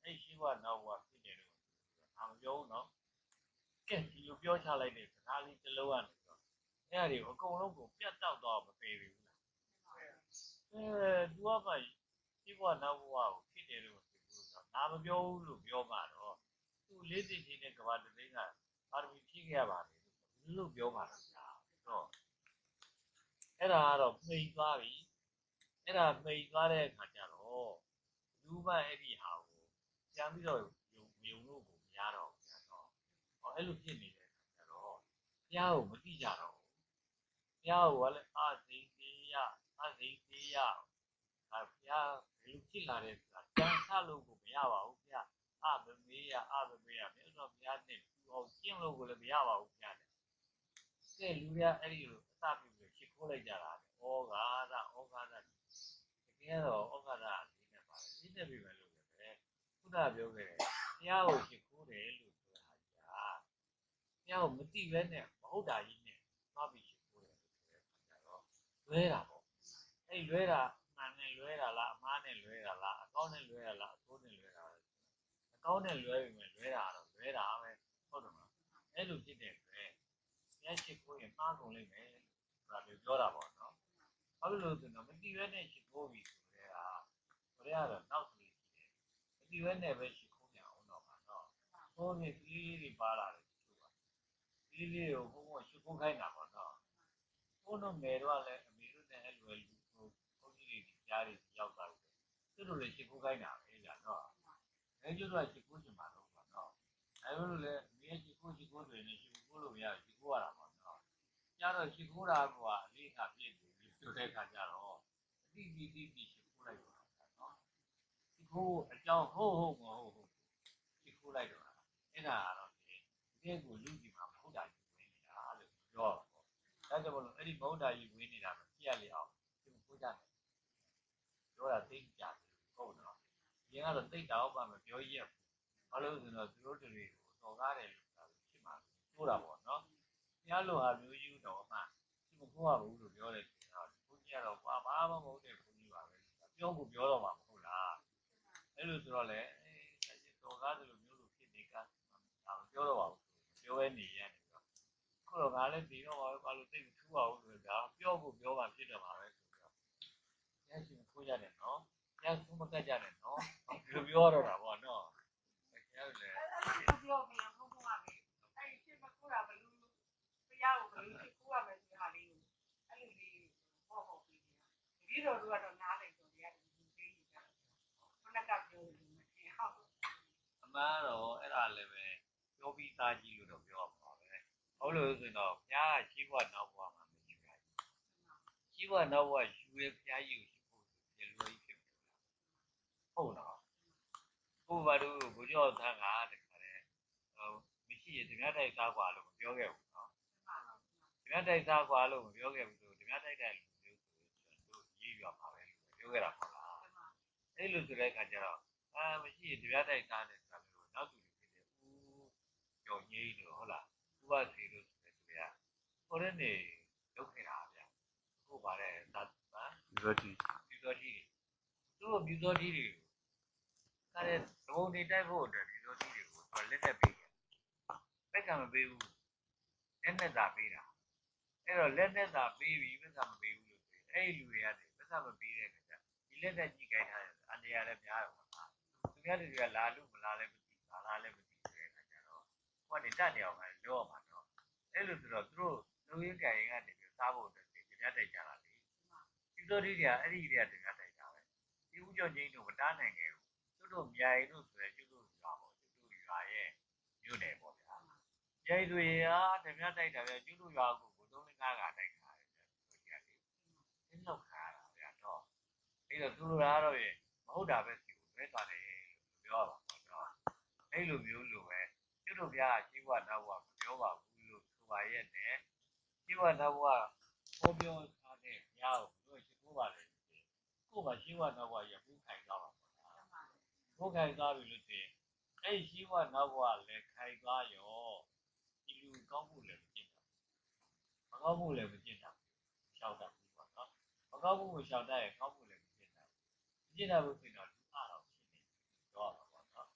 အဲ့ရှိဘဝနောက်ဘဝဖြစ်တယ်လို့အာမပြောဘူးနော်ကဲဒီလိုပြောချလိုက်တဲ့စကားလေးတစ်လုံးကနေတော့အဲ့ဒါတွေကိုအကုန်လုံးကိုပြတ်တောက်တော့မပေဘူးလားအဲသူကမှရှိဘဝနောက်ဘဝကိုဖြစ်တယ်လို့ပြောဘူးဆိုတော့ငါမပြောဘူးလို့ပြောမှတော့သူလေးသိချင်းတဲ့ကဘာတသိန်းကပါရမီဖြည့်ခဲ့ရပါတယ်လို့ပြောမှလားတော့အဲ့ဒါကတော့မှိန်သွားပြီအဲ့ဒါမှိန်သွားတဲ့အခါကျတော့လူမအဲ့ဒီဟာကိုပြန်ပြီးတော့ယုံယုံလို့ကိုမရတော့ဘူးဆိုတော့ဟောအဲ့လိုဖြစ်နေတဲ့အခါကျတော့ဘုရားကိုမသိကြတော့ဘူးဘုရားကိုလည်းအာသိသေးရအာသိသေးရအာဘုရားဘယ်လိုဖြစ်လာတဲ့ဆိုတာကြံဆလို့ကိုမရပါဘူးဘုရားအာမမေးရအာမမေးရမြတ်စွာဘုရားနဲ့သူ့အောင်ကျင့်လို့ကိုလည်းမရပါဘူးဘုရားတဲ့ကဲလူတွေကအဲ့ဒီလိုအစပြုပြီးရှ िख ိုးလိုက်ကြတာဩဃာသဩဃာသတကယ်တော့ဩဃာသလေးနဲ့ပါတယ်လေးနဲ့ပြီပဲလို့ပဲခုနပြောခဲ့တယ်ဘုရားကိုရှ िख ိုးတယ်လို့ဆိုတာဟာဘုရားကိုမသိပဲနဲ့မဟုတ်တာကြီးနဲ့သွားပြီးရှ िख ိုးတယ်လို့ဆိုတဲ့အခါကျတော့လွဲတာပေါ့အဲ့လွဲတာမှန်နဲ့လွဲတာလားအမှားနဲ့လွဲတာလားအကောင်းနဲ့လွဲတာလားအဆိုးနဲ့လွဲတာလားအကောင်းနဲ့လွဲပြီမဲ့လွဲတာတော့လွဲတာပဲဟုတ်တယ်မလားအဲ့လိုဖြစ်တဲ့အတွက်ဘုရားရှ िख ိုးရင်မှားကုန်လိမ့်မယ်ဆိုတာမျိုးပြောတာပေါ့နော်ဘာလို့လဲဆိုတော့မတိပဲနဲ့ရှ िख ိုးပြီဆိုတဲ့ဟာဘယ်ရတော့နောက်ကလေးရှိတယ်မတိပဲနဲ့ပဲရှ िख ိုးကြအောင်တော့ပါတော့ဟိုမြကလေးလေးတွေပါလာတယ်သူကဒီလေးကိုဘုံဘုံရှ िख ိုးခိုင်းတာပေါ့နော်ဘုံတော့မယ်တော့လည်းအမေတို့နဲ့အဲ့လိုလူဟိုဘုန်းကြီးတွေကြားတွေရောက်သွားတယ်သူတို့လည်းရှ िख ိုးခိုင်းတာပဲကြာတော့အဲကျတော့ရှ िख ိုးချင်မှာတော့ပေါ့နော်အဲလိုလေအမေရှ िख ိုးရှ िख ိုးတွေနဲ့ရှ िख ိုးလို့မရရှ िख ိုးရတာပေါ့နော်ကျတော့ရှ िख ိုးတာကအလေးကပြည့်တယ်ဆိုတဲ့အခါကျတော့အတိတိတိတိရှ िख ိုးလိုက်တော့နော်ရှ िख ိုးအကြောင်းဟုတ်ဟုတ်မဟုတ်ဟုတ်ရှ िख ိုးလိုက်တော့အဲ့ဒါကတော့ဒီဒီကိုလူကြီးမှာမဟုတ်တာကြီးဝင်နေတာလို့ပြောတာပေါ့ဒါကြောင့်မလို့အဲ့ဒီမဟုတ်တာကြီးဝင်နေတာကိုကြည့်ရလေအောင်ရှ िख ိုးကြတယ်ပြောတာသိကြတယ်ဟုတ်နော်ဒီကတော့သိတာဟုတ်ပါမပြောရဘူးဘာလို့ဆိုတော့သူတို့တွေကိုတော်ကားတယ်လို့ဆိုတာဖြစ်မှာပြောတာပေါ့နော်တရားလိုဟာမျိုးကြီးတော့မှရှ िख ိုးရဘူးလို့ပြောတယ်ဆိုတော့ဘုန်းကြီးကတော့ဘာမှမဟုတ်တဲ့ဘုန်းကြီးပါပဲပြောဖို့ပြောတော့မှာမဟုတ်လားအဲ့လိုဆိုတော့လေအဲတော်ကားတယ်လို့မျိုးလို့ဖြစ်နေကဒါမပြောတော့ပါဘူးပြောရဲနေရတယ်ဆိုတော့ခုတော့ငါလည်းဒီတော့ဘာလို့သိမထူးပါဘူးဆိုတော့ဒါပြောဖို့ပြောမှဖြစ်တယ်မှာပဲဆိုတော့ရရှိမခိုးကြတယ်နော်ရရှိမကတ်ကြတယ်နော်ဒီလိုပြောတော့တာပေါ့နော်အဲ့ဒါလေပြောပြီးဘုံဘုံကလေအဲ့ဒီရှ िख ိုးတာဘလူဘုရားကိုဘလူရှ िख ိုးရမယ်ဆိုတာလေးကိုအဲ့လိုလေးဟောဟောပြီးဒီတော့သူကတော့နားလိုက်တော့တရားသူသိကြတယ်ခုနကပြောလို့မထင်ဟုတ်အမှန်တော့အဲ့ဒါလည်းပဲပြောပြီးသားကြီးလို့တော့ပြောပါပဲဟုတ်လို့ဆိုတော့ဘုရားကရှိဘဝနောက်ဘဝမှာမရှိဘူးရှိဘဝနောက်ဘဝယူရဘုရားကြီးကိုရှိဖို့ဒီလိုကြီးဖြစ်ပြီဟုတ်လားဘုရားတို့ဘုရားထံကတခါလေဟိုမရှိရင်ဓမြတိုက်သားกว่าလို့မပြောခဲ့ဘူးနော်ဓမြတိုက်သားกว่าလို့မပြောခဲ့ဘူးဆိုဓမြတိုက်တဲ့လူမျိုးဆိုတို့ရေးရပါပဲလို့ပြောခဲ့တာပေါ့လားအဲ့လိုဆိုတဲ့အခါကျတော့အာမရှိရင်ဓမြတိုက်သားတယ်ဆိုတာမျိုးနောက်သူတွေဖြစ်တယ်ဦးကျော်ကြီးလို့ဟုတ်လားဥပစီလို့ဆိုတဲ့သူကဟိုတဲ့နေလုပ်ခဲ့တာဗျဟုတ်ပါတယ်သာဟမ်ဒီလိုတီဒီလိုကြီးသူ့မြူစောကြီးတွေကားတဲ့သဘုံတွေတိုက်ဖို့အတွက်မြူစောကြီးတွေကိုသူလက်သက်ပေးတယ်လက်ကမပေးဘူးလက်နဲ့သာပေးတာအဲ့တော့လက်နဲ့သာပေးပြီးလက်ကမပေးဘူးလို့ဆိုရင်အဲ့ဒီလူတွေကနေလက်ကမပေးတဲ့အခါကျဒီလက်နဲ့ကြည့်ခိုင်းထားတယ်အန္တရာယ်လည်းများတယ်ပေါ့နော်သူများတွေကလာလို့မလာလည်းမသိဘာလာလည်းမသိဆိုတဲ့အခါကျတော့ဟိုကနေတတ်နေအောင်လည်းပြောမှာတော့အဲ့လိုဆိုတော့သူတို့လူရင်းကြိုင်ကနေပြီးစားဖို့အတွက်ဒီပြတ်တိုက်ကြတာလေဒီလိုတွေကအဲ့ဒီတွေကတင်တိုက်တာပဲဒီဦးကျော်ချင်းတို့မတားနိုင်ခဲ့ဘူးသူတို့မြိုင်တို့ဆိုရယ်ကျွတ်တို့ရွာပေါ့ကျွတ်တို့ရွာရဲ့မြို့နယ်ပေါ့ဗျာမြိုင်တွေအားဓမြတိုက်တာဗျကျွတ်တို့ရွာကိုကိုသုံးလကားကတိုက်တာတယ်ဗျဆိုကြတယ်ဒီလောက်ခါတာဗျာတော့အဲ့တော့သူတို့ကတော့ရေမဟုတ်တာပဲစီကိုတွဲသွားတယ်လို့ပြောပါပေါ့နော်အဲ့လိုမျိုးလိုပဲကျွတ်တို့ဗျာရှိဘဝနောက်ဘဝမပြောပါဘူးလို့ဆိုပါရဲ့နဲ့ရှိဘဝနောက်ဘဝဟောပြောထားတဲ့ဘုရားကိုတို့ရှိခိုးပါလေကို့မှာရှိဘဝနောက်ဘဝရပူးခိုင်သွားပါပေါ့နော်ပူးခိုင်သွားပြီလို့ဆိုရင်အဲ့ရှိဘဝနောက်ဘဝလည်းခိုင်သွားရောဒီလူကောင်းမှုလည်းမကျင့်တာမကောင်းမှုလည်းမကျင့်တာရှောက်တာဘူးပေါ့နော်မကောင်းမှုကိုရှောက်တတ်ရင်ကောင်းမှုလည်းမကျင့်တာမကျင့်တာဘူးဆိုရင်တော့လူအတော်ဖြစ်နေတော့ပါပေါ့နော်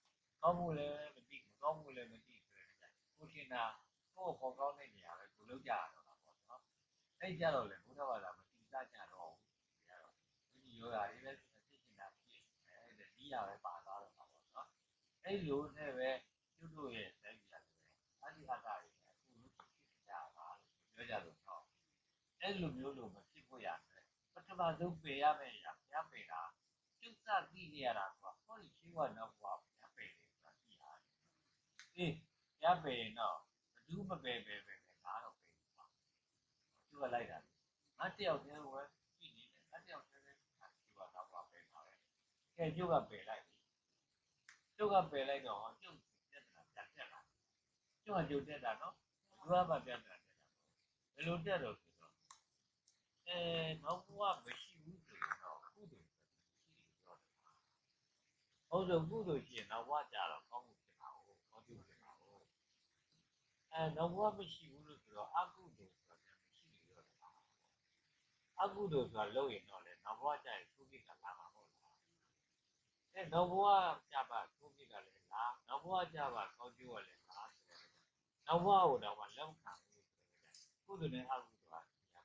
ကောင်းမှုလည်းမသိမကောင်းမှုလည်းမသိဆိုတဲ့ကိုရှင်နာကိုယ်ပေါ်ကောင်းတဲ့နေရာပဲကိုလုပ်ကြရတော့တာပေါ့နော်အဲ့ကြတော့လေဘုရားဘာသာမတိစားကြတော့ဘူးဒါတော့ဒီယောဂါလေးပဲသိရှင်နာဖြစ်အဲ့ဒါဒီရပဲပါသွားတော့တာပေါ့နော်အဲ့လိုနဲ့ပဲကျွတ်တို့ရဲ့ဆက်ပြရတယ်အဓိကတာတွေအခုလို့ဖြစ်ကြပါလို့ပြောကြလို့တော့အဲ့လိုမျိုးလို့မဖြစ်ဖို့ရတယ်ပထမဆုံးပေရမယ့်အရာဘုရားပေတာကျွတ်စသိနေရတာကဟောဒီရှိဝနောက်ဘုရားဘုရားပေတယ်ဆိုတာသိရတယ်အေးဘုရားပေရင်တော့ဘယ်သူမပေပေပေပဲငါတော့ပေပါကျွတ်လိုက်တာငါတယောက်တည်းဝဲကြည့်နေတယ်ငါတယောက်တည်းပဲရှိဝနောက်ဘုရားပေပါပဲကဲကျွတ်ကပေလိုက်ပြီကျွတ်ကပေလိုက်တော့ကျွတ်ပြတ်တာပြတ်တက်လာကျွတ်ကကျွတ်တက်တာနော်ဘုရားပါပြတ်တာတက်တာဘယ်လိုတက်တော့ဆိုတော့အဲနောက်ဘုရားမရှိဘူးဆိုတော့ကုသိုလ်ရှိတယ်ပြောတယ်ဟုတ်ဆိုကုသိုလ်ရှိရင်နောက်ဘဝကြတော့ကောင်းမှုဖြစ်တာဟုတ်ကောင်းကျိုးဖြစ်တာဟုတ်အဲနောက်ဘဝမရှိဘူးလို့ဆိုတော့အကုသိုလ်ဆိုတာမရှိလို့ပြောတာအကုသိုလ်ဆိုတာလုပ်ရင်တော့လေနောက်ဘဝကြရင်သုခိကလာမှာမဟုတ်လားအဲနောက်ဘဝကြပါသုခိကလည်းလာနောက်ဘဝကြပါကောင်းကျိုးကလည်းလာဆိုတော့နောက်ဘဝကိုတော့လက်မခံဘူးဆိုတော့ကုသိုလ်နဲ့အကုသိုလ်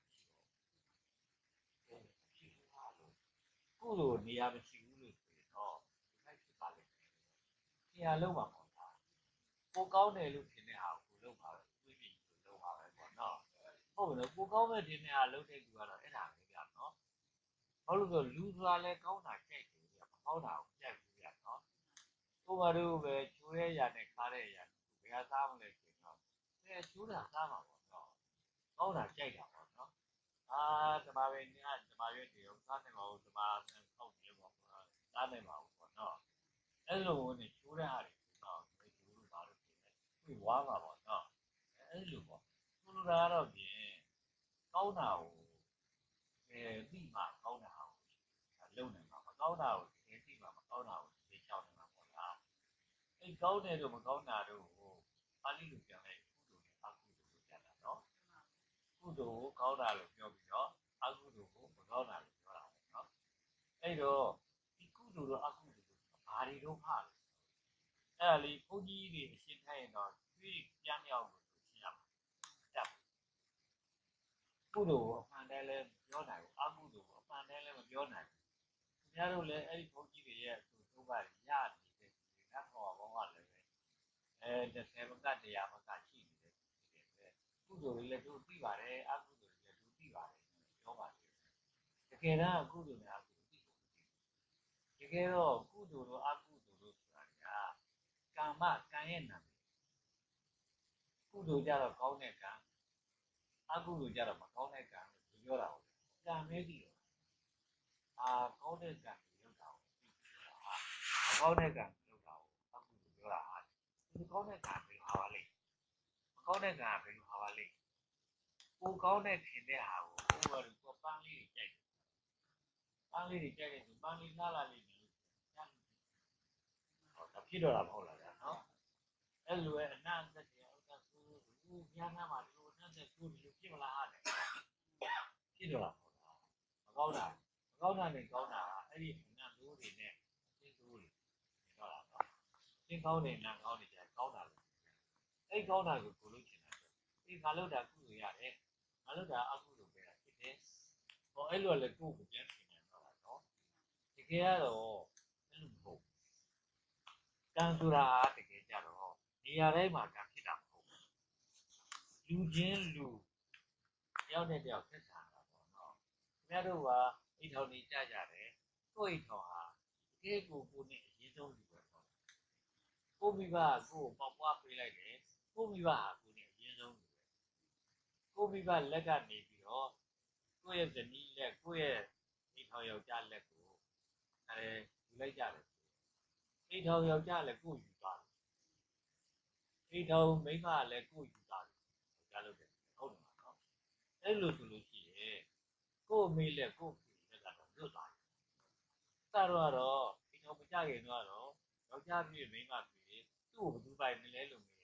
ကကုသိုလ်နေရာမရှိဘူးလို့ဆိုရင်တော့ဒီလိုက်ဖြစ်ပါလိမ့်မယ်။နေရာလုံးပါပေါ့လား။ကိုကောင်းတယ်လို့ထင်တဲ့ဟာကိုလုံးပါပဲ။တွေးပြီးလို့လုံးပါပဲပေါ့နော်။ဟုတ်တယ်ကိုကောင်းမဲ့ထင်တဲ့ဟာလုံးတဲ့သူကတော့အဲ့ဒါပဲဗျာနော်။ဘာလို့လဲဆိုလူဆိုတာလဲကောင်းတာကြိုက်တယ်ဗျာ။မကောင်းတာကိုကြိုက်ဘူးဗျာနော်။ကိုဘာလို့ပဲချိုးရဲရနဲ့ခါတဲ့ရဘယ်ဟာစားမလဲဆိုတော့အဲချိုးတာစားမှာပေါ့နော်။ကောင်းတာကြိုက်တာပေါ့နော်။အာဓမ္မပဲညဓမ္မရွက်တွေရောစားနေမှာဓမ္မဆောက်နေပေါ့စားနေမှာပေါ့နော်အဲ့လိုနဲ့ချိုးတဲ့ဟာတွေတော့ဒီလိုလိုပါလို့ပြင်တယ်ဝါမှာပေါ့နော်အဲ့လိုပေါ့သူတို့ကတော့ပြင်ကောင်းတာကိုအဲပြီးမှကောင်းတာကိုလုံနေမှာမကောင်းတာကိုဒီပြီးမှမကောင်းတာကိုသိချောင်းနေမှာပေါ့လားအဲ့ကောင်းတယ်လို့မကောင်းတာတို့ကိုပါဠိလိုပြောလိုက်ကုသိုလ်နဲ့အကုသိုလ်လို့ပြောတာနော်ကုသိုလ်ကိုကောင်းတာလို့ပြောပြီးတော့အကုသိုလ်ကိုမကောင်းတာလို့ပြောတာပေါ့နော်အဲ့တော့ဒီကုသိုလ်တော့အကုသိုလ်လို့ဘာတွေတော့ဟာလဲအဲ့ဒါလေးဘုန်းကြီးတွေအရှင်းထားရင်တော့တွေးပြန်မြောက်လို့ရှင်းရမှာတက်ကုသိုလ်ကိုအမှန်တည်းလဲပြောနိုင်ဘူးအကုသိုလ်ကိုအမှန်တည်းလဲမပြောနိုင်ဘူးခင်ဗျားတို့လည်းအဲ့ဒီဘုန်းကြီးတွေရဲ့သူတို့ကရနေတဲ့နတ်တော်ဘောကလည်းပဲအဲတစ်ဆယ်မကတရားမကရှိနေတယ်ကုသိုလ်တွေလည်းတို့သိပါတယ်အကုသိုလ်တွေလည်းတို့သိပါတယ်ပြောပါတယ်တကယ်တော့ကုသိုလ်နဲ့အကုသိုလ်သိဖို့တကယ်တော့ကုသိုလ်တို့အကုသိုလ်တို့ဆိုတာကကာမကံရဲ့နာမည်ကုသိုလ်ကြတော့ကောင်းတဲ့ကံအကုသိုလ်ကြတော့မကောင်းတဲ့ကံလို့ပြောတာဟုတ်ကံမဲကြည့်တော့အာကောင်းတဲ့ကံကိုလုပ်တာဟုတ်ပြီးပြောတာမကောင်းတဲ့ကံကိုလုပ်တာဟုတ်အကုသိုလ်ပြောတာဟာဒီကောင်းတဲ့ကံဘယ်လိုဟာပါလဲမကောင်းတဲ့ကံဘယ်လိုဟာပါလဲကိုကောင်းတဲ့ခင်တဲ့ဟာကိုကိုယ်ကပန်းလေးကြိုက်တယ်ပန်းလေးကြိုက်တယ်ဆိုပန်းလေးလာလာလေးနေကြားလို့ဟောဒါဖြစ်တော့တာမဟုတ်လားဗျာနော်အဲ့လိုပဲအနန္တတရားဥဒ္ဒဆိုဘူးဉာဏ်နာမှာဒီလိုအနန္တဆိုဒီလိုဖြစ်မလားဟာတယ်ဖြစ်တော့တာမဟုတ်လားမကောင်းတာမကောင်းတာနဲ့ကောင်းတာအဲ့ဒီအနန္တလို့တွေနဲ့အင်းဆိုးတွေဖြစ်တော့တာနော်ရှင်းကောင်းတယ်နာကောင်းတယ်ကြာကောင်းတာလို့အဲ့ကောင်းတာကိုကိုလို့ချင်တာဒီငါလို့တာကုလို့ရတယ်ငါလို့တာအကုလို့ပဲဖြစ်တယ်ဟောအဲ့လိုလည်းကိုကိုပြန်ပြင်နေတော့တာနော်တကယ်ကတော့အဲ့လိုမဟုတ်ကံဆိုတာတကယ်ကြတော့နေရာတိုင်းမှာကံဖြစ်တာမဟုတ်ဘူးလူချင်းလူတယောက်နဲ့တယောက်ဆက်ဆံတာပေါ့နော်ခင်ဗျားတို့ကအိမ်ထောင်နေကြကြတယ်ကိုယ့်အိမ်ထောင်ဟာတကယ်ကိုကိုနဲ့အရင်ဆုံးလူပဲပေါ့ကိုမိဘကိုပေါက်ပွားပေးလိုက်တယ်ကိုမိဘဟာကိုနဲ့အရင်ဆုံးလူပဲကိုမိဘလက်ကနေပြီးတော့ကိုယ့်ရဲ့ဇနီးလက်ကိုယ့်ရဲ့အိမ်ထောင်ယောက်ျားလက်ကိုအဲယူလိုက်ကြတယ်အိမ်ထောင်ယောက်ျားလည်းကိုယူသွားတယ်အိမ်ထောင်မိန်းမလည်းကိုယူသွားတယ်ကြားလို့တယ်ဟုတ်တယ်နော်အဲ့လိုဆိုလို့ရှိရင်ကိုမေးလက်ကိုလက်ကတော့လွတ်သွားတယ်စတော့တော့အိမ်ထောင်မကြခင်တော့ယောက်ျားပြည်မိန်းမပြည်သူ့ကိုဘယ်သူပိုင်မလဲလို့မေး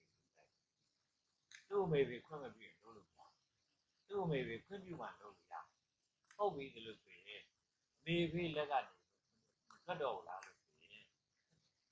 သူ့အမေပဲခွင့်မပြုရင်လုပ်လို့ရတယ်သူ့အမေပဲခွင့်ပြုမှလုပ်လို့ရတယ်ဟုတ်ပြီလို့ဆိုရင်မေဖေးလက်ကနေမထွက်တော့ဘူးလားလို့ဆိုရင်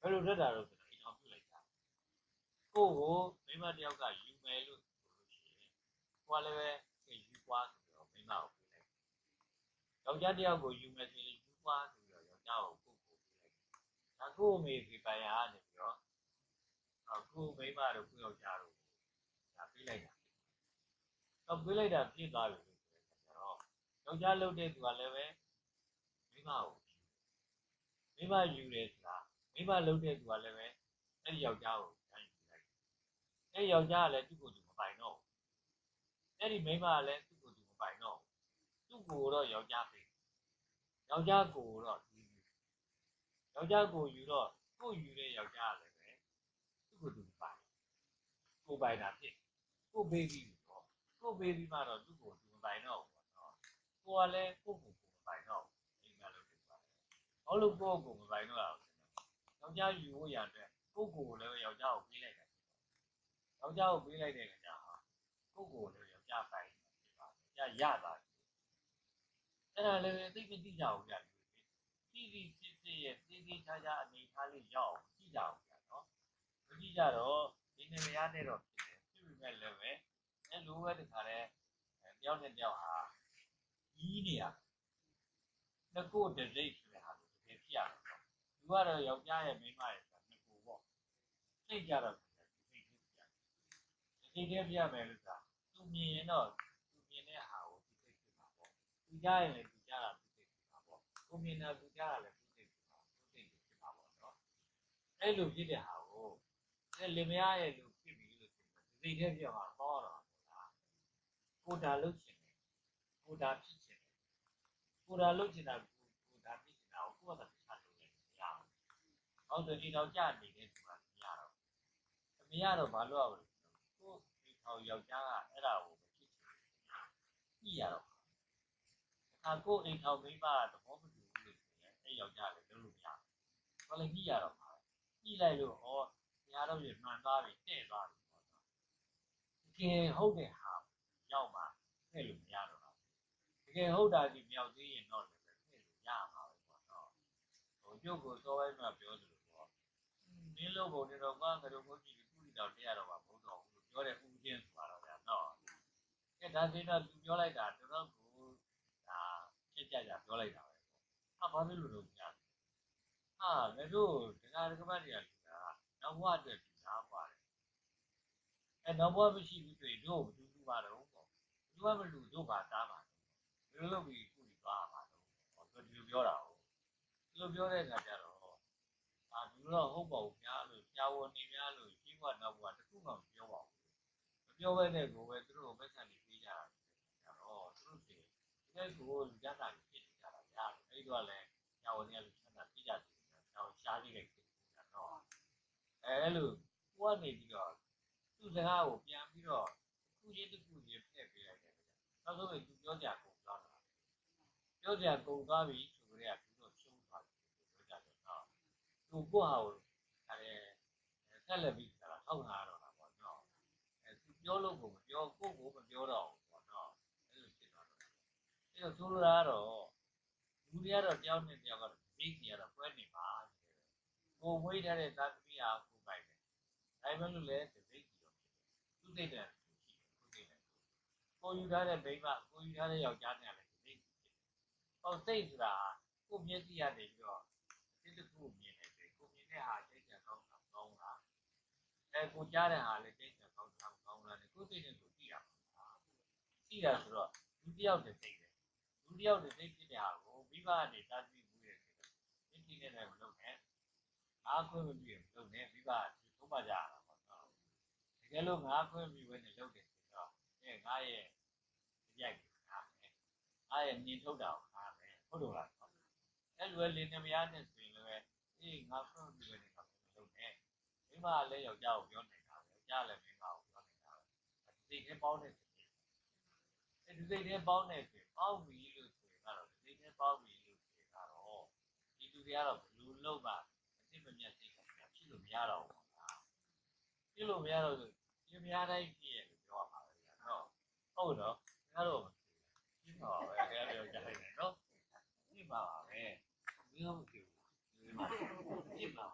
ဘယ်လိုတက်တာလို့ဆိုတော့အိမ်တော်ပြုတ်လိုက်တာကိုကိုမိမတယောက်ကယူမယ်လို့ဆိုလို့ရှိရင်ကိုကလည်းပဲယူပွားဆိုတော့မိမကိုပေးလိုက်ယောက်ျားတယောက်ကိုယူမယ်ဆိုရင်ယူပွားဆိုတော့ယောက်ျားကိုကိုကိုပေးလိုက်ဒါကိုအမေဒီပိုင်ရနေပြီးတော့ကိုမိမတို့ကိုယောက်ျားတို့ဒါပေးလိုက်တာတော့ပေးလိုက်တာဖြစ်သွားပြီလို့ဆိုတော့ယောက်ျားလှုပ်တဲ့သူကလည်းပဲမိမကိုမိမယူတယ်ဆိုတာမိမလှုပ်တဲ့သူကလည်းပဲအဲ့ဒီယောက်ျားကိုတန်းယူလိုက်အဲ့ဒီယောက်ျားကလည်းသူ့ကိုယ်သူမပိုင်တော့အဲ့ဒီမိမကလည်းသူ့ကိုယ်သူမပိုင်တော့သူ့ကိုယ်တော့ယောက်ျားပေးယောက်ျားကိုတော့သူယူယောက်ျားကိုယူတော့ကိုယူတဲ့ယောက်ျားကလည်းပဲသူ့ကိုယ်သူမပိုင်ကိုပိုင်တာဖြစ်ကိုပေးပြီးတော့ကိုပေးပြီးမှတော့သူ့ကိုယ်သူမပိုင်တော့ဘူးပေါ့နော်ကိုကလည်းကိုကိုကိုမပိုင်တော့အိမ်ကလို့ပြောပါတယ်ဘာလို့ကိုကိုမပိုင်တော့လဲယောက်ျားယူဖို့ရတဲ့ကိုကိုကိုလည်းယောက်ျားကိုပေးလိုက်တယ်ယောက်ျားကိုပေးလိုက်တဲ့အခါကျကိုကိုလည်းယောက်ျားပိုင်ဖြစ်ပါတယ်ရရတာအဲ့ဒါလည်းသိသိကြည့်ကြအောင်ကြာတိတိစစ်စစ်ရဲ့သိသိချာချာအနေထားလေးရောက်ကြည့်ကြအောင်ကြာနော်မကြည့်ကြတော့ဒီနေရာနဲ့တော့ဖြစ်တယ်ဖြစ်ပြီးမဲ့လည်းပဲအဲ့လိုပဲတခါလဲတယောက်နဲ့တယောက်ဟာကြီးနေရနှစ်ကိုတစိတ်ဆိုတဲ့ဟာကိုတကယ်ဖြစ်ရတော့သူကတော့ယောက်ျားရဲ့မိန်းမရဲ့ဆိုနှစ်ကိုပေါ့စိတ်ကြတော့စိတ်ဖြစ်ပြစိတ်ထဲပြမယ်လို့ဆိုတာသူမြင်ရင်တော့သူမြင်တဲ့ဟာကိုသူစိတ်ဖြစ်မှာပေါ့သူကြားရင်လည်းသူကြားတာသူစိတ်ဖြစ်မှာပေါ့ကိုမြင်တာသူကြားတာလည်းသူစိတ်ဖြစ်မှာသူစိတ်ဖြစ်မှာပေါ့နော်အဲ့လိုဖြစ်တဲ့ဟာကိုအဲ့လင်မယားရဲ့လူဖြစ်ပြီးလို့ဆိုတော့စိတ်ထဲပြမှာပေါ့တော့ကိုတာလုတ်ချင်တယ်ကိုတာဖြစ်ချင်တယ်ကိုတာလုတ်ချင်တာကိုတာဖြစ်ချင်တာကိုကိုယ့်ဘာသာတခြားလုပ်နေမရဘူး။အော်ဒီတော့ကြာနေတဲ့သူကမရတော့မရတော့ဘာလို့ရလဲကိုဒီထောင်ယောက်ျားကအဲ့ဒါကိုမဖြစ်ချင်ဘူး။ကြည့်ရတော့အခါကိုအိမ်ထောင်မိမကသဘောမတူဘူးလို့ဆိုရင်အဲ့ယောက်ျားလည်းလုပ်လို့မရဘူး။ဘာလဲကြည့်ရတော့မှာကြည့်လိုက်လို့ဩညာတော့ပြမှန်သွားပြီတဲ့သွားပြီပေါ့နော်။တကယ်ဟုတ်တဲ့ဟာရောက်မှဖဲ့လို့မရတော့ဘူးတကယ်ဟုတ်တာဒီမြောက်သေးရင်တော့လည်းဖဲ့လို့ရမှာပဲပေါ့နော်ဟိုပြုတ်ကိုစောပိုင်းမှာပြောသလိုပေါ့နင်းလို့ပုံနေတော့ကွာငါတို့ဘုန်းကြီးကုလီတော်တက်ရတော့မှာမဟုတ်တော့ဘူးလို့ပြောတဲ့ဦးချင်းဆိုတာတော့ဗျာနော်အဲဒါဆိုတော့သူပြောလိုက်တာတော်တော်ကိုဒါကြက်ကြကြပြောလိုက်တာပဲပေါ့ဟာဘာဖြစ်လို့လို့ကြားဟာငါတို့တရားဓမ္မတွေကလူတာနောက်ဘဝအတွက်လူသားပါတယ်အဲနောက်ဘဝမရှိဘူးဆိုရင်တို့ဘယ်သူလူပါတော့ပေါ့လူကမလူတို့ပါသားပါဘယ်လိုလုပ်ပြီးကုလီသွားမှာတော့ဟောသူဒီလိုပြောတာဟုတ်ဒီလိုပြောတဲ့အခါကျတော့အာဒီလိုတော့ဟုတ်ပါဘူးဗျာလို့ကြာဝန်နေများလို့ကြီးဘဝနောက်ဘဝတခုမှမပြောပါဘူးမပြောဘဲနဲ့ကိုပဲသူတို့ကိုမက်ဆန်နေပေးကြတာကျတော့သူတို့တွေဒီလိုကိုလူကြတာဖြစ်နေကြတာဗျာအဲ့တော့လည်းကြာဝန်နေရလို့ချမ်းသာပြကြတယ်ကြာဝန်ရှားသေးတယ်ဖြစ်နေတာတော့အဲလိုကိုကနေပြီးတော့သူ့စကားကိုပြန်ပြီးတော့ခုချင်းတစ်ခုချင်းဖက်ပေးလိုက်တယ်နောက်ဆုံးသူပြောကြကုန်သွားတာပြောကြကုန်သွားပြီဆိုကြတဲ့ကသူတို့ရှုံးသွားတယ်ပြောကြတယ်နော်သူကိုဟာကိုအဲဆက်လက်ပြီးတာထောက်လာတော့တာပေါ့နော်အဲသူပြောလို့ကိုမပြောကိုကိုမပြောတော့ဘူးပေါ့နော်အဲ့လိုဖြစ်သွားတော့အဲ့တော့ဆိုလိုတာကတော့လူတွေကတော့တယောက်နဲ့တယောက်ကတော့သိစီရတော့ပွဲနေပါကိုဝေးထားတဲ့သာသမီဟာကိုပိုင်တယ်ဒါပေမဲ့လို့လည်းသိစီရောသူသိတဲ့သူသိတယ်ကိုယူထားတဲ့မိန်းမကိုယူထားတဲ့ယောက်ျားနဲ့လည်းသိစီဟောသိဆိုတာကိုမျက်စိရနေပြီးတော့ဒီတစ်ခုမြင်နေတယ်ကိုမြင်တဲ့ဟာသိချင်ကောင်းတာကောင်းတာအဲကိုကြားတဲ့ဟာလည်းသိချင်ကောင်းတာကောင်းတာနဲ့ကိုသိတဲ့ကိုသိတာပါသိတာဆိုတော့လူတစ်ယောက်တည်းသိတယ်လူတစ်ယောက်တည်းသိဖြစ်တဲ့ဟာကိုမိဘကနေသာသိမှုရဲ့သိသိနေတယ်မလုပ်နဲ့အားခွင့်မပြုရင်မလုပ်နဲ့မိဘကသုံးပါကြရတာပေါ့နော်တကယ်လို့ငါခွင့်ပြုဝင်နေလုပ်တယ်ဆိုတော့အဲငါရဲ့ရိုက်ခါမယ်အားရဲ့မြင်ထုတ်တာကိုခါမယ်ဟုတ်လို့လားအဲ့လိုလေနေမရနဲ့ဆိုရင်လည်းအေးငါခွင့်ပြုနေတယ်ဆိုလုပ်နေမိမလည်းယောက်ျားကိုပြောနေတာပဲယောက်ျားလည်းမိမကိုပြောနေတာပဲဒီစိတ်ထဲပေါင်းနေတယ်အဲ့ဒီစိတ်ထဲပေါင်းနေတယ်ပေါင်းပြီလို့ဆိုရင်ကတော့ဒီစိတ်ထဲပေါင်းပြီလို့ဆိုရင်ကတော့ဒီလူတွေကတော့ဘလူးလုံးပါအစ်မမြတ်စိတ်ကဖြစ်လို့မရတော့ဘူးလားဖြစ်လို့မရတော့ဒီမရတိုင်းဖြစ်ရဲ့လို့ပြောရမှာပဲနော်ဟုတ်တော့ငါတို့ဖြစ်ပါပဲအဲ့ဒါပြောကြလိုက်တယ်နော်ဖြစ်ပါပါပဲမင်းတို့ဖြစ်ဖြစ်ပါပါပဲ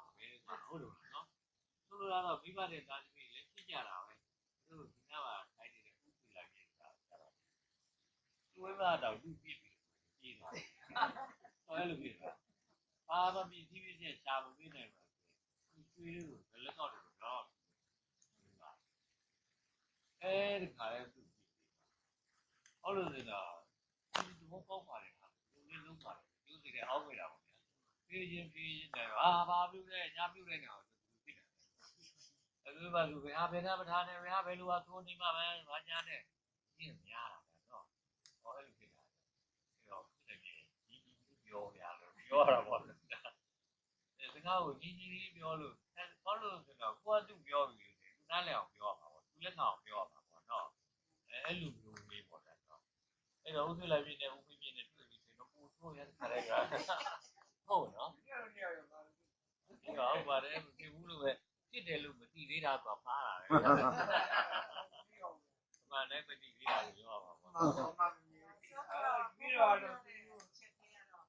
ဟုတ်လို့နော်ဆိုလိုတာတော့မိဘတဲ့သားသမီးလည်းဖြစ်ကြတာပဲသူတို့ဒီနားမှာထိုင်နေတဲ့ဥပ္ပလာပြေတာကြတော့သူ့ဝိမတော့သူ့ပြည့်ပြီးပြေးသွားတယ်ဟောအဲ့လိုပြေးတာဘာမှမပြီးပြီးချင်းရှာမပေးနိုင်ပါဘူးကျွေးလို့ဘယ်လက်တော့လို့တော့အဲ့ဒီခါလဲသူ့ပြေးဟုတ်လို့ဆိုတာဒီဘောပေါက်ပါတယ်ဟာလူလေးလုံးပါတယ်ကျိုးစီတဲ့အောက်ဝေးတာပေါ့ဗျာပြေးချင်းပြေးချင်းတယ်ဟာဘာပြုလဲညာပြုလဲနေအောင်သူသိတယ်အဲ့လိုပါလူပဲဟာဘယ်နာမထားနဲ့ပဲဟာဘယ်လိုဟာသိုးနေမှာပဲဘာညာနဲ့ပြင်းများတာပဲနော်ဟောအဲ့လိုဖြစ်တာအဲ့တော့ဖြစ်နေပြီဒီဒီပြောရလို့ပြောရတာပေါ့အဲ့စကားကိုကြီးကြီးပြောလို့အဲ့ဘာလို့ဆိုတော့ကိုကသူ့ပြောပြီးသူနားလည်အောင်ပြောရမှာပေါ့သူလက်ခံအောင်ပြောရမှာပေါ့နော်အဲ့လိုမျိုးလေးပေါ့နော်အဲ့တော့ဥစ္စာလိုက်ပြင်းနေဥပ္ပပြင်းနေတွေ့ပြီးဆိုတော့ပူဆိုးရတဲ့ခါလေးကဟုတ်နော်ဒီတော့ဟုတ်ပါတယ်မဖြစ်ဘူးလို့ပဲဖြစ်တယ်လို့မသိသေးတာကပါတာပဲအမှန်နဲ့မသိသေးတာကိုပြောရမှာပေါ့ပြီးတော့တော့ချက်သေးရတော့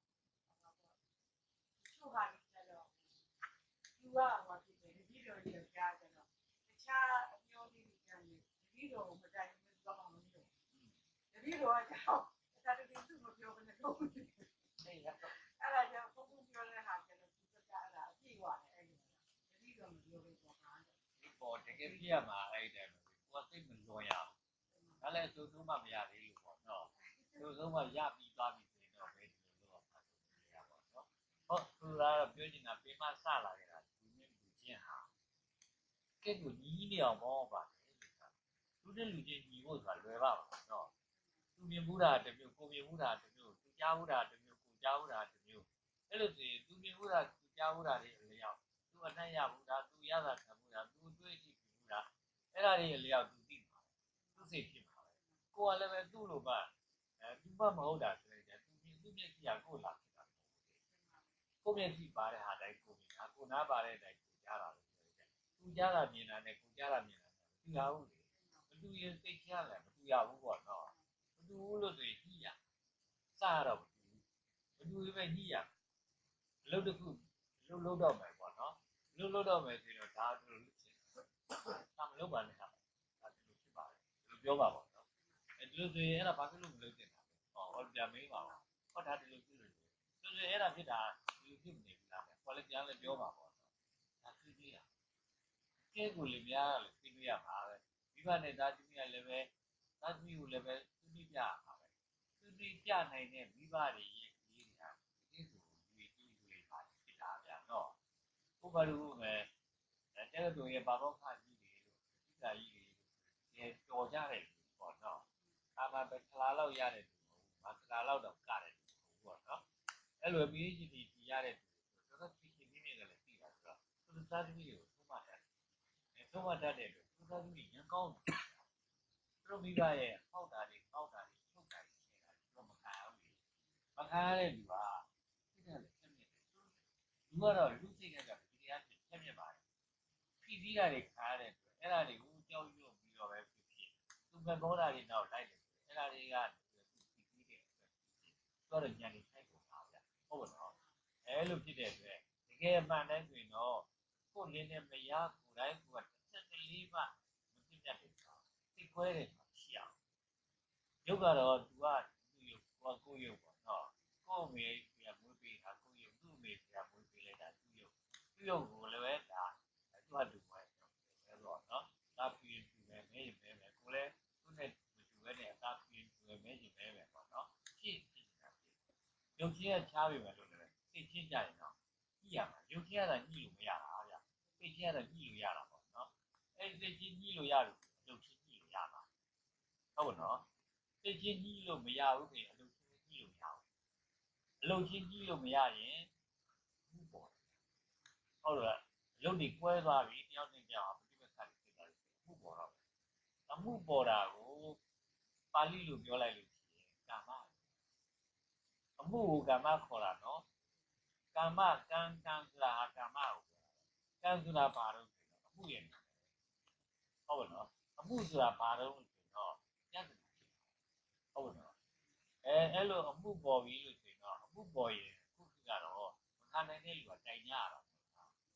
ချို့ဟာကြီးကျတော့သူကဟောဖြစ်တယ်ဒီလိုရကြားကြတော့တခြားအမျိုးလေးတွေကျန်တယ်ဒီလိုမတိုင်ဘူးတော့အောင်လို့ဒီလိုကကြောက်ဒါတကယ်သူ့မပြောဘဲနဲ့တော့အဲ့ဒါကြောင့်ဘုံဘုံပြောတဲ့ဟာကျတော့သူကအဲ့ဒါအပြည့်သွားတယ်အဲ့ဒီဒီလိုမပြောဘူးပေါ့ဟာပေါ်တကယ်ပြရမှာအဲ့ဒီတိုင်းကိုယ်စိတ်မလွန်ရအောင်ဒါလည်းအစိုးဆုံးမှမရသေးလို့ပေါ့နော်အစိုးဆုံးမှရပြီးသွားပြီဆိုရင်တော့ဘယ်လိုလုပ်အောင်ပါရပါတော့ဟုတ်သူကပြောနေတာပေးမဆလာခဲ့တာဒီနေ့လူချင်းဟာကဲကိုညီးနေအောင်ပေါ့ပါလူတဲ့လူချင်းညီဖို့ဆိုတာလွယ်ပါပါနော်သူမြင်မှုတာတစ်မျိုးကိုမြင်မှုတာတစ်မျိုးသူကြားမှုတာတစ်မျိုးကိုကြားမှုတာတစ်မျိုးအဲ့လိုဆိုရင်သူမြင်မှုတာသူကြားမှုတာတွေအလျောက်သူအနှံ့ရမှုတာသူရတာခံမှုတာသူတွေးကြည့်မှုတာအဲ့ဒါတွေအလျောက်သူသိမှာသူစိတ်ဖြစ်မှာပဲကိုကလည်းပဲသူ့လိုမှအဲသူမှမဟုတ်တာဆိုရင်သူမြင်သူမျက်စိကကိုလာဖြစ်တာကိုမျက်စိပါတဲ့ဟာတိုင်းကိုမြင်တာကိုနားပါတဲ့တိုင်းကိုကြားတာလို့ပြောတယ်သူကြားတာမြင်တာနဲ့ကိုကြားတာမြင်တာမတူရဘူးလေမတူရင်စိတ်ချရတယ်မတူရဘူးပေါ့နော်မတူဘူးလို့ဆိုရင်ညှိရစရတော့မတူဘူးမတူရင်ပဲညှိရအလုပ်တစ်ခုလှုပ်လှုပ်တော့မယ်ပေါ့နော်လှုပ်လှုပ်တော့မယ်ဆိုတော့ဒါတို့လို့ဖြစ်ဒါမလုပ်ပါနဲ့ဟာဒါဒီလိုဖြစ်ပါတယ်ဒီလိုပြောပါပေါ့နော်အဲဒီလိုဆိုရင်အဲ့ဒါဘာဖြစ်လို့မလုပ်တင်တာလဲဟောဟောပြန်မေးပါတော့ဟောဒါဒီလိုဖြစ်လို့ဆိုရင်အဲ့ဒါဖြစ်တာဒီလိုဖြစ်မနေဘူးလားခေါ်လည်းပြန်လည်းပြောပါပေါ့နော်ဒါသိသေးရကဲကိုလည်းများလည်းသိလို့ရမှာပဲမိဘနဲ့သားသမီးကလည်းပဲသားသမီးကိုလည်းပဲသူတိပြရမှာပဲသူတိပြနိုင်တဲ့မိဘတွေရဲ့ဒီတွေကဒီကိုဒီဒီတွေပါဖြစ်တာဗျာနော်ဥပမာလို့မယ်အဲတဲ့တို့ရဲ့ဘာဘောခကြီးတွေလို့ဒီကကြီးတွေဒီတော်ကြတယ်ပေါ့နော်အာမပဲခလာလောက်ရတယ်မခလာလောက်တော့ကတယ်ပေါ့နော်အဲ့လိုပြီးကြီးဒီရတဲ့တော်တော်ဖြစ်ဖြစ်နေနေလည်းသိတာဆိုတော့သူသားသမီးတွေကိုသုံးမှတ်တယ်အဲသုံးမှတ်တတ်တဲ့အတွက်သူသားသမီးရန်ကောင်းတယ်သူတို့မိဘရဲ့ဟောက်တာတွေဟောက်တာတွေချုပ်တာတွေနေတာသူတို့မခံဘူးမခံရတဲ့လူကသိတယ်လေဖြစ်နေတယ်လူကတော့လူစိတ်ကကြဒီတရားဖြစ်ဖြစ်နေပါတယ်ဖြစ်ပြီးတာတွေခါရတဲ့အတွက်အဲ့ဒါတွေကိုကြောက်ရွံ့ပြီးတော့ပဲဖြစ်ဖြစ်သူမဘောတာတွေတော့လိုက်တယ်အဲ့ဒါတွေကဖြစ်ပြီးတဲ့အတွက်တော့ညံနေထိုက်ကုန်ပါဗျဟုတ်ပါတော့အဲ့လိုဖြစ်တဲ့အတွက်တကယ်မှန်တိုင်းဆိုရင်တော့ကိုယ်လင်းနဲ့မရကိုယ်တိုင်းကတစ်ချက်တလေးမှမပြတ်ပြတ်တယ်သိခွဲတယ်ရှိအောင်ရုပ်ကတော့သူကသူ့ရုပ်ကိုကိုရုပ်ပေါ့နော်ကိုယ်မေပြမွေးပေးတာကိုရုပ်သူ့မေပြမွေးပေးလိုက်တာသူ့ရုပ်သူ့ရုပ်ကိုလည်းပဲဒါသူ့အတူပဲဆိုတော့နော်ဒါပြီးပြီးပဲမဲရင်မဲမယ်ကိုလည်းသူ့နဲ့မတူဘဲနဲ့အသာပြီးပြီးပဲမဲရင်မဲမယ်ပေါ့နော်ဖြစ်ဖြစ်တာဖြစ်ရုပ်ချင်းကချားပြီမယ်လို့လည်းသိချင်းကြရင်တော့ညှိရမှာရုပ်ချင်းကတော့ညှိလို့မရတာဗျသိချင်းကတော့ညှိလို့ရတာပေါ့နော်အဲ့ဒီသိချင်းညှိလို့ရလို့ရုပ်ချင်းညှိလို့ရမှာဟုတ်ပါနော်သိချင်းညှိလို့မရဘူးဆိုရင်အလုပ်ချင်းညှိလို့မရဘူးအလုပ်ချင်းညှိလို့မရရင်ဘူးပေါ့ဟုတ်လားအလုပ်တွေကွဲသွားပြီတယောက်နဲ့တယောက်ပြိပခါတွေဖြစ်သွားတယ်ဘူးပေါ်တော့အမှုပေါ်တာကိုပါဠိလိုပြောလိုက်လို့ရှိရင်ကာမအမှုကိုကာမခေါ်တာနော်ကာမကံကံဆိုတာဟာကာမကိုကံဆိုတာဘာလို့ဆိုတော့အမှုရဲ့ဟုတ်ပါနော်အမှုဆိုတာဘာလို့ဆိုတော့ညတ်တယ်ဟုတ်ပါနော်အဲအဲ့လိုအမှုပေါ်ပြီလို့ဆိုရင်တော့အမှုပေါ်ရင်ခုကတော့မခံနိုင်တဲ့လူကတိုင်ကြရတာ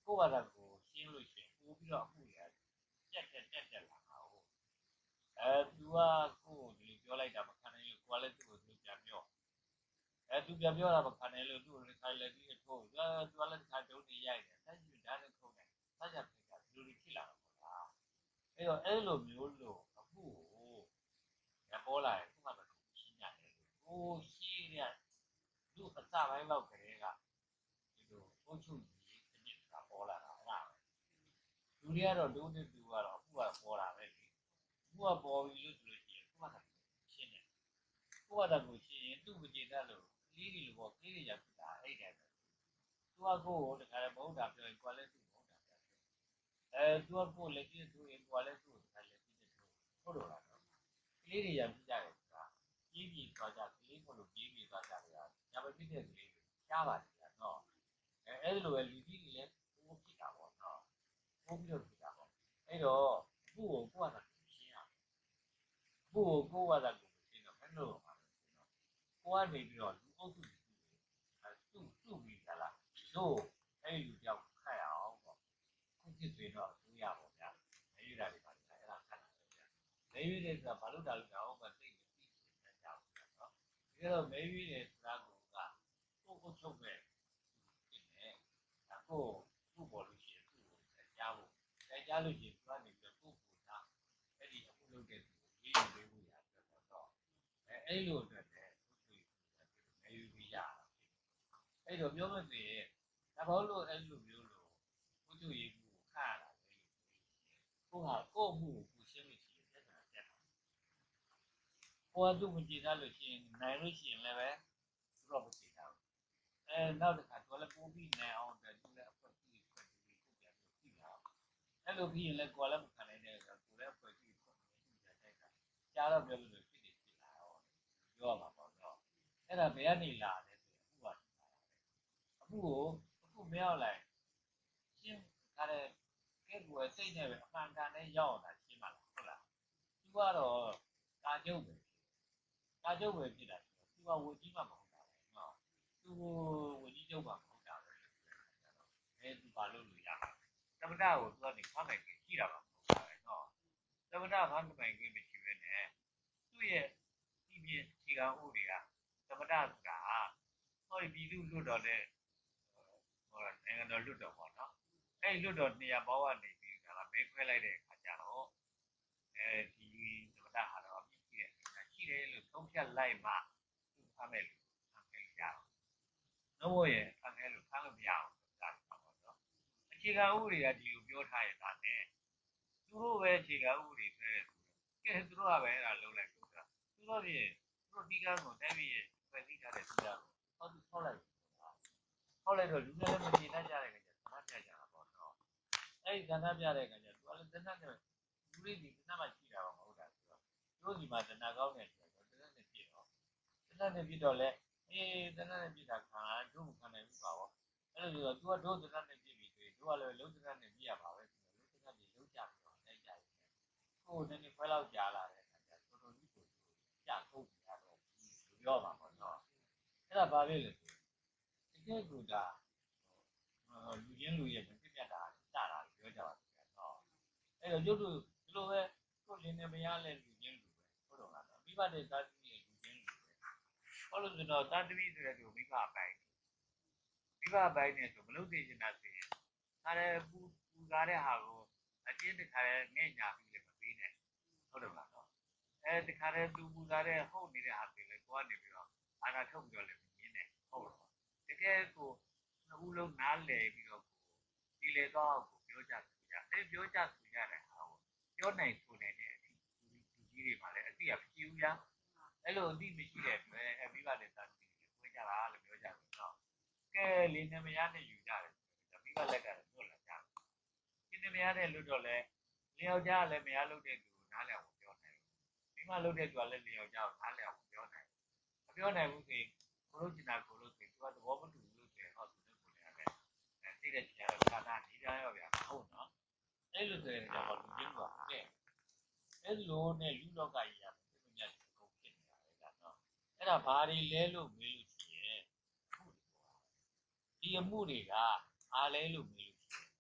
ကိုယ့်ဘာသာကိုရှင်းလို့ရှိရင်ပို့ပြီးတော့အမှုရတက်တက်တက်တက်လာတာဟုတ်အဲ तू ကကိုယ်ဒီပြောလိုက်တာမခံနိုင်လို့ကိုယ်လည်းသူ့ကိုသူပြန်ပြောအဲ तू ပြန်ပြောတာမခံနိုင်လို့သူ့ကိုလည်းခိုင်လက်ပြီးထိုး तू ကလည်းတစ်ခါတုံးနေရိုက်တယ်တက်ကြည့်ဓာတ်နဲ့ခုံတယ်ဆက်ကြဖိတ်တာဒီလိုဖြစ်လာတော့ပေါ့လားအဲ့တော့အဲ့လိုမျိုးလို့အမှုကိုရပေါ်လာရင်ခုမှတော့ရှင်းရတယ်ကိုရှင်းရလူအစပိုင်းလောက်ကလေးကဒီလိုအုပ်ချုပ်ရေးစနစ်ကပေါ်လာတာအဲ့ဒါပဲလူတွေကတော့ဒုနဲ့တူကတော့အခုကပေါ်လာပဲလေအခုကပေါ်ပြီလို့ဆိုလို့ရှိရင်ခုမှတော့ရှင်းတယ်ခုမှတော့ရှင်းရင်သူ့မကျေတတ်လို့ကလေးတွေလိုပေါ့ကလေးတွေရဖြစ်တာအဲ့တိုင်းပဲသူကကိုယ်တခါလည်းမဟုတ်တာပြောရင်ကိုယ်လည်းသူ့မဟုတ်တာပြောအဲသူကကိုယ်လက်ကြည့်သူရင်ကိုယ်လည်းသူ့ကိုတခါလည်းကြည့်တယ်ဟုတ်တော့လားကလေးတွေရဖြစ်ကြတယ်ဆိုတာကြီးကြီးသွားကြကလေးကိုလို့ကြီးကြီးသွားကြတယ်ညာမဖြစ်တဲ့ကလေးတွေရှားပါတယ်ကွာနော်အဲအဲ့လိုပဲလူကြီးတွေလည်းပိုးဖြစ်တာပေါ့နော်ပိုးပြီးတော့ဖြစ်တာပေါ့အဲ့တော့အခုကိုကိုယ့်ဟာကိုရှင်းရအခုကိုကိုယ့်ဟာကိုရှင်းတော့ဘယ်လိုမှာလဲကိုကနေပြီးတော့လူအုပ်စုတွေအဲသူ့သူ့ပြီးကြလားတို့အဲ့လူကြောက်ခတ်ရအောင်ပေါ့ခုဖြစ်ဆိုတော့သူရပါဗျာနေရတာတွေပါအဲ့ဒါခတ်တာပဲဗျာနေရတဲ့ဆိုတာဘာလို့တာလို့တော့မသိဘူးသိနေကြအောင်နော်ဒီတော့နေရတဲ့ဆိုတာကကိုကိုချုပ်ပဲဖြစ်နေအခုခုပေါ်လို့ရှိရင်သူ့ကိုကြားဖို့ကြားလို့ရှိရင်သူကနေပြီးတော့ကိုကိုသားအဲ့ဒီအခုလုပ်တဲ့သူကိုရေးရေးဖို့ရတယ်တော့အဲအဲ့လိုအတွက်လည်းသူ့ကိုနေယူရတာအဲ့တော့ပြောလို့ဆိုရင်ဒါဘောလို့အဲ့လိုမျိုးလို့ကိုချုပ်ရေးမှုကိုခါရတာလေကိုဟာကိုမှုကိုရှင်းလို့ရှိရင်တက်တာတက်တာကိုကသူ့မကြည့်တတ်လို့ရှိရင်နိုင်လို့ရှိရင်လည်းပဲသူတော့မကြည့်တာအဲနောက်တစ်ခါသူလည်းပိုးပြီးနိုင်အောင်အတွက်သူလည်းအဖွက်ကြီးဖွက်ပြီးကိုပြန်ပြီးကြည့်လာအဲ့လိုပြီးရင်လည်းကိုလည်းမခံနိုင်တဲ့ဆိုတော့ကိုလည်းအဖွက်ကြီးဖွက်ပြီးကြည့်ကြတဲ့အခါကြားတော့ပြောလို့ဖြစ်နေဖြစ်လာတော့ပြောရမှာပေါ့နော်အဲ့ဒါဘယ်ကနေလာလဲဆိုရင်အခုကအခုကိုအခုမရောက်လိုက်ရှင်းခါတဲ့ကဲကိုစိတ်နဲ့ပဲအမှန်ကန်နဲ့ရောက်လာရှင်းပါလားဟုတ်လားသူကတော့ကာကျုပ်ပဲကာကျုပ်ပဲဖြစ်တာသူကဝကြီးမှမဟုတ်တာပဲနော်သူဝကြီးကျုပ်မှမဟုတ်တာပဲအဲသူဘာလို့လို့ရသမဏကိုသူကနေခမ်းနိုင်ကြည့်တာပါမဟုတ်တာပဲနော်သမဏခမ်းနိုင်ကြမရှိပဲနဲ့သူ့ရဲ့ဒီပြင်းခြေခံဥတွေကသမဏဆိုတာဟောဒီပြည်သူလွတ်တော်တဲ့ဟောနိုင်ငံတော်လွတ်တော်ပေါ့နော်အဲ့လွတ်တော်နေရာပေါင်းကနေပြီးဒါကမဲခွဲလိုက်တဲ့အခါကျတော့အဲဒီသမဏဟာတော့အပြည့်ရှိတယ်ရှိတယ်လို့သုံးဖြတ်လိုက်မှသူဖမ်းမယ်လို့ဖမ်းခဲ့ရအောင်နှုတ်ရဲ့ဖမ်းခဲ့လို့ဖမ်းလို့မရအောင်ဒါပေါ့နော်အခြေခံဥပဒေကဒီလိုပြောထားရတာနဲ့သူတို့ပဲအခြေခံဥပဒေဆွဲတယ်ကဲသူတို့ကပဲအဲ့ဒါလုံးလိုက်ဆိုတာသူတို့ပြင်သူတို့ဒီကန်းကိုတိုင်းပြည်ရဲ့ဖွဲ့စည်းထားတဲ့ဒီကန်းကိုဟောသူထောက်လိုက်ထောက်လိုက်တော့လူတွေလည်းမကြည်တတ်ကြတဲ့ခါကျသတ်ပြကြတာပေါ့နော်အဲ့ဒီသတ်ပြတဲ့ခါကျသူကလည်းတနတ်နဲ့လူတွေဒီတနတ်မှရှိတာမဟုတ်တာဆိုတော့တို့ဒီမှာတနတ်ကောင်းတယ်ဆိုတော့တနတ်နဲ့ပြည့်တော့တနတ်နဲ့ပြည့်တော့လေအေးတနတ်နဲ့ပြည့်တာခံတို့မခံနိုင်ဘူးပါဘောအဲ့လိုဆိုတော့ तू ကတို့တနတ်နဲ့ပြည့်ပြီဆိုရင်တို့ကလည်းလုံးတနတ်နဲ့ပြည့်ရပါပဲဆိုတော့လုံးတနတ်ကြီးလုံးကြပြီးတော့တိုက်ကြတယ်ကိုယ်နည်းနည်းခွဲလောက်ကြားလာတဲ့အခါကျတော်တော်ကြီးကိုကြာထုတ်ပြတော့ပြောပါတော့နော်အဲ့ဒါဘာဖြစ်လဲဆိုတကယ်ကိုဒါလူချင်းလူရဲ့မပြတ်တာစတာပြောကြပါဦးနော်အဲ့တော့ကျုပ်တို့ဒီလိုပဲကိုယ်လင်းနေမရလဲလူချင်းလူပဲဟုတ်တော့လားမိဘတဲ့သားသမီးရဲ့လူချင်းလူပဲဟုတ်လို့ဆိုတော့သားသမီးဆိုတဲ့သူမိဘအပိုင်းမိဘအပိုင်းနဲ့ဆိုမလုပ်သေးချင်တာဆိုရင်ဒါလည်းပူပူကားတဲ့ဟာကိုအတင်းတစ်ခါလဲငဲ့ညာပြီးလည်းမပေးနဲ့ဟုတ်တယ်မလားနော်အဲတခါလဲသူပူကားတဲ့ဟုတ်နေတဲ့ဟာတွေလည်းကိုကနေပြီးတော့အာနာထုတ်ပြီးတော့လည်းမင်းနဲ့ဟုတ်တော့တကယ်ကိုနှစ်ဦးလုံးနားလည်ပြီးတော့ဒီလေတော့ကိုပြောကြသူကြအဲပြောကြသူကြတဲ့ဟာကိုပြောနိုင်ဆိုနေတဲ့အထိဒီကြီးတွေမှာလည်းအတိအမရှိဘူးဗျာအဲ့လိုအတိမရှိတဲ့အတွက်အမိဘနဲ့သားသမီးတွေဝေးကြတာလို့ပြောကြတယ်နော်ကဲလင်းနေမရနဲ့ယူကြတယ်မိဘလက်ကလည်းပြောလာကြတယ်ဒီနေမရတဲ့လို့တော့လဲလျောက်ကြလည်းမရလို့တဲ့သူနားလည်အောင်ပြောနိုင်မိမလို့တဲ့သူကလည်းလျောက်ကြအောင်နားလည်အောင်ပြောနိုင်မပြောနိုင်ဘူးဆိုရင်ကိုလို့ကျင်တာကိုလို့ဆိုရင်သူကသဘောမတူဘူးလို့ဆိုရင်ဟောသူတို့ကိုလည်းပဲသိတဲ့ချင်တော့သာသာနေကြရောဗျာဟုတ်နော်အဲ့လိုဆိုရင်တော့လူချင်းကတဲ့အဲ့လိုနဲ့လူလောကကြီးကပြည့်ညတ်ကိုဖြစ်နေတာလေကနော်အဲ့ဒါဘာတွေလဲလို့မေးလို့ရှိရင်ဒီအမှုတွေကအားလဲလို့မေးလို့ရှိရင်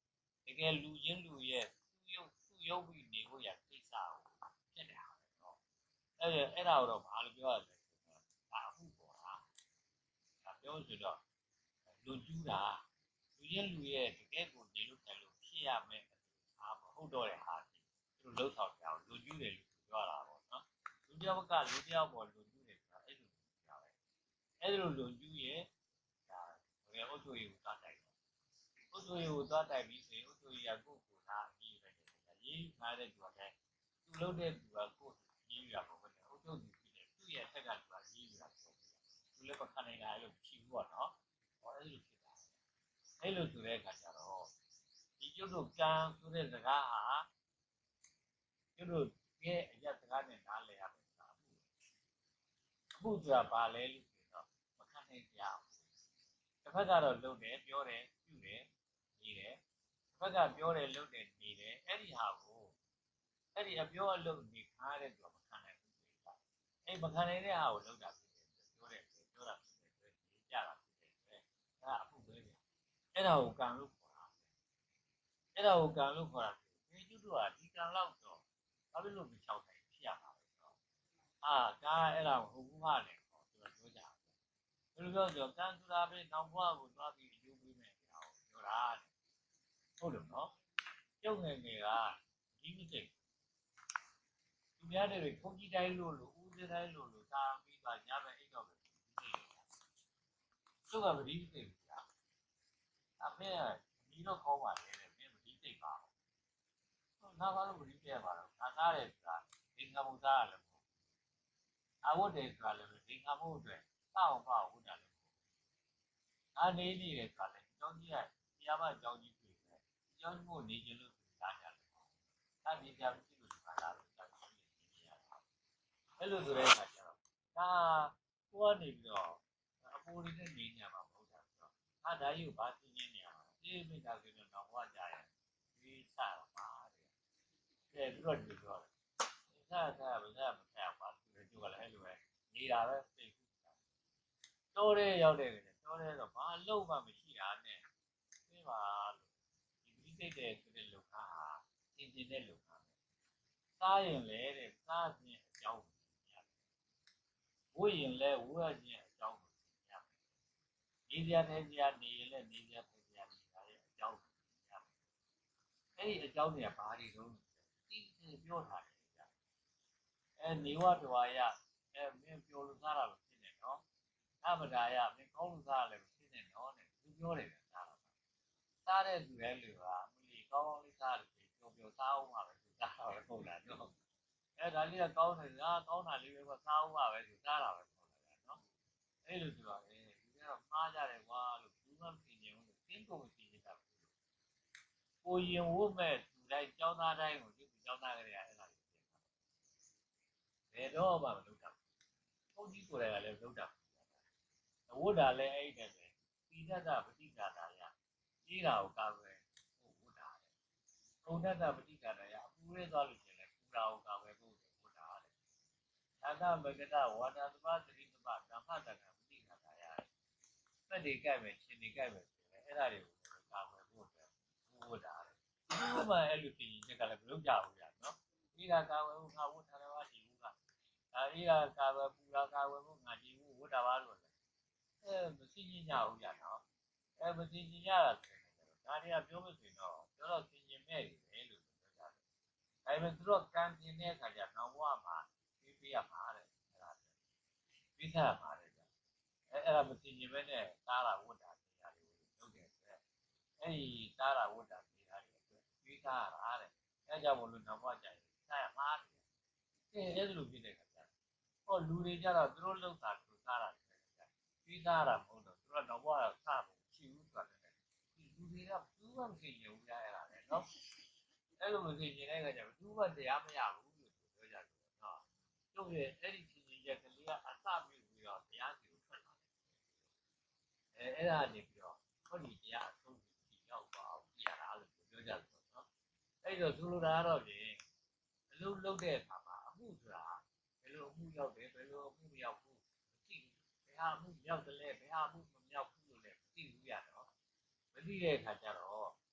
တကယ်လူချင်းလူရဲ့သူ့ရုပ်သူ့ရုပ်ပြီးနေဖို့ရကိစ္စကိုဖြစ်နေတာပဲနော်အဲ့အဲ့ဒါတော့ဘာလို့ပြောရလဲဆိုတော့ဒါအမှုပေါ်တာဒါပြောဆိုတော့လူကျူးတာလူချင်းလူရဲ့တကယ်ကိုနေလို့တယ်လို့ဖြစ်ရမယ်အာမဟုတ်တော့တဲ့ဟာသူတို့လှုပ်ဆောင်ကြအောင်လူကျူးတယ်လို့ပြောတာပေါ့နော်လူတယောက်ကလူတယောက်ပေါ်လူကျူးတယ်ဆိုတာအဲ့လိုပြောပဲအဲ့လိုလူကျူးရဲ့ဒါဘယ်အုပ်ချုပ်ရေးကိုသွားတိုက်တော့အုပ်ချုပ်ရေးကိုသွားတိုက်ပြီးဆိုရင်အုပ်ချုပ်ရေးကကိုယ့်ကိုယ်သားအရေးပဲရေးထားတဲ့သူကလည်းသူ့လုပ်တဲ့သူကကိုယ်ရေးရမှာပဲအုပ်ချုပ်သူဖြစ်တယ်သူ့ရဲ့အထက်ကသူကရေးရတာဆိုသူလည်းမခံနိုင်တာလို့ဖြီးဘူးပေါ့နော်ဟောအဲ့လိုဖြစ်တာအဲ့လိုဆိုတဲ့အခါကျတော့ဒီကျုပ်တို့ကံဆိုတဲ့စကားဟာကျုပ်တို့ရဲ့အရာစကားနဲ့နားလည်ရမယ်ဆိုတာအခုဆိုတာဘာလဲလို့ဆိုတော့မခံနိုင်ကြဘူးတစ်ဖက်ကတော့လုပ်တယ်ပြောတယ်ပြုတယ်နေတယ်တစ်ဖက်ကပြောတယ်လုပ်တယ်နေတယ်အဲ့ဒီဟာကိုအဲ့ဒီအပြောအလုပ်နေခါတဲ့သူကမခံနိုင်ဘူးဆိုတာအဲ့မခံနိုင်တဲ့ဟာကိုလုပ်တာဖြစ်တယ်ပြောတယ်ပြောတာဖြစ်တယ်ဆိုရင်ကြတာဖြစ်တယ်အဲ့ဒါအမှုပဲဗျအဲ့ဒါကိုကံလို့ခေါ်တာအဲ့ဒါကိုကံလို့ခေါ်တာဒီကျွတ်တို့ကဒီကံလောက်တော့ဘာဖြစ်လို့မချောက်နိုင်ဖြစ်ရမှာလဲဆိုတော့အာဒါအဲ့ဒါမဟုတ်ဘူးဟာလေဟောသူကပြောကြတယ်ဘယ်လိုပြောဆိုကံဆိုတာပဲနောက်ဘဝကိုသွားပြီးအကျိုးပေးမယ်ပြောပြောတာဟုတ်တယ်နော်ကျုပ်ငယ်ငယ်ကဒီမစိတ်သူများတွေခုန်းကြီးတိုင်းလို့လို့ဦးစင်းတိုင်းလို့လို့တာပြီးပါညဘက်အိတ်တော့ပဲဒီစိတ်သူကမဒီစိတ်ဘူးလားအဖေကဒီတော့ခေါ်ပါလေတဲ့မင်းမဒီစိတ်ပါဘူးငါဘာလို့မဒီပြပါတော့ငါသားတယ်ဆိုတာဒီကမှုသားရလည်းမဟုတ်အဝတ်တယ်ဆိုတာလည်းဒီကမှုအတွက်စောင့်ပါဝတ်တာလည်းမဟုတ်ငါနေနေတယ်ဆိုတာလည်းကျောင်းကြီးကတရားမကျောင်းကြီးတွေ့တယ်ကျောင်းမို့နေခြင်းလို့လာကြတယ်ဒါဒီကြမရှိလို့ဒီမှာလာလို့ကျောင်းကြီးနေရတာအဲ့လိုဆိုတဲ့အခါကျတော့ဒါကိုကနေပြီးတော့အပူတွေနဲ့နေနေမှာမဟုတ်တာဆိုတော့ငါဒါကြီးကိုဘာသိနေနေရမှာဒီမိသားစုနဲ့တော့ဘွားကြရဒီစားပါတဲ့ကဲပြီးတော့ဒီပြောတယ်စားစားဘာသာမဖျက်ပါသူတို့ကလည်းအဲ့လိုပဲနေတာပဲစိတ်ကူးတိုးရဲရောက်တယ်တိုးရဲတော့ဘာလို့မှမရှိတာနဲ့ပြပါလို့ဒီပိစိတ်တဲ့ဆိုတဲ့လူကဟာသင်ကျင်တဲ့လူကစားရင်လေတဲ့စားခြင်းအကြောင်းကိုသိရတယ်ဝိရင်လဲဝိရခြင်းအကြောင်းကိုသိရတယ်နေစရာထိုင်စရာနေရင်လည်းနေစရာထိုင်စရာနေတာရဲ့အကြောင်းကိုသိရတယ်အဲ့ဒီအကြောင်းတွေကဘာတွေတုံးသိသိပြောထားတယ်ကြာအဲနေဝတဝါယအဲမင်းပြောလို့စားတာလို့ဖြစ်နေနော်အမဒါယမင်းကောင်းလို့စားရလည်းဖြစ်နေနော်တဲ့သူပြောတယ်ဗျာစားတာစားတဲ့သူလည်းလူဟာမလီကောင်းကောင်းလေးစားလို့ပြောပြောစားအောင်ပါပဲသူစားတာပဲဟုတ်လားနော်အဲဒါလေးကကောင်းတယ်ငါကောင်းတာလေးပဲကစားအောင်ပါပဲသူစားတာပဲဟုတ်လားဗျာနော်အဲ့လိုဆိုတော့အဲဒီကတော့မှားကြတယ်ကွာလို့ဘူးမှမသိနေဘူးလို့တင်းကုန်မသိနေတာဘူးလို့ကိုရင်ဝတ်မဲ့သူတိုင်းကြောင်းသားတိုင်းကိုသူကြောင်းသားကလေးကအဲ့ဒါလေးပြင်တာဘယ်တော့မှမလုပ်တာဘုန်းကြီးကိုယ်တိုင်ကလည်းလုပ်တာဝတ်တာလည်းအဲ့တဲ့ပဲပိဋကပဋိက္ခာတာရကြီးတာကိုကာကွယ်ဟုတ်ဝတ်တာလေဘုံတတပဋိက္ခာတာရအပူရဲသွားလို့ရှင်လေပူတာကိုကာကွယ်ဖို့ဝတ်တာလေသာသမဂတဝါဒသမသတိသမဓမ္မတက္ကပဋိက္ခာတာရစက်တွေကြိုက်မယ်ရှင်တွေကြိုက်မယ်ဆိုရင်အဲ့ဒါတွေကိုကာကွယ်ဖို့အတွက်ဝတ်တာလေဒီမှာအဲ့လိုပြင်ချက်ကလည်းမလုပ်ကြဘူးကြာနော်ဒီကကာကွယ်ဖို့ငါဝတ်ထားတယ်ပါဒီဘူးကဒါဒီကကာကွယ်ပူတာကာကွယ်ဖို့ငါဒီဘူးဝတ်တာပါလို့အဲမသိညင်ကြဘူးကြာနော်အဲမသိညင်ကြတာဆိုတော့ဒါတွေကပြောမဆိုတော့ပြောတော့သိညင်မဲ့တွေပဲလို့ပြောကြတယ်ဒါပေမဲ့သူတို့ကံကျင်တဲ့အခါကျတော့ဘဝမှာပြီးပြရမှာတဲ့အဲ့ဒါပြီးစားမှာတဲ့ကြာအဲအဲ့ဒါမသိညင်မဲ့နဲ့သားလာဝတ်တာတရားတွေကိုလုပ်တယ်ဆိုတော့အဲ့ဒီသားလာဝတ်တာတရားတွေအတွက်ပြီးစားရတာတဲ့အဲကြောင့်မလို့နောက်ဘဝကျရင်စားရမှာတဲ့အဲအဲ့လိုဖြစ်တဲ့အခါကျဟောလူတွေကြတော့သူတို့လောက်တာသူစားတာပြီးသားတာမဟုတ်တော့သူကတော့ဘွားကစားဖို့ရှိဘူးဆိုတာလေဒီလူတွေကဘူးမှမသိကြဘူးကြားရတာလေနော်အဲ့လိုမသိကြတဲ့အခါကျဘူးမှတရားမရဘူးလို့ပြောကြတယ်နော်ကျုပ်ရဲ့အဲ့ဒီချင်းချင်းရက်ကလေးကအစပြုပြီးတော့တရားစီကိုထွက်လာတယ်အဲအဲ့ဒါနေပြီးတော့ဟောဒီတရားအဆုံးဒီရောက်ပါအောင်ပြရတာလို့ပြောကြတယ်နော်အဲ့တော့သူလိုတာကတော့ပြင်အလုပ်လုပ်တဲ့အခါမှာအမှုဆိုတာဘယ်လိုအမှုရောက်တယ်ဘယ်လိုအမှုမရောက်ဘူးမသိဘူးဘယ်ဟာအမှုမြောက်တယ်လဲဘယ်ဟာအမှုမမြောက်ဘူးလို့လည်းမသိဘူးရတော့မသိတဲ့အခါကျတော့အမှု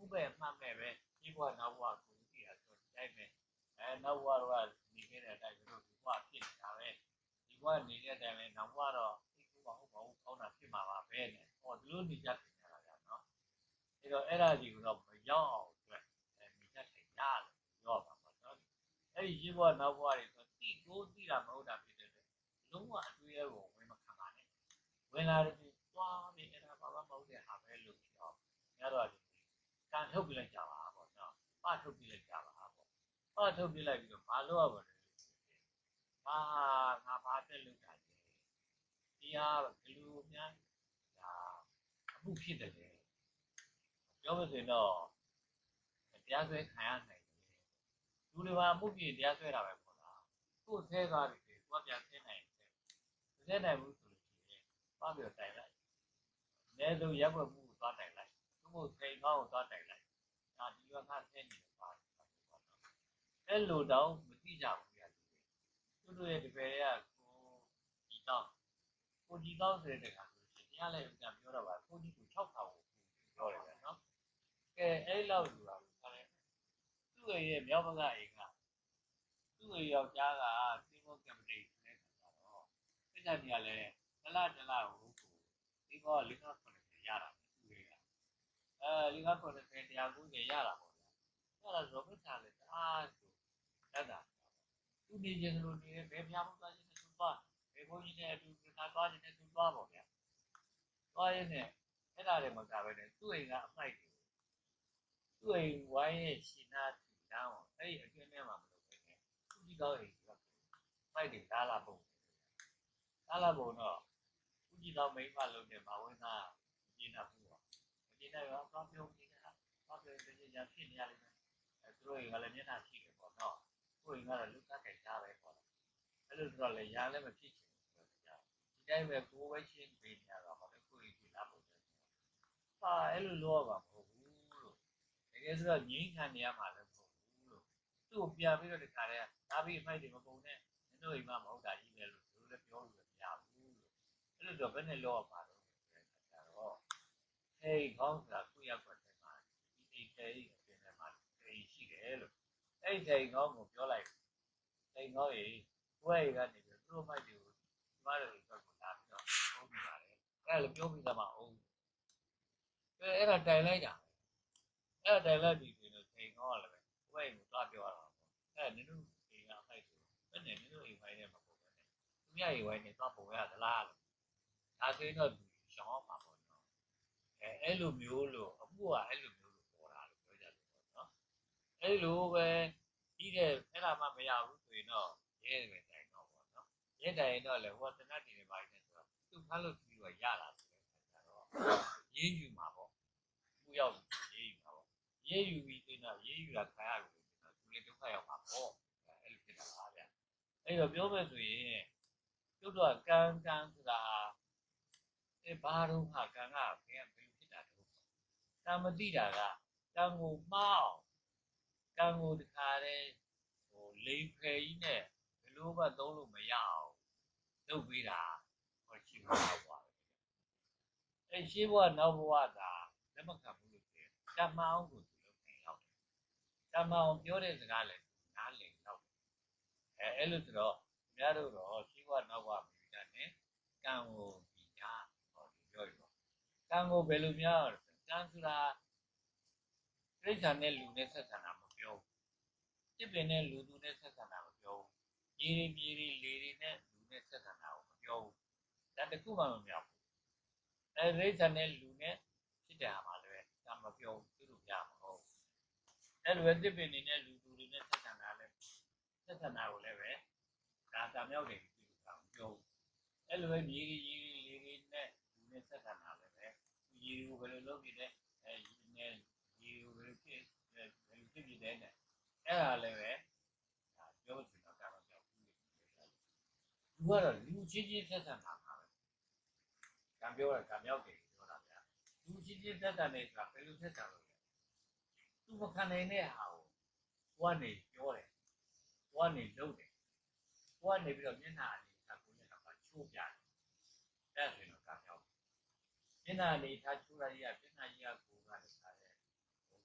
ပဲအမှတ်မဲ့ပဲဒီဘဝနောက်ဘဝကိုကြည့်ရဆိုတိုင်းပဲအဲနောက်ဘဝတော့နေခဲ့တဲ့အတိုင်းတို့ဒီဘဝဖြစ်နေတာပဲဒီဘဝနေတဲ့အတိုင်းလည်းနောက်ဘဝတော့ဒီဘဝဟုတ်ပါဘူးကောင်းတာဖြစ်မှာပါပဲနဲ့ဟောဒီလိုနေကြတယ်နော်အဲ့တော့အဲ့ဒါကြီးကတော့မရောက်အောင်အတွက်အဲမိတတ်ထိုင်ရတယ်ပြောပါမှာနော်အဲ့ဒီဒီဘဝနောက်ဘဝတွေဆိုတိကိုးတိတာမဟုတ်တာဖြစ်တဲ့လုံးဝအတွေ့အကြုံဝင်မခံပါနဲ့ဝင်လာတဲ့သွားနေအဲ့ဒါဘာမှမဟုတ်တဲ့ဟာပဲလို့ပြောညတော့ကံထုတ်ပြလိုက်ကြပါပေါ့နော်ပထုတ်ပြလိုက်ကြပါပေါ့ပထုတ်ပြလိုက်ပြီးတော့ဘာလို့ရပါလဲဟာငါဘာတက်လို့တာလဲဒီဟာဘယ်လိုများဒါအမှုဖြစ်တယ်လေပြောလို့ဆိုရင်တော့တရားစွဲခံရနိုင်တယ်လူတွေမှာအမှုဖြစ်တရားစွဲတာပဲပေါ့လားကိုယ်ဆဲသွားတယ်သူကပြန်ဆဲနိုင်တယ်ဆဲနိုင်ဘူးဆိုလို့ရှိရင်ပတ်ပြီးတိုင်လိုက်အနည်းဆုံးရက်ွက်မှုကိုသွားတိုင်လိုက်သူ့ကိုစိန်ကောင်းကိုသွားတိုင်လိုက်ဒါဒီကငါဆဲနေတယ်ပါအဲ့လိုတော့မသိကြဘူးရသူတို့ရဲ့ဒီပယ်ကကိုဒီတော့ကိုဒီတော့ဆိုတဲ့ခါဆိုရှင်တရားလည်းပြန်ပြောတော့ပါကိုကြီးကို၆ထောင်ကိုပြောတယ်ဗျာနော်ကဲအဲ့လောက်လူပါခါလဲသူ့ရဲ့မြောက်ဘကအိမ်ကသူ့ရဲ့ယောက်ျားကသင်္ဘောကံပတိနဲ့ခါတော့စိတ်ဓာတ်ကြီးကလည်းတလားတလားကိုဒီဘောလေးကခုနှစ်ရတာသူ့ရဲ့အဲလေးကခုနှစ်တရားကိုရရတာပေါ့ဗျာအဲ့ဒါရောဘတ်ကလည်းအားဆိုတတ်တာသူနေခြင်းလို့နေဘယ်ပြားမှုသွားခြင်းနဲ့သူသွားဘယ်ဘုန်းကြီးနဲ့အတူတူသွားခြင်းနဲ့သူသွားပေါ့ဗျာသွားရင်းနဲ့အဲ့ဒါတွေမကပဲနဲ့သူ့အိမ်ကအမိုက်တွေသူ့အိမ်ဝိုင်းရဲ့ရှင်နာထီတောင်းအဲ့ဒီအတွင်းထဲမှာမလုပ်ပဲနဲ့သူကြီးကောင်းအိမ်ကမိုက်တွေလာလာပုံလာလာပုံတော့သူကြီးကောင်းမိမလုံးနဲ့မဝင်းသားကျင်းတာဘူးပေါ့ကျင်းတယ်ရောသွားပြုံးနေတာသွားပြုံးနေကြဖြစ်နေရလိမ့်မယ်အဲသူတို့ကလည်းမျက်နှာရှိတယ်ပေါ့နော်ကိုယ်ကတော့လူသားကြိုက်တာပဲပေါ့အဲ့လိုဆိုတော့လေရာလည်းမဖြစ်ချင်ဘူးဆိုတော့ဒီတိုင်းပဲကိုယ်ပဲရှင်းပေးနေရတော့ဘာလို့ကိုယ်ကြီးလာဖို့လဲဟာအဲ့လိုလောပါမဟုတ်ဘူးလို့တကယ်ဆိုတော့ငြိမ်းခံနေရမှာလည်းမဟုတ်ဘူးလို့သူ့ကိုပြန်ပြီးတော့ဒီခါတည်းဒါပြီးအမိုက်တွေမပုံနဲ့မင်းတို့အိမ်မှာမဟုတ်တာကြီးပဲလို့သူလည်းပြောလို့မရဘူးလို့အဲ့လိုတော့ဘယ်နဲ့လောပါတော့ဆိုတော့ဟေးကောင်းတာကိုရောက်တဲ့မှာဒီအိမ်ထဲအပြင်ထဲမှာအိမ်ရှိတယ်လို့အဲ့ဒီအိမ်ကောင်းကိုပြောလိုက်အိမ်ကောင်းကြီးဘွဲကနေပြီးသူ့မိုက်တွေကိုကျမတို့အိမ်ဘက်ကိုလာပြီးတော့ဟုတ်ပြီပါလေအဲ့လိုပြောပြီးသားမဟုတ်အဲအဲ့ဒါတိုင်လိုက်တာအဲ့ဒါတိုင်လိုက်ပြီဆိုတော့အိမ်ကောင်းကလည်းဘွဲကိုသွားပြောတာအဲ့နင်တို့အိမ်ကအဖိုက်ဆိုဘယ်နဲ့နင်တို့အိမ်ပိုင်းနဲ့မပုံပဲနဲ့သူများအိမ်ပိုင်းနဲ့သွားပုံရသလားလို့ဒါဆိုရင်တော့ရှောင်းပါပေါ့နော်အဲအဲ့လိုမျိုးလို့အမှုကအဲ့လိုမျိုးလို့ပေါ်တာလို့ပြောကြတယ်ပေါ့နော်အဲ့လိုပဲပြီးတဲ့အဲ့ဒါမှမရဘူးဆိုရင်တော့ရဲပဲတိုင်တော့ပေါ့နော်ရဲတိုင်တော့လေဟိုကတနတ်တင်နေပါနေဆိုတော့သူဖမ်းလို့ပြီးတော့ရလာဆိုတဲ့အခါကျတော့ရင်းယူမှာပေါ့သူ့ရောက်ရေးယူမှာပေါ့ရေးယူပြီးဆိုတော့ရေးယူတာခံရပြီဆိုတော့သူလည်းဒုက္ခရောက်မှာပေါ့အဲ့လိုဖြစ်တာပါဗျအဲ့တော့ပြောမယ်ဆိုရင်ကျုပ်တို့ကကံကံဆိုတာအဲဘာတော့ဟာကံကဘယ်ဘယ်ဖြစ်တာတော့ကံမသိတာကကံကိုမှားအောင်ကံကိုတခါတည်းဟိုလိန်ဖယ်ကြီးနဲ့ဘယ်လိုမှသုံးလို့မရအောင်လုပ်ပေးတာဟောရှိမှာပါအဲရှိဘဝနောက်ဘဝသာလက်မခံဘူးလို့ပြောတမအောင်ကိုသူလုပ်နေတော့တမအောင်ပြောတဲ့စကားလည်းနားလည်တော့အဲအဲ့လိုဆိုတော့အများတို့တော့ရှိဘဝနောက်ဘဝမြည်တတ်တယ်ကံကိုဒီညာဟောပြောရတော့ကံကိုဘယ်လိုများကံဆိုတာပြိဿာနဲ့လူနဲ့ဆက်ဆံတာမပြောဘူးတစ်ပင်နဲ့လူသူနဲ့ဆက်ဆံတာမပြောဘူးရေရီမြေရီလေရီနဲ့လူနဲ့ဆက်ဆံတာကိုမပြောဘူးဒါတခုမှမပြောဘူးအဲပြိဿာနဲ့လူနဲ့ဖြစ်တယ်ဟာမှလည်းကံမပြောဘူးသူတို့ပြမဟုတ်အဲ့လိုပဲတစ်ပင်နေနဲ့လူသူတွေနဲ့ဆက်ဆံတာလည်းဆက်ဆံတာကိုလည်းပဲဒါကံမြောက်တယ်သူတို့ကမပြောဘူးအဲ့လိုပဲမြေရီရေရီလေရီနဲ့လူနဲ့ဆက်ဆံတာလည်းပဲရေရီကိုဘယ်လိုလုပ်နေလဲအဲရေနဲ့ရေကိုဘယ်လိုဖြစ်ဘယ်လိုဖြစ်နေတယ်နဲ့အဲ့ဒါလည်းပဲဒါပြောချင်တော့ကံမပြောက်ဘူးလူကတော့လူချင်းချင်းဆက်ဆံတာပါပဲကံပြောတာကံမြောက်တယ်ပြောတာဗျာလူချင်းချင်းဆက်ဆံနေဆိုတာဘယ်လိုဆက်ဆံလို့လဲသူမခံနိုင်တဲ့ဟာကိုကိုကနေပြောတယ်ကိုကနေလုပ်တယ်ကိုကနေပြီးတော့မျက်နှာအနေထားကိုမျက်နှာကချိုးပြတယ်အဲ့ဒါဆိုရင်တော့ကံမြောက်မျက်နှာအနေထားချိုးရည်ကမျက်နှာကြီးကကိုကလည်းခါတယ်ဟို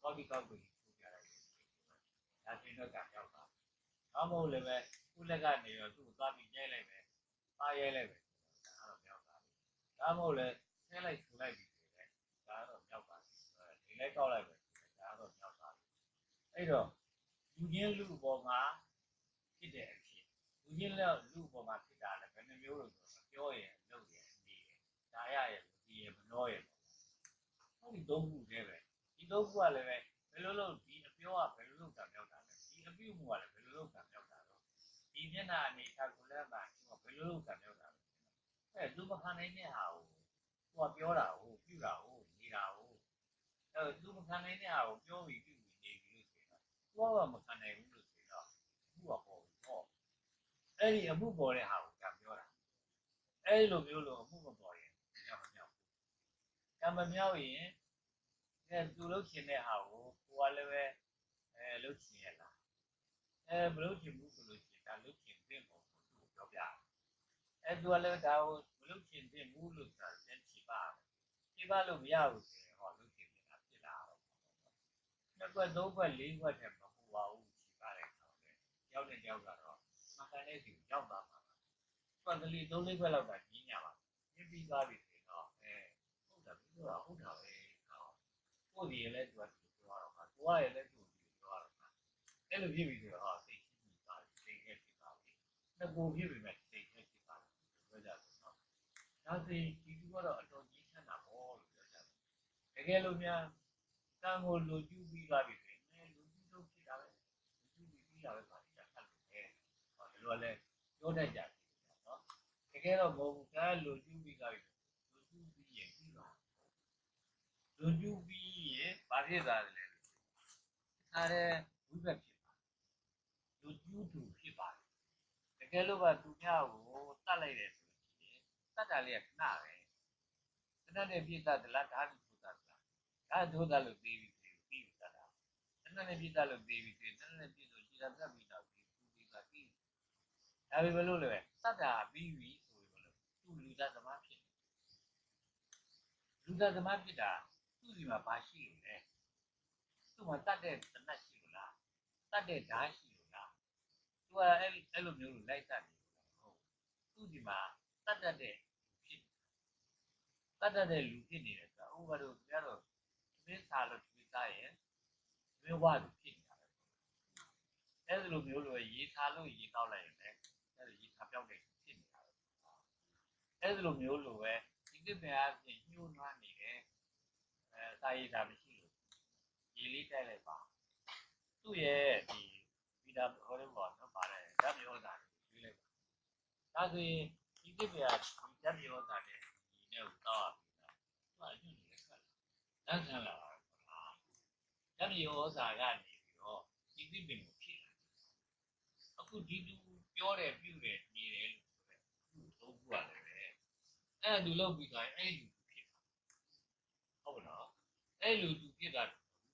ကောက်ဒီကောက်ကိုထုတ်ပြလိုက်တယ်ဒါချင်းတော့ကံရောက်တာဘာမဟုတ်လည်းပဲခုလက်ကနေတော့သူ့ကိုသွားပြီးညှိလိုက်မယ်ပါရဲလိုက်မယ်ဒါတော့မြောက်တာဒါမဟုတ်လည်းဆဲလိုက်ဆူလိုက်ပြီးတယ်ဒါတော့မြောက်ပါဒီလိုက်ကောက်လိုက်မယ်ဒါတော့မြောက်တာအဲ့တော့လူချင်းလူပေါ်မှာဖြစ်တဲ့အဖြစ်လူချင်းလည်းလူပေါ်မှာဖြစ်တာလည်းဘယ်နှမျိုးလို့ဆိုတော့ပြောရင်လုပ်ရင်နေတယ်ဒါရရဲ့ဒီရမနှောရဲ့ဟုတ်ဒီသုံးခုတည်းပဲဒီသုံးခုကလည်းပဲဘယ်လိုလုပ်ဒီအပြောကဘယ်လိုလုပ်တာမြောက်တာလဲဒီအပြုတ်မှုကလည်းဘယ်လိုလုပ်တာမြောက်တာတော့ဒီမျက်နှာအနေထားကိုလည်းမှဘယ်လိုလုပ်တာမြောက်တာလဲအဲလူမခံနိုင်တဲ့ဟာကိုသူကပြောတာကိုပြုတာကိုနေတာကိုအဲလူမခံနိုင်တဲ့ဟာကိုပြောပြီးပြုပြီးနေပြီးလို့ဆိုတော့သူကမခံနိုင်ဘူးလို့ဆိုတော့သူကဟောဟောအဲ့ဒီအမှုပေါ်တဲ့ဟာကိုကပြောတာအဲ့လိုမျိုးလို့အမှုမပေါ်ရင်ကံမမြောက်ဘူးကံမမြောက်ရင်အဲသူလုပ်ချင်တဲ့ဟာကိုကိုကလည်းပဲအဲလုပ်ချင်ရလားအဲမလုပ်ချင်ဘူးဆိုလို့ရှိရင်ဒါလုပ်ချင်တဲ့ပုံကိုသူ့ကိုပြောပြတယ်အဲသူကလည်းဒါကိုမလုပ်ချင်တဲ့ဘူးလို့ဆိုတာပြန်ချပါချပါလို့မရဘူးဆိုရင်ဟောလုပ်ချင်နေတာဖြစ်လာတော့နှစ်ခွက်သုံးခွက်လေးခွက်တည်းမပူပါဘူးချပါတဲ့အခါပဲရောက်တဲ့ရောက်ကတော့မှန်ကန်တဲ့စီရောက်သွားမှာပါခွက်ကလေးသုံးလေးခွက်လောက်ကကြီးညာပါပြပြီးသွားပြီဆိုတော့အဲဟုတ်တာပြီးတော့ဟုတ်တာပဲကိုယ်ဒီလည်းသူကပြောတော့မှာကိုယ်ကလည်းသူ့ကိုပြောတော့မှာအဲ့လိုဖြစ်ပြီဆိုတော့ဟာစိတ်ရှိပြီးသားစိတ်နဲ့ဖြစ်ပါပြီနှစ်ကိုဖြစ်ပြီမဲ့စိတ်နဲ့ဖြစ်ပါပြောကြတယ်နော်ဒါဆိုဒီလူကတော့အတော်ကြီးချမ်းသာပေါ့လို့ပြောကြတယ်တကယ်လို့များကံကိုလူကျူးပြီးသွားပြီဆိုရင်လူကျူးတော့ဖြစ်တာပဲလူကျူးပြီးပြီးတာပဲပါတိကျတ်လို့ပဲဟောဒီလိုလည်းပြောတတ်ကြတယ်နော်တကယ်တော့မဟုတ်ဘူးကံလူကျူးပြီးသွားပြီလူကျူးပြီးရင်ပြီးသွားလူကျူးပြီးရင်ဘာဖြစ်သွားလဲအားရဝိဘက်ဖြစ်ပါလူကျူးသူဖြစ်ပါတယ်တကယ်လို့ပါသူများကိုတတ်လိုက်တယ်ဆိုရင်တတ်တာလေးကခဏပဲခဏနဲ့ပြည့်တတ်တယ်လားဓာတ်ထူတတ်တာဓာတ်ထူတတ်လို့ပြီးပြီပြီးပြီတတ်တာခဏနဲ့ပြည့်တတ်လို့ပြီးပြီခဏနဲ့ပြည့်လို့ခြေတတ်ပြီးတော့ပြီးပြီးတာပြီးဒါပေမဲ့လို့လည်းတတ်တာပြီးပြီဆိုပြီးလို့သူလူသားသမားဖြစ်လူသားသမားဖြစ်တာသူ့ဒီမှာဘာရှိလို့လဲသူ့မှာတတ်တဲ့တနတ်ရှိလို့လားတတ်တဲ့ဓာတ်ရှိလို့လားသူကအဲ့အဲ့လိုမျိုးလိုက်တတ်တယ်ဟုတ်သူ့ဒီမှာတတ်တတ်တဲ့ဖြစ်တတ်တတ်တဲ့လူဖြစ်နေတယ်ဆိုတော့ဥပမာတို့ပြောတော့သင်္စာလို့ပြောသားရင်သင်္ဝါလူဖြစ်နေတာပဲအဲ့လိုမျိုးလိုရေးထားလို့ရေးတော့လိုက်ရင်လည်းအဲ့လိုရေးထားပြောက်နေဖြစ်နေတာပဲအဲ့လိုမျိုးလိုပဲဒီကိစ္စအပြင်ညှိုးနှွမ်းနေတယ်အဲစာရေးတာမရှိလို့ရေလေးတိုက်လိုက်ပါသူ့ရဲ့ဒီဗီတာဟောလို့ပေါ့နော်ပါတယ်ဓာတ်မျိုးသားရွေးလိုက်ပါဒါဆိုရင်ဒီကိစ္စကဒီဓာတ်မျိုးသားနဲ့ဒီနဲ့ကိုတောက်ရပြီလားသူကညှို့နေခက်လာလက်ခံလာတာပေါ့လားဓာတ်မျိုးသားကနေပြီးတော့ဒီကိစ္စကိုဖြစ်လာအခုဒီလူပြောတယ်ပြုတယ်နေတယ်လို့ဆိုတဲ့သူ့သုံးခုရတယ်ပဲအဲ့လူလောက်ပြီးတိုင်းအဲ့လူဖြစ်တာဟုတ်လားအဲ့လူသူဖြစ်တာ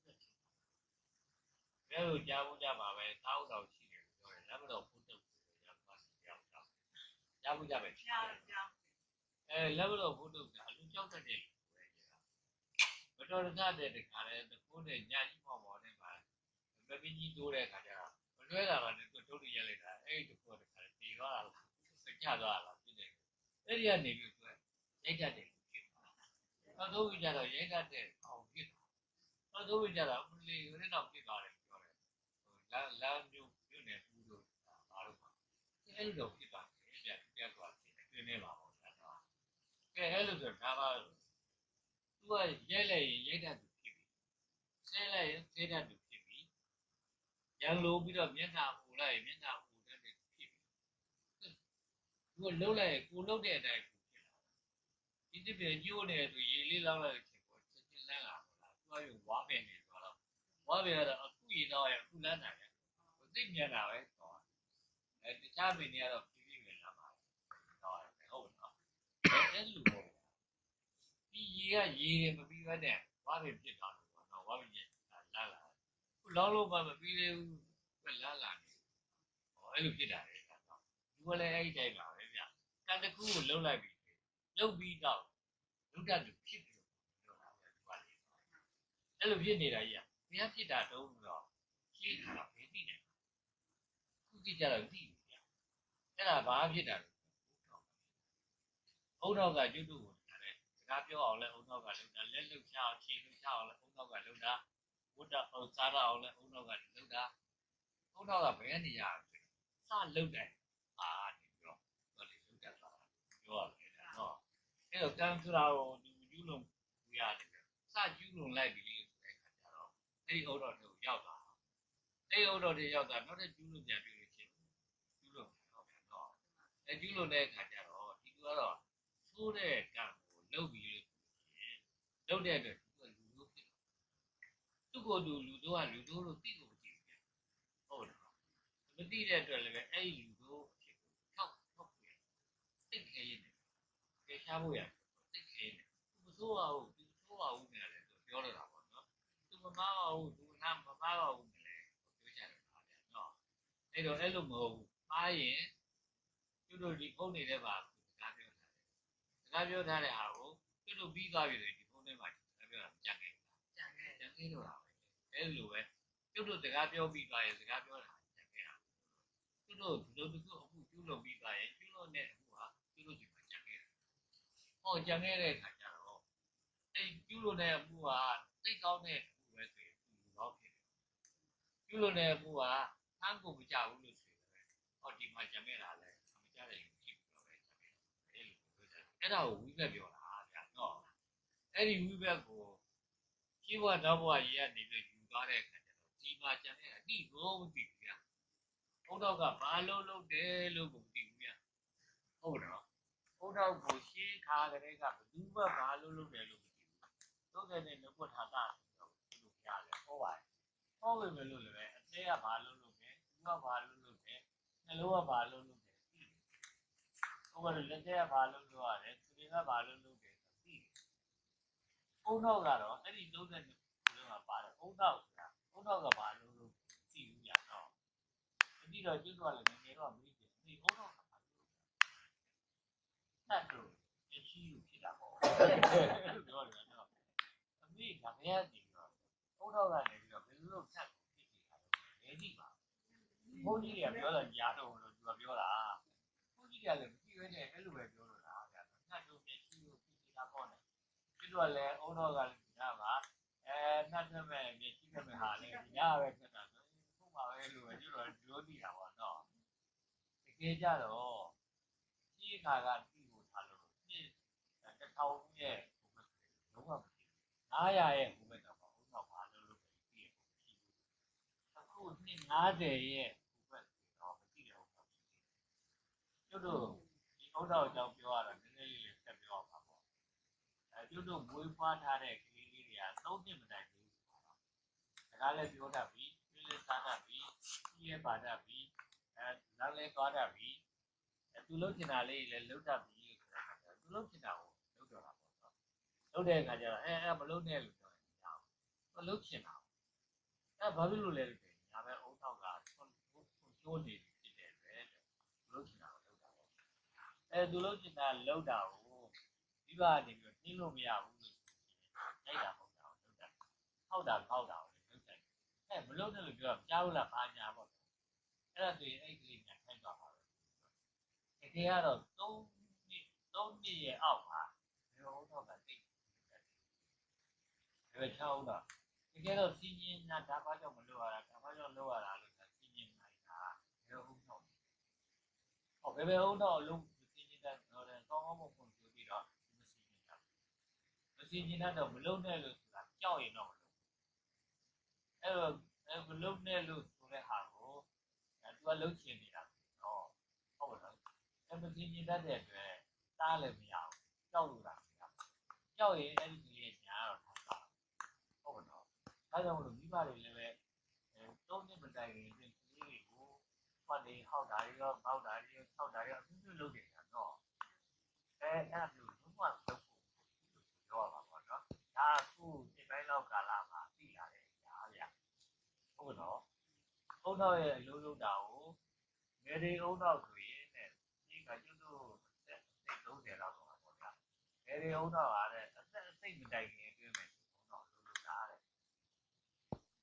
ဘယ်လိုကြားဖို့ကြမှာပဲသားဥတော်ရှိတယ်ပြောတယ်လက်မတော်ဖုတ်တုတ်ရပါစီကြောက်ကြောက်ကြားဖို့ကြပဲကြားကြားအဲလက်မတော်ဖုတ်တုတ်ကအလူကြောက်တတ်တယ်ပဲမတော်တဆတဲ့တခါလဲတကိုးနဲ့ညာကြီးမောက်ပေါ်နဲ့ပါမပင်းကြီးတိုးတဲ့ခါကျတော့မလွဲတာကလည်းသူတို့တွေရက်လိုက်တာအဲ့ဒီတကိုးတခါလဲတေသွားတာလားစကြသွားတာလားဖြစ်တယ်အဲ့ဒီကနေပြီးသူရိုက်တတ်တယ်ဖြစ်သွားတော့တို့ကြတော့ရိုက်တတ်တဲ့အောင်ဖြစ်တော့တို့ကြတော့ဦးလေးရင်းတော့ဖြစ်သွားတယ်လမ်းလမ်းမျိုးမျိုးနဲ့ပူလို့ဘာလို့ပါအဲ့လိုဖြစ်ပါလေပြပြသွားတယ်တွင်းနေပါပေါ့ဗျာတော့ကဲအဲ့လိုဆိုဒါပါသူကရိုက်လိုက်ရင်ရိုက်တတ်သူဖြစ်ပြီဆဲလိုက်ရင်ဆဲတတ်သူဖြစ်ပြီရန်လိုပြီးတော့မျက်နှာပူလိုက်ရင်မျက်နှာပူတတ်တယ်ဖြစ်ပြီသူကလှုပ်လိုက်ရင်ကိုလှုပ်တဲ့အတိုင်းပူဖြစ်လာဒီတစ်ပြေညှို့နေသူရေလေးလောက်လိုက်ချင်ပေါ့ချက်ချင်းလန်းလာပေါ့လားသူကရောဝါပင်နေသွားတော့ဝါပင်ကတော့အခုရေတော့ရအခုလန်းနိုင်သိမြင်တာပဲတော့အဲတခြားပင်တွေကတော့ပြပြဝင်လာမှာတော့ဟုတ်နော်အဲအဲ့လိုပေါ့ဒီရေကရေတွေမပြီးဘဲနဲ့ဝါပင်ဖြစ်သွားလို့ပေါ့နော်ဝါပင်ကြီးလာလာခုလောလုံးမှမပြီးသေးဘူးကလာလာနေဟောအဲ့လိုဖြစ်တာလေတော့ဒီကလည်းအဲ့ဒီတိုင်းပါပဲဗျကံတစ်ခုကိုလှုပ်လိုက်ပြီလှုပ်ပြီးတော့လုတ္တလူဖြစ်ပြီးတော့ပြောတာပဲဒီကလေးအဲ့လိုဖြစ်နေတာကြီးကဘယ်ဖြစ်တာတုံးတော့ရှင်းတာဘယ်သိတယ်ခုကြည့်ကြတော့သိပြီအဲ့ဒါဘာဖြစ်တာလဲအုံနောက်ကကျွတ်တို့ကိုဒါလည်းစကားပြောအောင်လဲအုံနောက်ကလုပ်တာလက်လှုပ်ရှားအောင်ခြေလှုပ်ရှားအောင်လဲအုံနောက်ကလုပ်တာဝတ်တာအောင်စားတာအောင်လဲအုံနောက်ကလုပ်တာအုံနောက်ကဘယ်နေရလဲစလုပ်တယ်အာနေပြီးတော့ဟောလေလုပ်တတ်တာပြောရတယ်နော်အဲ့တော့ကံဆိုတာကိုဒီကျူးလုံးပြရတယ်စကျူးလုံးလိုက်ပြီဆိုတဲ့အခါကျတော့အဲ့ဒီအုံတော်တို့ရောက်သွားအဲ့ဒီအုံတော်တွေရောက်တာနောက်တဲ့ကျူးလုံးပြန်တွေ့လို့ချင်းကျူးလုံးတော့ပြန်တော့အဲ့ကျူးလုံးတဲ့အခါကျတော့ဒီကူကတော့ဆိုးတဲ့ကံကိုလုပ်ပြီးလို့လုပ်တဲ့အတွက်သူကလူလို့ဖြစ်သူ့ကိုယ်သူလူတို့ကလူတို့လို့သိကိုမသိဘူးဟုတ်တယ်မသိတဲ့အတွက်လည်းပဲအဲ့ဒီလူတို့အဖြစ်ကိုထောက်ထောက်ပြသိခဲရင်ကြေရှားဖို့ရသိခဲရင်သူမဆိုးပါဘူးသူဆိုးပါဘူးနဲ့လည်းသူပြောတော့တာပေါ့နော်သူမမားပါဘူးသူနာမမားပါဘူးနဲ့လည်းပြောကြတယ်ပါဗျာနော်အဲ့တော့အဲ့လိုမဟုတ်ဘူးမားရင်သူတို့ဒီဖုန်းနေတဲ့ပါစကားပြောတာစကားပြောထားတဲ့ဟာကိုသူတို့ပြီးသွားပြီလေဒီဖုန်းထဲမှာစကားပြောတာကြံခဲ့ကြံခဲ့ကြံခဲ့တော့တာပဲအဲ့လိုပဲသူတို့စကားပြောပြီးသွားရင်စကားပြောတာကြံခဲ့တာသူတို့ဒီလိုတခုအခုကျူးလွန်ပြီးသွားရင်ကျူးလွန်တဲ့အခုဟာသူတို့ဒီမှာကြံခဲ့တာဟောကြံခဲ့တဲ့အခါကျတော့အဲ့ကျူးလွန်တဲ့အမှုဟာသိကောင်းတဲ့အမှုပဲဆိုရင်သူတော့ဖြစ်တယ်ကျူးလွန်တဲ့အမှုဟာဟန်းကိုမကြဘူးလို့ဆိုတယ်ဟောဒီမှာကြံခဲ့တာလဲမကြတဲ့ဖြစ်ပြီးတော့ပဲကြံခဲ့တာအဲ့လိုပြောကြတယ်အဲ့ဒါကိုဝိဘက်ပြောတာဗျာနော်အဲ့ဒီဝိဘက်ကိုရှိဘဝတော့ဘဝရေးကနေပြီးယူသွားတဲ့အခါကျတော့ဒီမှာကြံခဲ့တာဒီကိုမသိဘူးဗျာဘုဒ္ဓကဘာလို့လုပ်တယ်လို့ကိုမသိဘူးဗျာဟုတ်တော့ဘုဒ္ဓကိုရှင်းခါကလေးကဘယ်သူမှဘာလို့လုပ်တယ်လို့မသိဘူးသုံးတဲ့နဲ့နှုတ်ထာတာဆိုလို့ပြရတယ်ဟောပါတယ်ဟောပဲလို့လည်းပဲအသေးကဘာလို့လုပ်တယ်သူကဘာလို့လုပ်တယ်နှလုံးကဘာလို့လုပ်တယ်သိတယ်ဟောကလည်းလက်သေးကဘာလို့လုပ်ရတယ်သူတွေကဘာလို့လုပ်တယ်သိတယ်ဘုဒ္ဓကတော့အဲ့ဒီသုံးတဲ့နဲ့ကိုယ်ကပါတယ်ဘုဒ္ဓဆိုတာဘုဒ္ဓကဘာလို့လုပ်သိဘူးဗျာနော်ဒီတော့ကျွတ်တော့လည်းငယ်တော့မေးတယ်ဒီဘုဒ္ဓကဘာလို့တတ်လို့အရှိယူဖြစ်တာပေါ့လို့ပြောတယ်နော်အမေကဘယ်ကနေပြီးတော့ဘုဒ္ဓကနေပြီးတော့ဘယ်လိုလုပ်တတ်ဖြစ်နေတာလဲမသိပါဘူးဘုန်းကြီးတွေကပြောတာကြားတော့လို့သူကပြောတာဘုန်းကြီးတွေကလည်းမကြည့်ရတဲ့အဲ့လိုပဲပြောလို့တာဗျာတတ်လို့မရှိဘူးဖြစ်နေတာပေါ့နဲ့ကျွတ်တော့လည်းအုံတော်ကလည်းညာပါအဲနှတ်သက်မဲ့မြည်ရှိမဲ့ဟာလေညာပဲဖြစ်တာဆိုခုမှပဲလို့ကျွတ်တော့ဒီလိုသိတာပေါ့နော်တကယ်ကြတော့ကြီးခါကတိကိုထားလို့နှစ်တစ်ထောင်ရဲ့ဟိုဘက်လုံးဝမသိဘူးငါးရာရဲ့ဟိုဘက်တော့ဘုံတော့ဘာလို့လို့ပဲသိရမှာမရှိဘူးအခုနှစ်ငါးဆယ်ရဲ့ဟိုဘက်တော့မသိတယ်ဟုတ်ပါဘူးကျွတ်တို့ဒီဘုရားအကြောင်းပြောရတာနည်းနည်းလေးလေးဆက်ပြောပါပေါ့အဲကျွတ်တို့မွေးဖွားထားတဲ့ကလေးလေးတွေကသုံးနှစ်မတိုင်ဘူးဆိုတော့ဒါကလည်းပြောတတ်ပြီပြည့်စားတတ်ပြီပြည့်ပါတတ်ပြီအဲနောက်လည်းသွားတတ်ပြီသူလုပ်ချင်တာလေးလည်းလုပ်တတ်ပြီဆိုတဲ့အခါကျတော့သူလုပ်ချင်တာကိုလုပ်တော့တာပေါ့နော်လုပ်တဲ့အခါကျတော့အဲအဲမလုပ်နဲ့လို့ပြောတယ်ညာမလုပ်ချင်တာအဲဘာဖြစ်လို့လဲလို့ပြောညာပဲအုံနောက်ကဆွန်ချိုးနေဖြစ်တယ်ပဲလုပ်ချင်တာကိုလုပ်တာပေါ့အဲသူလုပ်ချင်တာလုပ်တာကိုဒီဘာနေပြီးနှင်းလို့မရဘူးလို့လိုက်တာပေါ့တာလုပ်တာဟောက်တာဟောက်တာကိုလုပ်တယ်အဲမလုပ်နဲ့လို့ပြောတာကြားလို့လားဘာညာပေါ့အဲ့ဒါဆိုရင်အဲ့ဒီကလေးညာထိုက်သွားပါတကယ်ကတော့သုံးနှစ်သုံးနှစ်ရဲ့အောက်မှာဘယ်ဟုတ်တော့ကသိတယ်ဘယ်ချောင်းတော့တကယ်တော့စီးရင်ညာဒါဘာကြောင့်မလုပ်ရတာဒါဘာကြောင့်လုပ်ရတာလို့စီးရင်နိုင်တာဘယ်ဟုတ်တော့ဟောဘယ်ဘယ်ဟုတ်တော့လုံးစီးရင်တဲ့တော့ကောင်းကောင်းမဖွင့်ပြပြီးတော့မစီးရင်တာမစီးရင်တော့မလုပ်နဲ့လို့ဆိုတာကြောက်ရင်တော့မလုပ်အဲ့တော့အဲ့မလုပ်နဲ့လို့ဆိုတဲ့ဟာကိုသူကလုပ်ချင်နေတာတော့ဟုတ်ပါတော့အဲ့မစီးရင်တတ်တဲ့အတွက်တားလည်းမရဘူးကြောက်လို့တာမရဘူးကြောက်ရင်အဲ့ဒီကလေးညာတော့ထားတာဟုတ်ပါတော့ဒါကြောင့်မလို့မိဘတွေလည်းပဲသုံးနှစ်မတိုင်ခင်ပြင်ကလေးတွေကိုဖတ်နေဟောက်တာရောပောက်တာရောဆောက်တာရောအမျိုးမျိုးလုပ်နေတာတော့အဲအဲ့ဒါမျိုးလုံးဝလုပ်ဖို့ပြောရပါပေါ့နော်ဒါအခုဒီပိုင်းလောက်ကာလမှာသိလာတဲ့အရာဗျဟုတ်တော့အုံနောက်ရဲ့အလုံးလုံးတာကိုငယ်တွေအုံနောက်ဆိုရင်တဲ့ဒီကကျွတ်တို့စိတ်သုံးဆယ်လောက်တော့ပေါ့ဗျာငယ်တွေအုံနောက်အားတဲ့အသက်အစိတ်မတိုင်ခင်အတွင်းမှာအုံနောက်လုံးလုံးတာတဲ့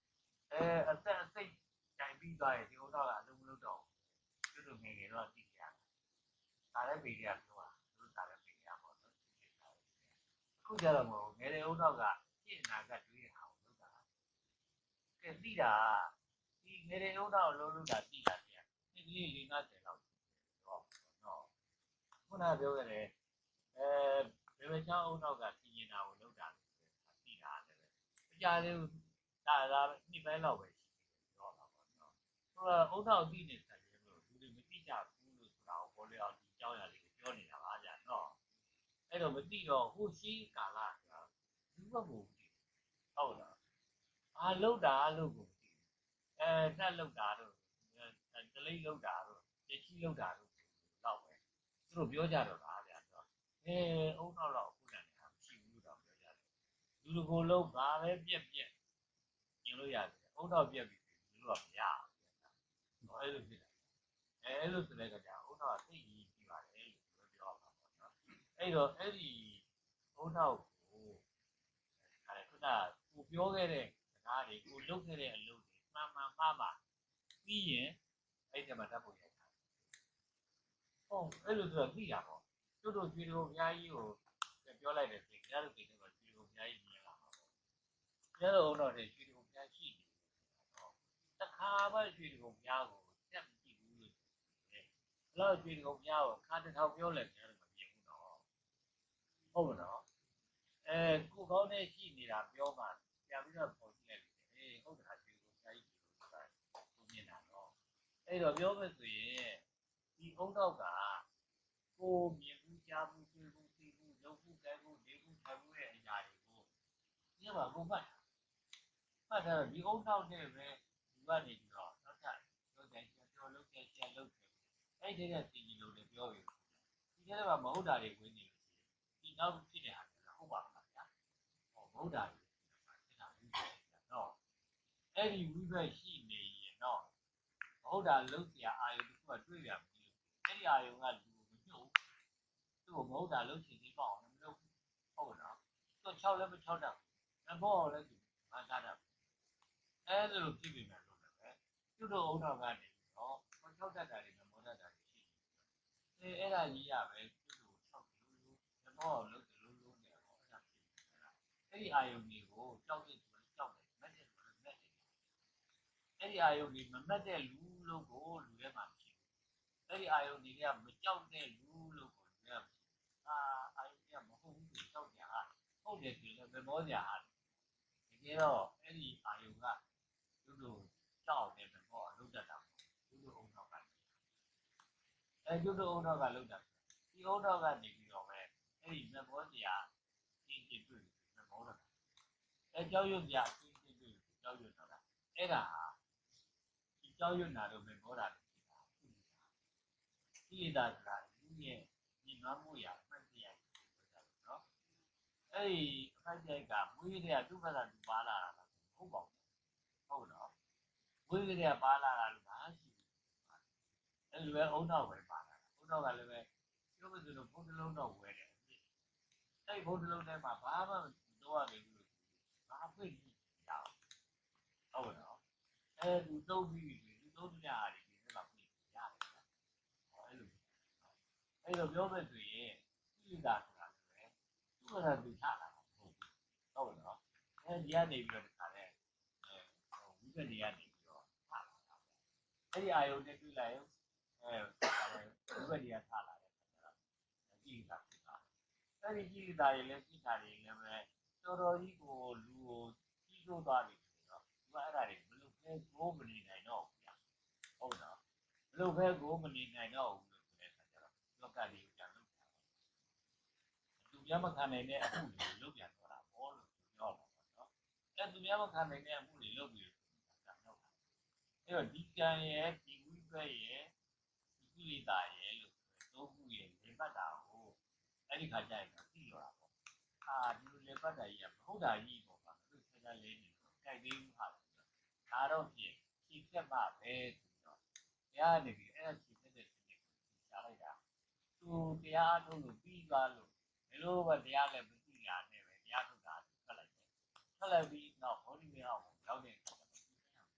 အဲအသက်အစိတ်တိုင်ပြီးသွားရင်ဒီဥတော့ကအလုံးမလုံးတော့ကျွတ်တို့ငယ်ငယ်တော့သိကြတယ်ဒါလည်းပေတွေကပြောတာသူတို့ဒါလည်းပေတွေကပေါ့နော်အခုကြတော့မဟုတ်ငယ်တဲ့ဥတော့ကပြည့်နာကတွေးရအောင်လုပ်တာကဲသိတာဒီငယ်တဲ့ဥတော့လုံးလုံးတာသိတာပြဒီကလေးလေးငါးဆယ်လောက်တော့နော်ခုနပြောခဲ့တယ်အဲဘယ်ဘက်ချောင်းဥတော့ကသိနေတာကိုလုပ်တာသိတာလည်းပဲအကြသေးဘူးဒါဒါနှစ်ပိုင်းလောက်ပဲရှိတယ်ပြောတာပေါ့နော်ဟိုကဥတော့သိနေတယ်လို့လူတွေမသိကြဘူးလို့ဆိုတာကိုပေါ်လျော်ဒီကြောင်းရလေးကိုပြောနေတာပါဗျာနော်အဲ့တော့မသိတော့ဟိုရှိကာလကလူဘက်ကိုဟုတ်လားအားလောက်တာလို့ကိုအဲတက်လောက်တာတော့တလိမ့်လောက်တာတော့တချီလောက်တာတော့တော့ပဲသူတို့ပြောကြတော့လားဗျာတော့အဲအုံတော့တော့အခုလည်းမရှိဘူးလို့တော့ပြောကြတယ်လူတကိုယ်လုံးဘာပဲပြက်ပြက်ကျင်လို့ရတယ်အုံတော့ပြက်ပြီလူတော့မရဘူးတော့အဲ့လိုဖြစ်တယ်အဲအဲ့လိုဆိုတဲ့ကကြာအုံတော့သိကြီးပြီးပါတယ်လို့ပြောတာပေါ့နော်အဲ့တော့အဲ့ဒီအုံတော့ကိုအဲခုနကကိုပြောခဲ့တဲ့စကားတွေကိုလုပ်ခဲ့တဲ့အလုပ်တွေမှန်မှန်မှားမှာပြီးရင်အဲ့ဒီမှာတတ်ဖို့ရတာဟုတ်အဲ့လိုဆိုတော့သိတာပေါ့တို့တို့ကျွေးတို့အများကြီးကိုပြောလိုက်တယ်ဆိုရင်ကြားလို့သိတယ်ဆိုကျွေးတို့အများကြီးမြင်လာမှာပေါ့ကြားလို့တော့ကျွေးတို့အများရှိတယ်တော့တခါမှကျွေးတို့အများကိုတက်မကြည့်ဘူးလို့ဘယ်လိုကျွေးတို့အများကိုခါတစ်ထောင်ပြောလဲကြားလို့မမြင်ဘူးတော့ဟုတ်လားအဲကိုကောင်းနဲ့ရှိနေတာပြောမှပြန်ပြီးတော့ပေါ်ကြည့်လိုက်တယ်အေးဟုတ်တာကျွေးတို့အများကြီးပြောတာကိုမြင်တာတော့အဲ့တော့ပြောမယ်ဆိုရင်ဒီအုံတော့ကကိုမြင်ဘူးကြားဘူးတွေ့ဘူးသိဘူးလုပ်ဘူးကြိုက်ဘူးနေဘူးထိုင်ဘူးရဲ့အရာတွေကိုဒီမှာကိုမှတ်တာမှတ်တော့ဒီအုံတော့နဲ့ပဲဒီကနေပြီးတော့နောက်ထပ်ပြောတယ်ပြောလုပ်တယ်ကျန်လုပ်တယ်အဲ့ဒီကစီကြီးလို့လည်းပြောပြီဒီထဲမှာမဟုတ်တာတွေဝင်နေလို့ဒီနောက်ဖြစ်တဲ့ဟာကဟုတ်ပါလားဗျာဟောမဟုတ်တာတွေဖြစ်တာဘူးနော်အဲ့ဒီဝိဘက်ရှိနေရင်တော့မဟုတ်တာလုံးစရာအာယုတစ်ခုကတွေ့ရပြီအဲ့ဒီအာယုကလူကိုမညှို့သူ့ကိုမဟုတ်တာလုံးချင်သေးပေါ့မလုပ်ဘူးဟုတ်နော်သူချောက်လည်းမချောက်တတ်ဘူးမဟုတ်လည်းသူမစားတတ်ဘူးအဲ့လိုဖြစ်ပြီမယ်လို့လည်းပဲသူ့တို့အုံတော်ကနေပြီးတော့မချောက်တတ်တာတွေမမောတတ်တာတွေရှိတယ်အဲအဲ့ဒါကြီးရပဲသူ့ကိုချောက်လို့လို့မဟုတ်လုံးလုံးလုံးနေတော့အဲ့ဒါဖြစ်နေတာအဲ့ဒီအာယုတွေကိုကြောက်တဲ့သူကကြောက်တယ်မက်တဲ့သူကမက်တယ်အဲ့ဒီအာယုတွေမမက်တဲ့လူလို့ကိုလူထဲမှာမရှိဘူးအဲ့ဒီအာယုတွေကမကြောက်တဲ့လူလို့ကိုလူထဲမှာအာအာယုကမဟုတ်ဘူးသူကြောက်ကြဟာဟုတ်တယ်ဆိုရင်လည်းမောကြဟာတကယ်တော့အဲ့ဒီအာယုကသူတို့ကြောက်တယ်ပေါ့လုံးတတ်တာသူတို့အုံတော့ကအဲ့သူတို့အုံတော့ကလုံးတတ်ဒီအုံတော့ကနေပြီးတော့ပဲအဲ့ဒီမောကြရှင်းရှင်းတွေ့မောတော့အဲကြောက်ရွံ့ကြရှင်းရှင်းတွေ့ကြောက်ရွံ့တော့အဲ့ဒါဒီကြောက်ရွံ့တာတော့မောတာဖြစ်တာကိလေသာဆိုတာလူရဲ့ညီမမှုရအမှတ်တရနော်အဲ့ဒီအမှတ်တရကမွေးတဲ့ဒုက္ခသာသူပါလာတာဟုတ်ပါဘူးဟုတ်နော်မွေးတဲ့ပါလာတာလို့ဘာရှိဘူးအဲ့လိုပဲအုံတော့ပဲပါလာအုံတော့ကလည်းပဲပြောမစလို့ဘုံတစ်လုံးတော့ဝယ်တယ်အဲ့ဘုံတစ်လုံးထဲမှာဘာမှမတော့ရဘူးလို့ဘာဖွင့်ကြည့်ရအောင်ဟုတ်နော်အဲ့ဒီသုံးပြီးဒီသုံးပြရတယ်ဒီထဲမှာဖွင့်ရတယ်အဲ့လိုအဲ့တော့ပြောမယ်ဆိုရင်ကိလေသာဆိုတာလည်းသူ့ဘာသာသူချလာတာမဟုတ်ဘူးဟုတ်နော်အဲဒီကနေပြီးတော့တခါလဲအဲဝိပဿနာနေပြီးတော့ချလာတာအဲ့ဒီအာယုန်နဲ့တွေ့လိုက်အဲဝိပဿနာချလာတယ်ကိလေသာဖြစ်တာအဲ့ဒီကိလေသာတွေလည်းစိတ်ဓာတ်တွေလည်းပဲတော်တော်ကြီးကိုလူကိုကြီးစိုးသွားပြီဆိုတော့ဒီကအဲ့ဒါတွေမလုပ်ခဲကိုမနေနိုင်တော့ဘူးဗျဟုတ်နော်မလုပ်ခဲကိုမနေနိုင်တော့ဘူးလို့ဆိုတဲ့အခါကျတော့လောကကြီးကိုပြန်လုပ်တာသူများမခံနိုင်တဲ့အမှုတွေလုပ်ပြန်တော့တာပေါ့လို့ပြောတာပေါ့နော်အဲ့သူများမခံနိုင်တဲ့အမှုတွေလုပ်ပြီးတော့တော့တာအဲ့တော့ဒီကံရဲ့ဒီဝိဘက်ရဲ့ဒီကိလေသာရဲ့လို့သုံးခုရဲ့လေပတ်တာကိုအဲ့ဒီခါကျရင်သိရတာပေါ့အာဒီလိုလေပတ်တာကြီးကမဟုတ်တာကြီးပေါ့ပါသူဆက်ဆက်လေးနေတော့ကြိုက်သေးဘူးဟာဒါတော့ပြင်ဖြည့်ဖြတ်မှပဲဆိုတော့တရားနေပြီးအဲ့ဒါဖြည့်ဖြတ်တဲ့စိတ်ကိုရှားလိုက်တာသူတရားထုတ်လို့ပြီးသွားလို့ဘယ်လိုပဲတရားလည်းမသိရနဲ့ပဲတရားထုတ်တာထွက်လိုက်တယ်ထွက်လိုက်ပြီးတော့ဘောဓိမြေအောင်ရောက်တဲ့အခါကျတော့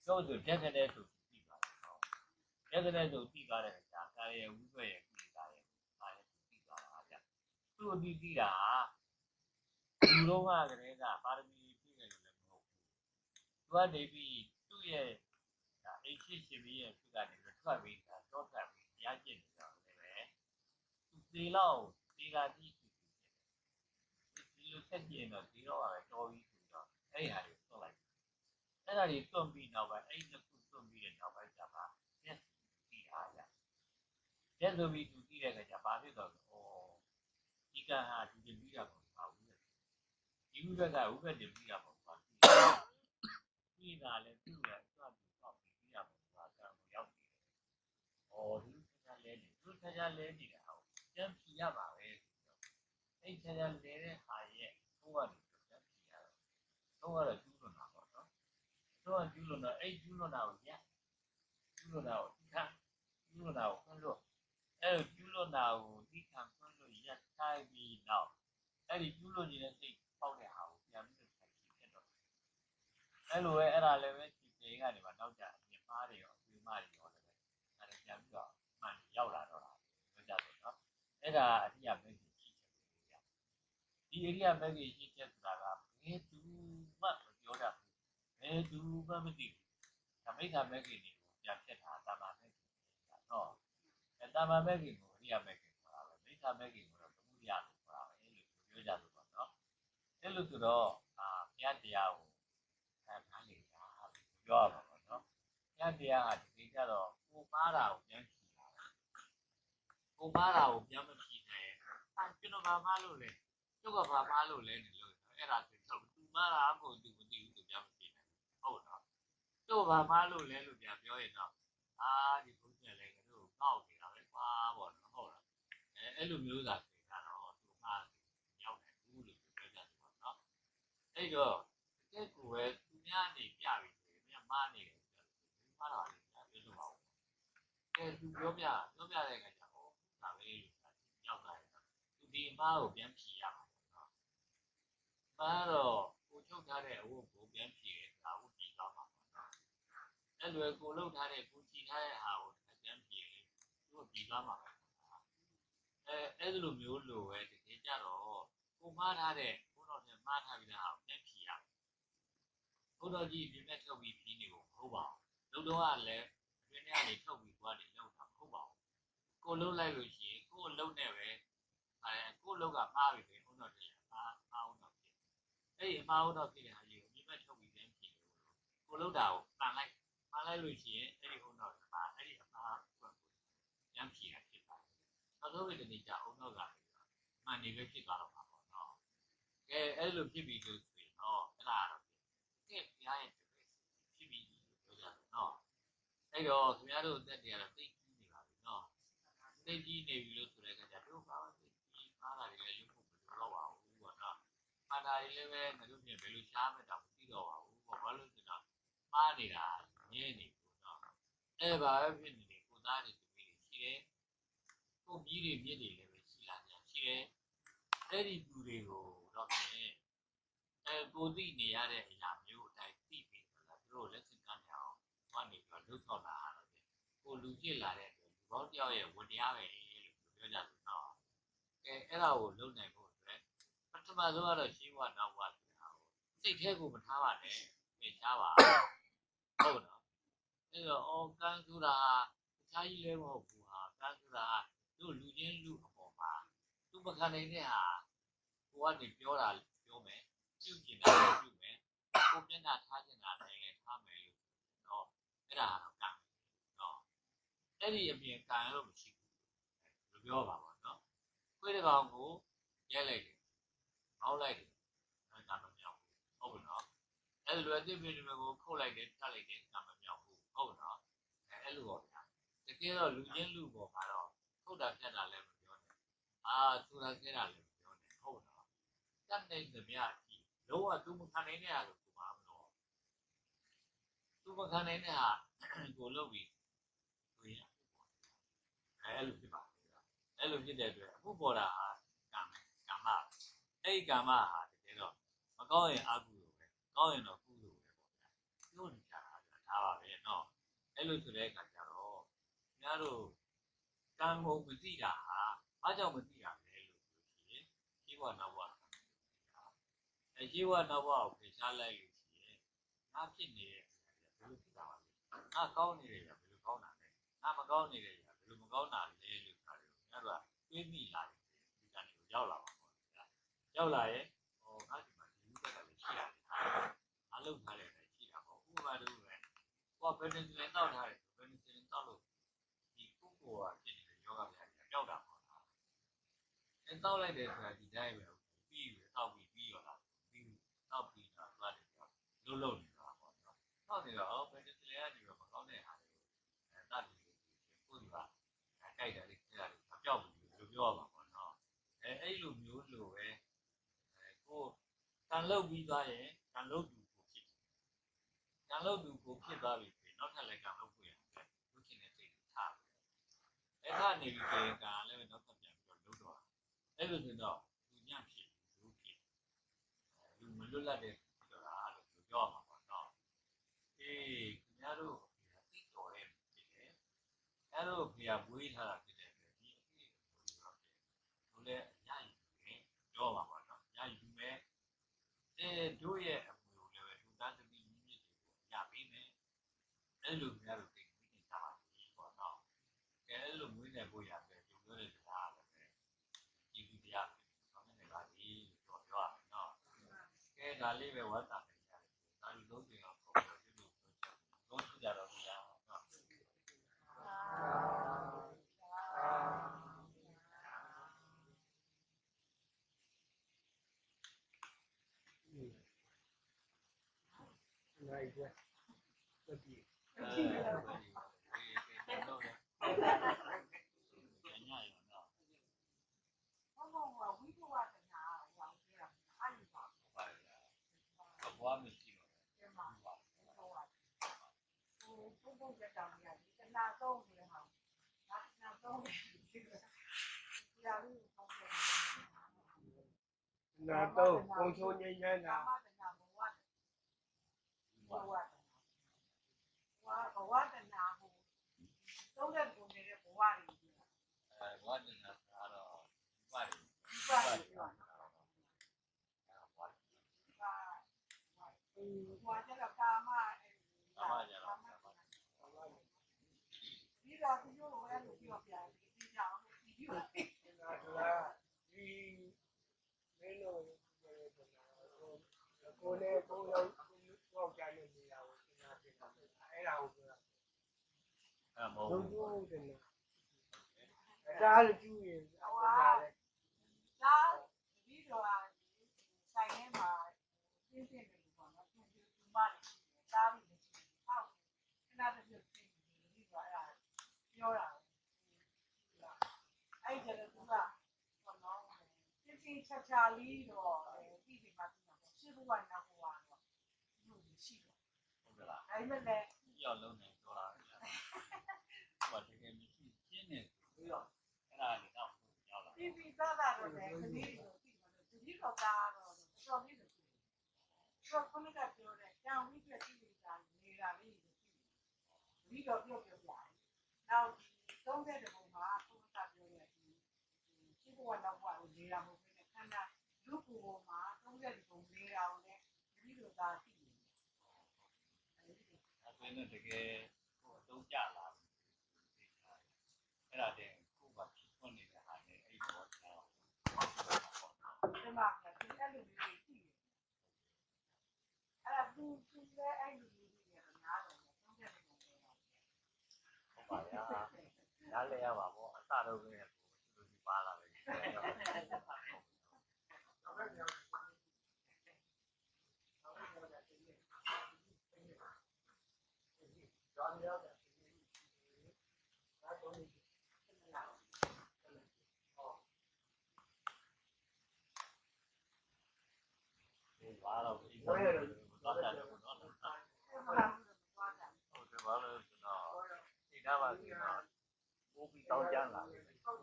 ပြောဆိုတက်ခတဲ့ဆိုပြီးသွားတယ်နော်တက်ခတဲ့ဆိုပြီးသွားတဲ့အခါကာရဲ့ဝိဘရဲ့ပြီးသွားရဲ့ကာရဲ့ပြီးသွားတာဗျသူ့အပြီးပြီးတာလူတော့ကကလေးကပါရမီပြည့်တယ်လို့လည်းမဟုတ်ဘူးသူကနေပြီးသူ့ရဲ့အိရှိရှင်ပြီးရဲ့သူကနေပြီးထွက်ပြီးတာတော့ထွက်ပြီးတရားကျင့်နေတော့လည်းပဲသူသေးတော့ဒီကတိဒီလိုဆက်ကျင်တော့ဒီတော့ကတော်ပြီးဆိုတော့အဲ့ဟာတွေသွတ်လိုက်အဲ့ဒါတွေသွတ်ပြီးနောက်ပိုင်းအဲ့ဒီခုသွတ်ပြီးတဲ့နောက်ပိုင်းကျမှရက်စီအားရရက်ဆိုပြီးသူကြည့်တဲ့အခါကျဘာဖြစ်တော့လဲဩဒီကဟာဒီတင်ပြီးတာပေါ့ပါဘူးဒီဥပ္ပကဥပ္ပတင်ပြီးတာပေါ့ပါပြီးတာလည်းသူ့ရဲ့အစွမ်းသူတော့ပြီးတာပေါ့ပါကံကိုရောက်နေတယ်ဩဒီဆရာလဲနေသူဆရာလဲနေတာဟုတ်ကျန်ဖြီရပါပဲအဲ့ဆရာလဲတဲ့ဟာရဲ့ဘုရားတွေကျန်ဖြီရတော့တော့ကတော့ကျူးလွန်တာပေါ့နော်တော့ကျူးလွန်တော့အဲ့ကျူးလွန်တာကိုညကျူးလွန်တာကိုဒီခါကျူးလွန်တာကိုခွင့်လို့အဲ့ကျူးလွန်တာကိုဒီခံခွင့်လို့ရက်တိုင်းပြီးတော့အဲ့ဒီကျူးလွန်နေတဲ့စိတ်ပေါက်တဲ့ဟာကိုပြန်ပြီးတော့ဆက်ဖြစ်တော့အဲ့လိုပဲအဲ့ဒါလည်းပဲဒီပေကနေမှနောက်ကြအပြင်မားတွေရောအပြင်မားတွေရောလည်းပဲအဲ့ဒါပြန်ပြီးတော့မှန်ရောက်လာတော့တာပြောကြတယ်နော်အဲ့ဒါအတိအမဲ့ကြီးရှိချက်ပဲဗျဒီအရိယာမဲ့ကြီးရှိချက်ဆိုတာကဘယ်သူမှမပြောတတ်ဘူးဘယ်သူမှမသိဘူးဓမ္မိတာမဲ့ကြီးတွေကိုပြန်ဖြစ်တာတာမာမဲ့ကြီးနော်အဲတာမာမဲ့ကြီးကိုအရိယာမဲ့ကြီးခေါ်တာပဲမိစ္ဆာမဲ့ကြီးကိုတော့သမုဒိယလို့ခေါ်တာပဲလို့ပြောကြတယ်ပေါ့နော်အဲ့လိုဆိုတော့အာဘုရားတရားကိုအဲနားလေတာပြောရမှာပေါ့နော်ဘုရားတရားဟာဒီကြတော့ကိုမားတာကိုပြန်ဖြီးတာကိုမားတာကိုပြန်မဖြီးနိုင်အဲကျွန်တော်ဘာမားလို့လဲကျုပ်ကဘာမားလို့လဲနေလို့အဲ့ဒါဆိုတော့သူမားတာကိုသူမသိဘူးသူပြန်မဖြီးနိုင်ဟုတ်နော်ကျုပ်ဘာမားလို့လဲလို့ပြန်ပြောရင်တော့အာဒီဘုရားလည်းကတော့ငေါ့နေတာပဲကွာပေါ့နော်ဟုတ်လားအဲအဲ့လိုမျိုးသာဆိုတာတော့သူမားရောက်တယ်ဘူးလို့ပြောကြတယ်ပေါ့နော်အဲ့တော့တကယ်ကိုပဲသူများနေပြပြီဆိုရင်မြမားနေတယ်ဆိုတော့မားတာလည်းပြောလို့ပါဘူးအဲသူပြောပြပြောပြတဲ့အခါကျတော့ဒါပဲရောက်လာတယ်သူဒီအမားကိုပြန်ဖြီးရမှာပေါ့နော်မားတော့ကိုချုပ်ထားတဲ့အဝတ်ကိုပြန်ဖြီးတယ်ဒါဝတ်ပြီးသွားမှာပေါ့နော်အဲ့လိုကိုလှုပ်ထားတဲ့ကိုကြည်ထားတဲ့ဟာကိုပြန်ဖြီးတယ်သူ့ပြီးသွားမှာပဲအဲအဲ့လိုမျိုးလိုပဲတကယ်ကြတော့ကိုမားထားတဲ့ဘုန်းတော်နဲ့မားထားပြီးတဲ့ဟာကိုပြန်ဖြီးရဘုန်းတော်ကြီးပြင်းမဲ့ထုတ်ပြီးဖြီးနေဖို့မဟုတ်ပါဘူးလုံတော့ကလည်းအတွင်းထဲကနေထုတ်ပြီးသွားတယ်လုံတာမဟုတ်ပါဘူးကိုလှုပ်လိုက်လို့ရှိရင်ကိုလှုပ်နေပဲအဲကိုလှုပ်ကမှားပြီပဲဘုန်းတော်ကြီးမှားမှားအောင်တော့ဖြစ်အဲ့ဒီအမှားအောင်တော့ဖြစ်တဲ့ဟာကြီးကိုပြင်းမဲ့ထုတ်ပြီးပြန်ဖြီးလို့ကိုလှုပ်တာကိုပန်လိုက်ပန်လိုက်လို့ရှိရင်အဲ့ဒီဘုန်းတော်ကအဲ့ဒီအမှားကိုပြန်ဖြီးရဖြစ်ပါတယ်နောက်ဆုံးဒီနေ့ကြာအောင်တော့ကမှန်နေပဲဖြစ်သွားတော့မှာပေါ့နော်ကဲအဲ့လိုဖြစ်ပြီးလို့ဆိုရင်တော့အဲ့ဒါတော့ကဲဘုရားရဲ့ဖြစ်ပြီးလို့ပြောကြတယ်နော်အဲ့တော့ခင်ဗျားတို့အသက်တွေကတော့သိကြီးနေပါပြီနော်သိကြီးနေပြီလို့ဆိုတဲ့အခါကျတို့ဘာမှသိကြီးအားလာတယ်လည်းရုပ်ဖို့မလိုတော့ပါဘူးပေါ့နော်မာတာတွေလည်းပဲငါတို့ပြင်ဘယ်လိုရှားမဲ့တောင်မသိတော့ပါဘူးပေါ့ဘာလို့ဆိုတော့မှားနေတာငဲနေဘူးနော်အဲ့ဘာပဲဖြစ်နေလေကိုသားတွေသူတွေရှိတယ်ကိုမြည်တွေမြစ်တွေလည်းပဲရှိလာကြရှိတယ်အဲ့ဒီသူတွေကိုတော့ဖြင့်အဲကိုသိနေရတဲ့အရာမျိုးအတိုင်းသိပြီးတော့သူတို့လက်စကမ်းရအောင်ဟောနေပြီးတော့လှုပ်ဆောင်လာတာကိုလူဖြစ်လာတဲ့လူပေါင်းတယောက်ရဲ့ဝန်တရားပဲလို့ပြောကြတယ်နော်အဲအဲ့ဒါကိုလုံနိုင်ဖို့အတွက်ပထမဆုံးကတော့ရှင်းဝနောက်ဝဆိုတာကိုစိတ်ထဲကိုမထားပါနဲ့သင်ရှားပါဟုတ်နော်အဲ့တော့အော်ကန်းဆိုတာတခြားကြီးလည်းမဟုတ်ဘူးဟာကန်းဆိုတာတို့လူချင်းလူအပေါ်မှာသူမခံနိုင်တဲ့ဟာကိုကနေပြောတာပြောမယ်ပြုကျင်တာပြုမယ်ကိုမျက်နှာထားကျင်တာလည်းထားမယ်လို့တော့အဲ့ဒါတော့ကံနော်အဲ့ဒီအပြင်ကံလို့မရှိဘူးလို့ပြောပါပါနော်ခွေးတစ်ကောင်ကိုရဲလိုက်တယ်မောင်းလိုက်တယ်အဲ့ဒါမမြောက်ဘူးဟုတ်ပြီနော်အဲ့လိုအသစ်ပင်တွေကိုခုတ်လိုက်တယ်တတ်လိုက်တယ်ဒါမမြောက်ဘူးဟုတ်ပြီနော်အဲ့လိုပေါ့ဗျာတကယ်တော့လူချင်းလူပေါ်မှာတော့ခုတ်တာပြတ်တာလည်းမပြောနဲ့အာသူတာခဲတာလည်းမပြောနဲ့ဟုတ်နော်တတ်နိုင်သမျှအထိလုံးဝသူမခံနိုင်တဲ့ဟာကိုကိုမမလို့သူမခံနိုင်တဲ့ဟာကိုလုပ်ပြီးဆိုရင်အဲ့လိုဖြစ်ပါအဲ့လိုဖြစ်တဲ့အတွက်အခုပေါ်တာဟာကံပဲကမ္မအဲ့ဒီကမ္မဟာတကယ်တော့မကောင်းရင်အကုသိုလ်ပဲကောင်းရင်တော့ကုသိုလ်ပဲပေါ့ဗျာပြောနေကြတာဒါပါပဲအဲ့လိုဆိုတဲ့အခါကျတော့ခင်ဗျားတို့ကံကုန်မသိတာဟာအားကြောင့်မသိတာလဲလို့ဆိုရင်ရှိဘဝနောက်ဘဝအဲရှိဘဝနောက်ဘဝကိုဖယ်ရှားလိုက်လို့ရှိရင်ငါဖြစ်နေတဲ့ဘယ်လိုဖြစ်တာလဲငါကောင်းနေတယ်ဘယ်လိုကောင်းတာလဲငါမကောင်းနေတယ်ဘယ်လိုမကောင်းတာလဲလို့ဆိုတာကိုခင်ဗျားတို့ကတွေးမိလာတယ်ဒီကံကိုရောက်လာပါပေါ့ဗျာရောက်လာရဲ့ဟောငါဒီမှာဒီလူတွေကလည်းရှိရတယ်အလုပ်ထားတယ်လည်းရှိတာပေါ့ဥပမာတို့ပဲဟောဘယ်နည်းလဲတောက်ထားတယ်ဘယ်နည်းလဲတောက်လို့ဒီပုဂ္ဂိုလ်ကဖြစ်နေတဲ့ယောဂဗျာကြီးကြောက်တာပေါ့လားအဲတောက်လိုက်တယ်ဆိုတာဒီတိုင်းပဲပြီးပြီတောက်ပြီးပြီးရောလားပြီးတောက်ပြီးတော့သွားတယ်ပြောလုံးလုံးနေတာပေါ့နော်တောက်နေတော့ဘယ်နည်းလဲကနေတော့မကောင်းတဲ့ဟာတွေအဲတတ်ပြီးကိုယ်ကကြိုက်တယ်လေအဲ့ဒါလေးမပြောက်ဘူးလို့ပြောရမှာပေါ့နော်အဲအဲ့လိုမျိုးလိုပဲအဲကိုကံလုတ်ပြီးသွားရင်ကံလုတ်သူကိုဖြစ်ကံလုတ်သူကိုဖြစ်သွားပြီဆိုရင်နောက်ထပ်လည်းကံလုတ်ကိုရတယ်လူချင်းတဲ့စိတ်ထားတယ်အဲ့ဒါနေပြီးဆိုရင်ကံလည်းနောက်ထပ်ပြန်ပြီးတော့လုတ်တော့အဲ့လိုဆိုတော့သူညံ့ဖြစ်လူဖြစ်လူမလွတ်လပ်တဲ့ဆိုတာလို့ပြောရမှာပေါ့နော်အေးခင်ဗျားတို့သိတော်တဲ့ဖြစ်တယ်အဲ့လိုဖေကပွေးထားတာဖြစ်တယ်ဒီအဖြစ်ကိုပြောတယ်သူလည်းရယူတယ်ပြောပါပါနော်ရယူမယ်အဲတို့ရဲ့အမှုကိုလည်းပဲသူသားသမီးမြင့်မြင့်တွေကိုရပေးမယ်အဲ့လိုခင်ဗျားတို့သိပြီးနေတာပါပေါ့နော်ကဲအဲ့လိုမွေးနေဖို့ရတယ်သူပြောတဲ့စကားလည်းပဲကြည့်ပြီးတရားဆောင်နေပါပြီလို့ပြောရမယ်နော်ကဲဒါလေးပဲဝတ်တာနေရတယ်ဒါလူလုံးတွေတော့ပုံပြောလို့ပြောချက်လုံးကြတော့မရအောင်နော် Right, yeah. But you. အဲဟုတ်တယ်ဟုတ်တယ်ဒီကတော့လည်းညညရောနော်ဟုတ်ဟုတ်ဟုတ်ဝိပဝါဒနာဟောပြောတာအဲ့ဒီပါပါလားအဘွားမရှိတော့ဒီမှာဟောတာဟိုပုံပုံကြတောင်ရဒီတနာတော့နေဟောငါနာတော့ဒီရာလူပုံပုံ Nato, con số nhanh nhanh နာ là မတနာဘဝဘဝဝါဘဝတနာဟိုသုံးတဲ့ပုံနေတဲ့ဘဝတွေအဲဘွားတင်တာကတော့ပါတယ်ဒီပါပြောတာအဲဘွားပါဟိုကျတော့ကာမအမကြတော့ဒီတော့ဒီလိုဝဲလို့ပြောပြတယ်ဒီကြောင်ဒီလို là đi mấy lô cô này cô đâu cô chạy được gì đâu ấy đâu အဲမဟုတ် đúng ဘူး đúng thì ra là chú gì ဟိုဟာဒါဒီတော့ဆိုင်ထဲမှာပြင်းပြင်းတယ်ပေါ့နော်ပြင်းပြင်းဒီမှာတားပြီးဟောက်ခဏတစ်ပြည့်ပြင်းဒီတော့အဲ့ဒါပြောတာအဲ့ကျတော့သူကဘောနော်ပြင်းပြင်းချာချာလေးတော့ဒီဒီမှာရှင်းဖို့ကနောက်ဘဝတော့ဒီရှိတော့ဟုတ်ကဲ့လားဒါပေမဲ့လည်းရောက်လုံးနေတော့တာဟိုတကယ်မရှိရှင်းနေပြီးတော့အဲ့ဒါလေးတော့ရောက်လာဒီဒီသားသားတော့လည်းကလေးတွေသိမှာလို့ဒီတော့သားတော့တော်လေးတွေသူကခုနကပြောတဲ့ကြောင်ဝိပြတိနေတာနေတာလေးတွေသိတယ်ဒီတော့ပြောပြောပြတယ်နောက်သုံးတဲ့ပုံမှာခုနကပြောတဲ့ဒီရှိဘဝနောက်ဘဝကိုနေတာမဟုတ်ဘဲနဲ့ခန္ဓာလူကိုယ်ပေါ်မှာသုံးတဲ့ပုံနေတာကိုလည်းဒီလိုသားသိတယ်အဲဆိုရင်တကယ်ဟိုအသုံးကြလာအဲ့ဒါတည်းကိုယ်ကဖြစ်ခွင့်နေတဲ့ဟာနဲ့အဲ့တော့ကျွန်တော်ဒီမှာဒီအဲ့လိုမျိုးသိတယ်အဲ့ဒါသူသူလည်းအဲ့လိုမျိုးကြီးရတယ်များတယ်သုံးတဲ့ပုံနေတာဟုတ်ပါဗျာနားလဲရပါပေါ့အစတော့ပဲကိုသူဒီပါလာတယ်ဒီပါတော့ဒီတော့တော့တယ်တော့အဲ့မှာသွားတာဟုတ်တယ်ဘာလို့ဆိုတော့ဒီနားပါဆိုတော့ပိုးပြီးတောင်းကြလာတယ်ဟုတ်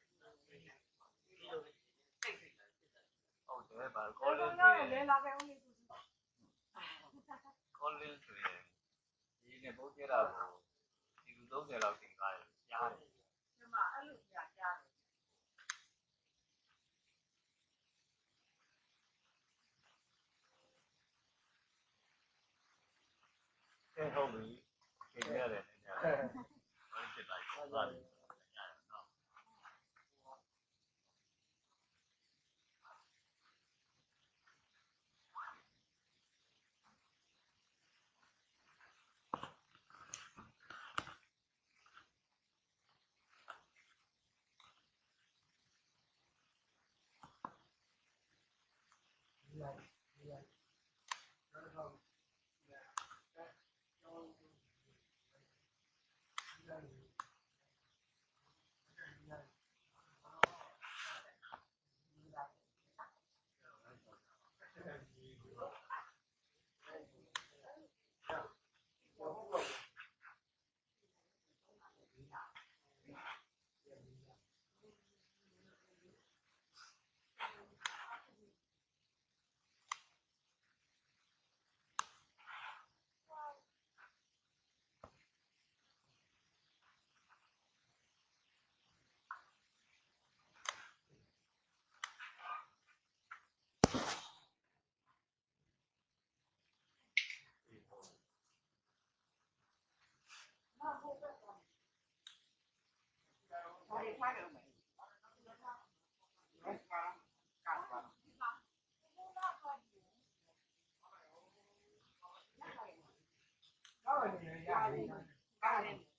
တယ်ဘာကောအဲ့လတော့င်းဆိုလည်းရင်လာခဲ့ဦးလေးသူကောလင်းဆိုရင်ဒီနေ့ဘုတ်ကြတာကိုသုံးဆယ်လောက်တင်သွားတယ်ရှားတယ်ဒီမှာအဲ့လိုပြကြတယ်အဲဟုတ်ပြီပြင်ရတယ်နေရတယ်ဘာဖြစ်လိုက်သွားတယ်ရတယ်နော်ဘာတွေထားတယ်မလဲတော့နေရတယ်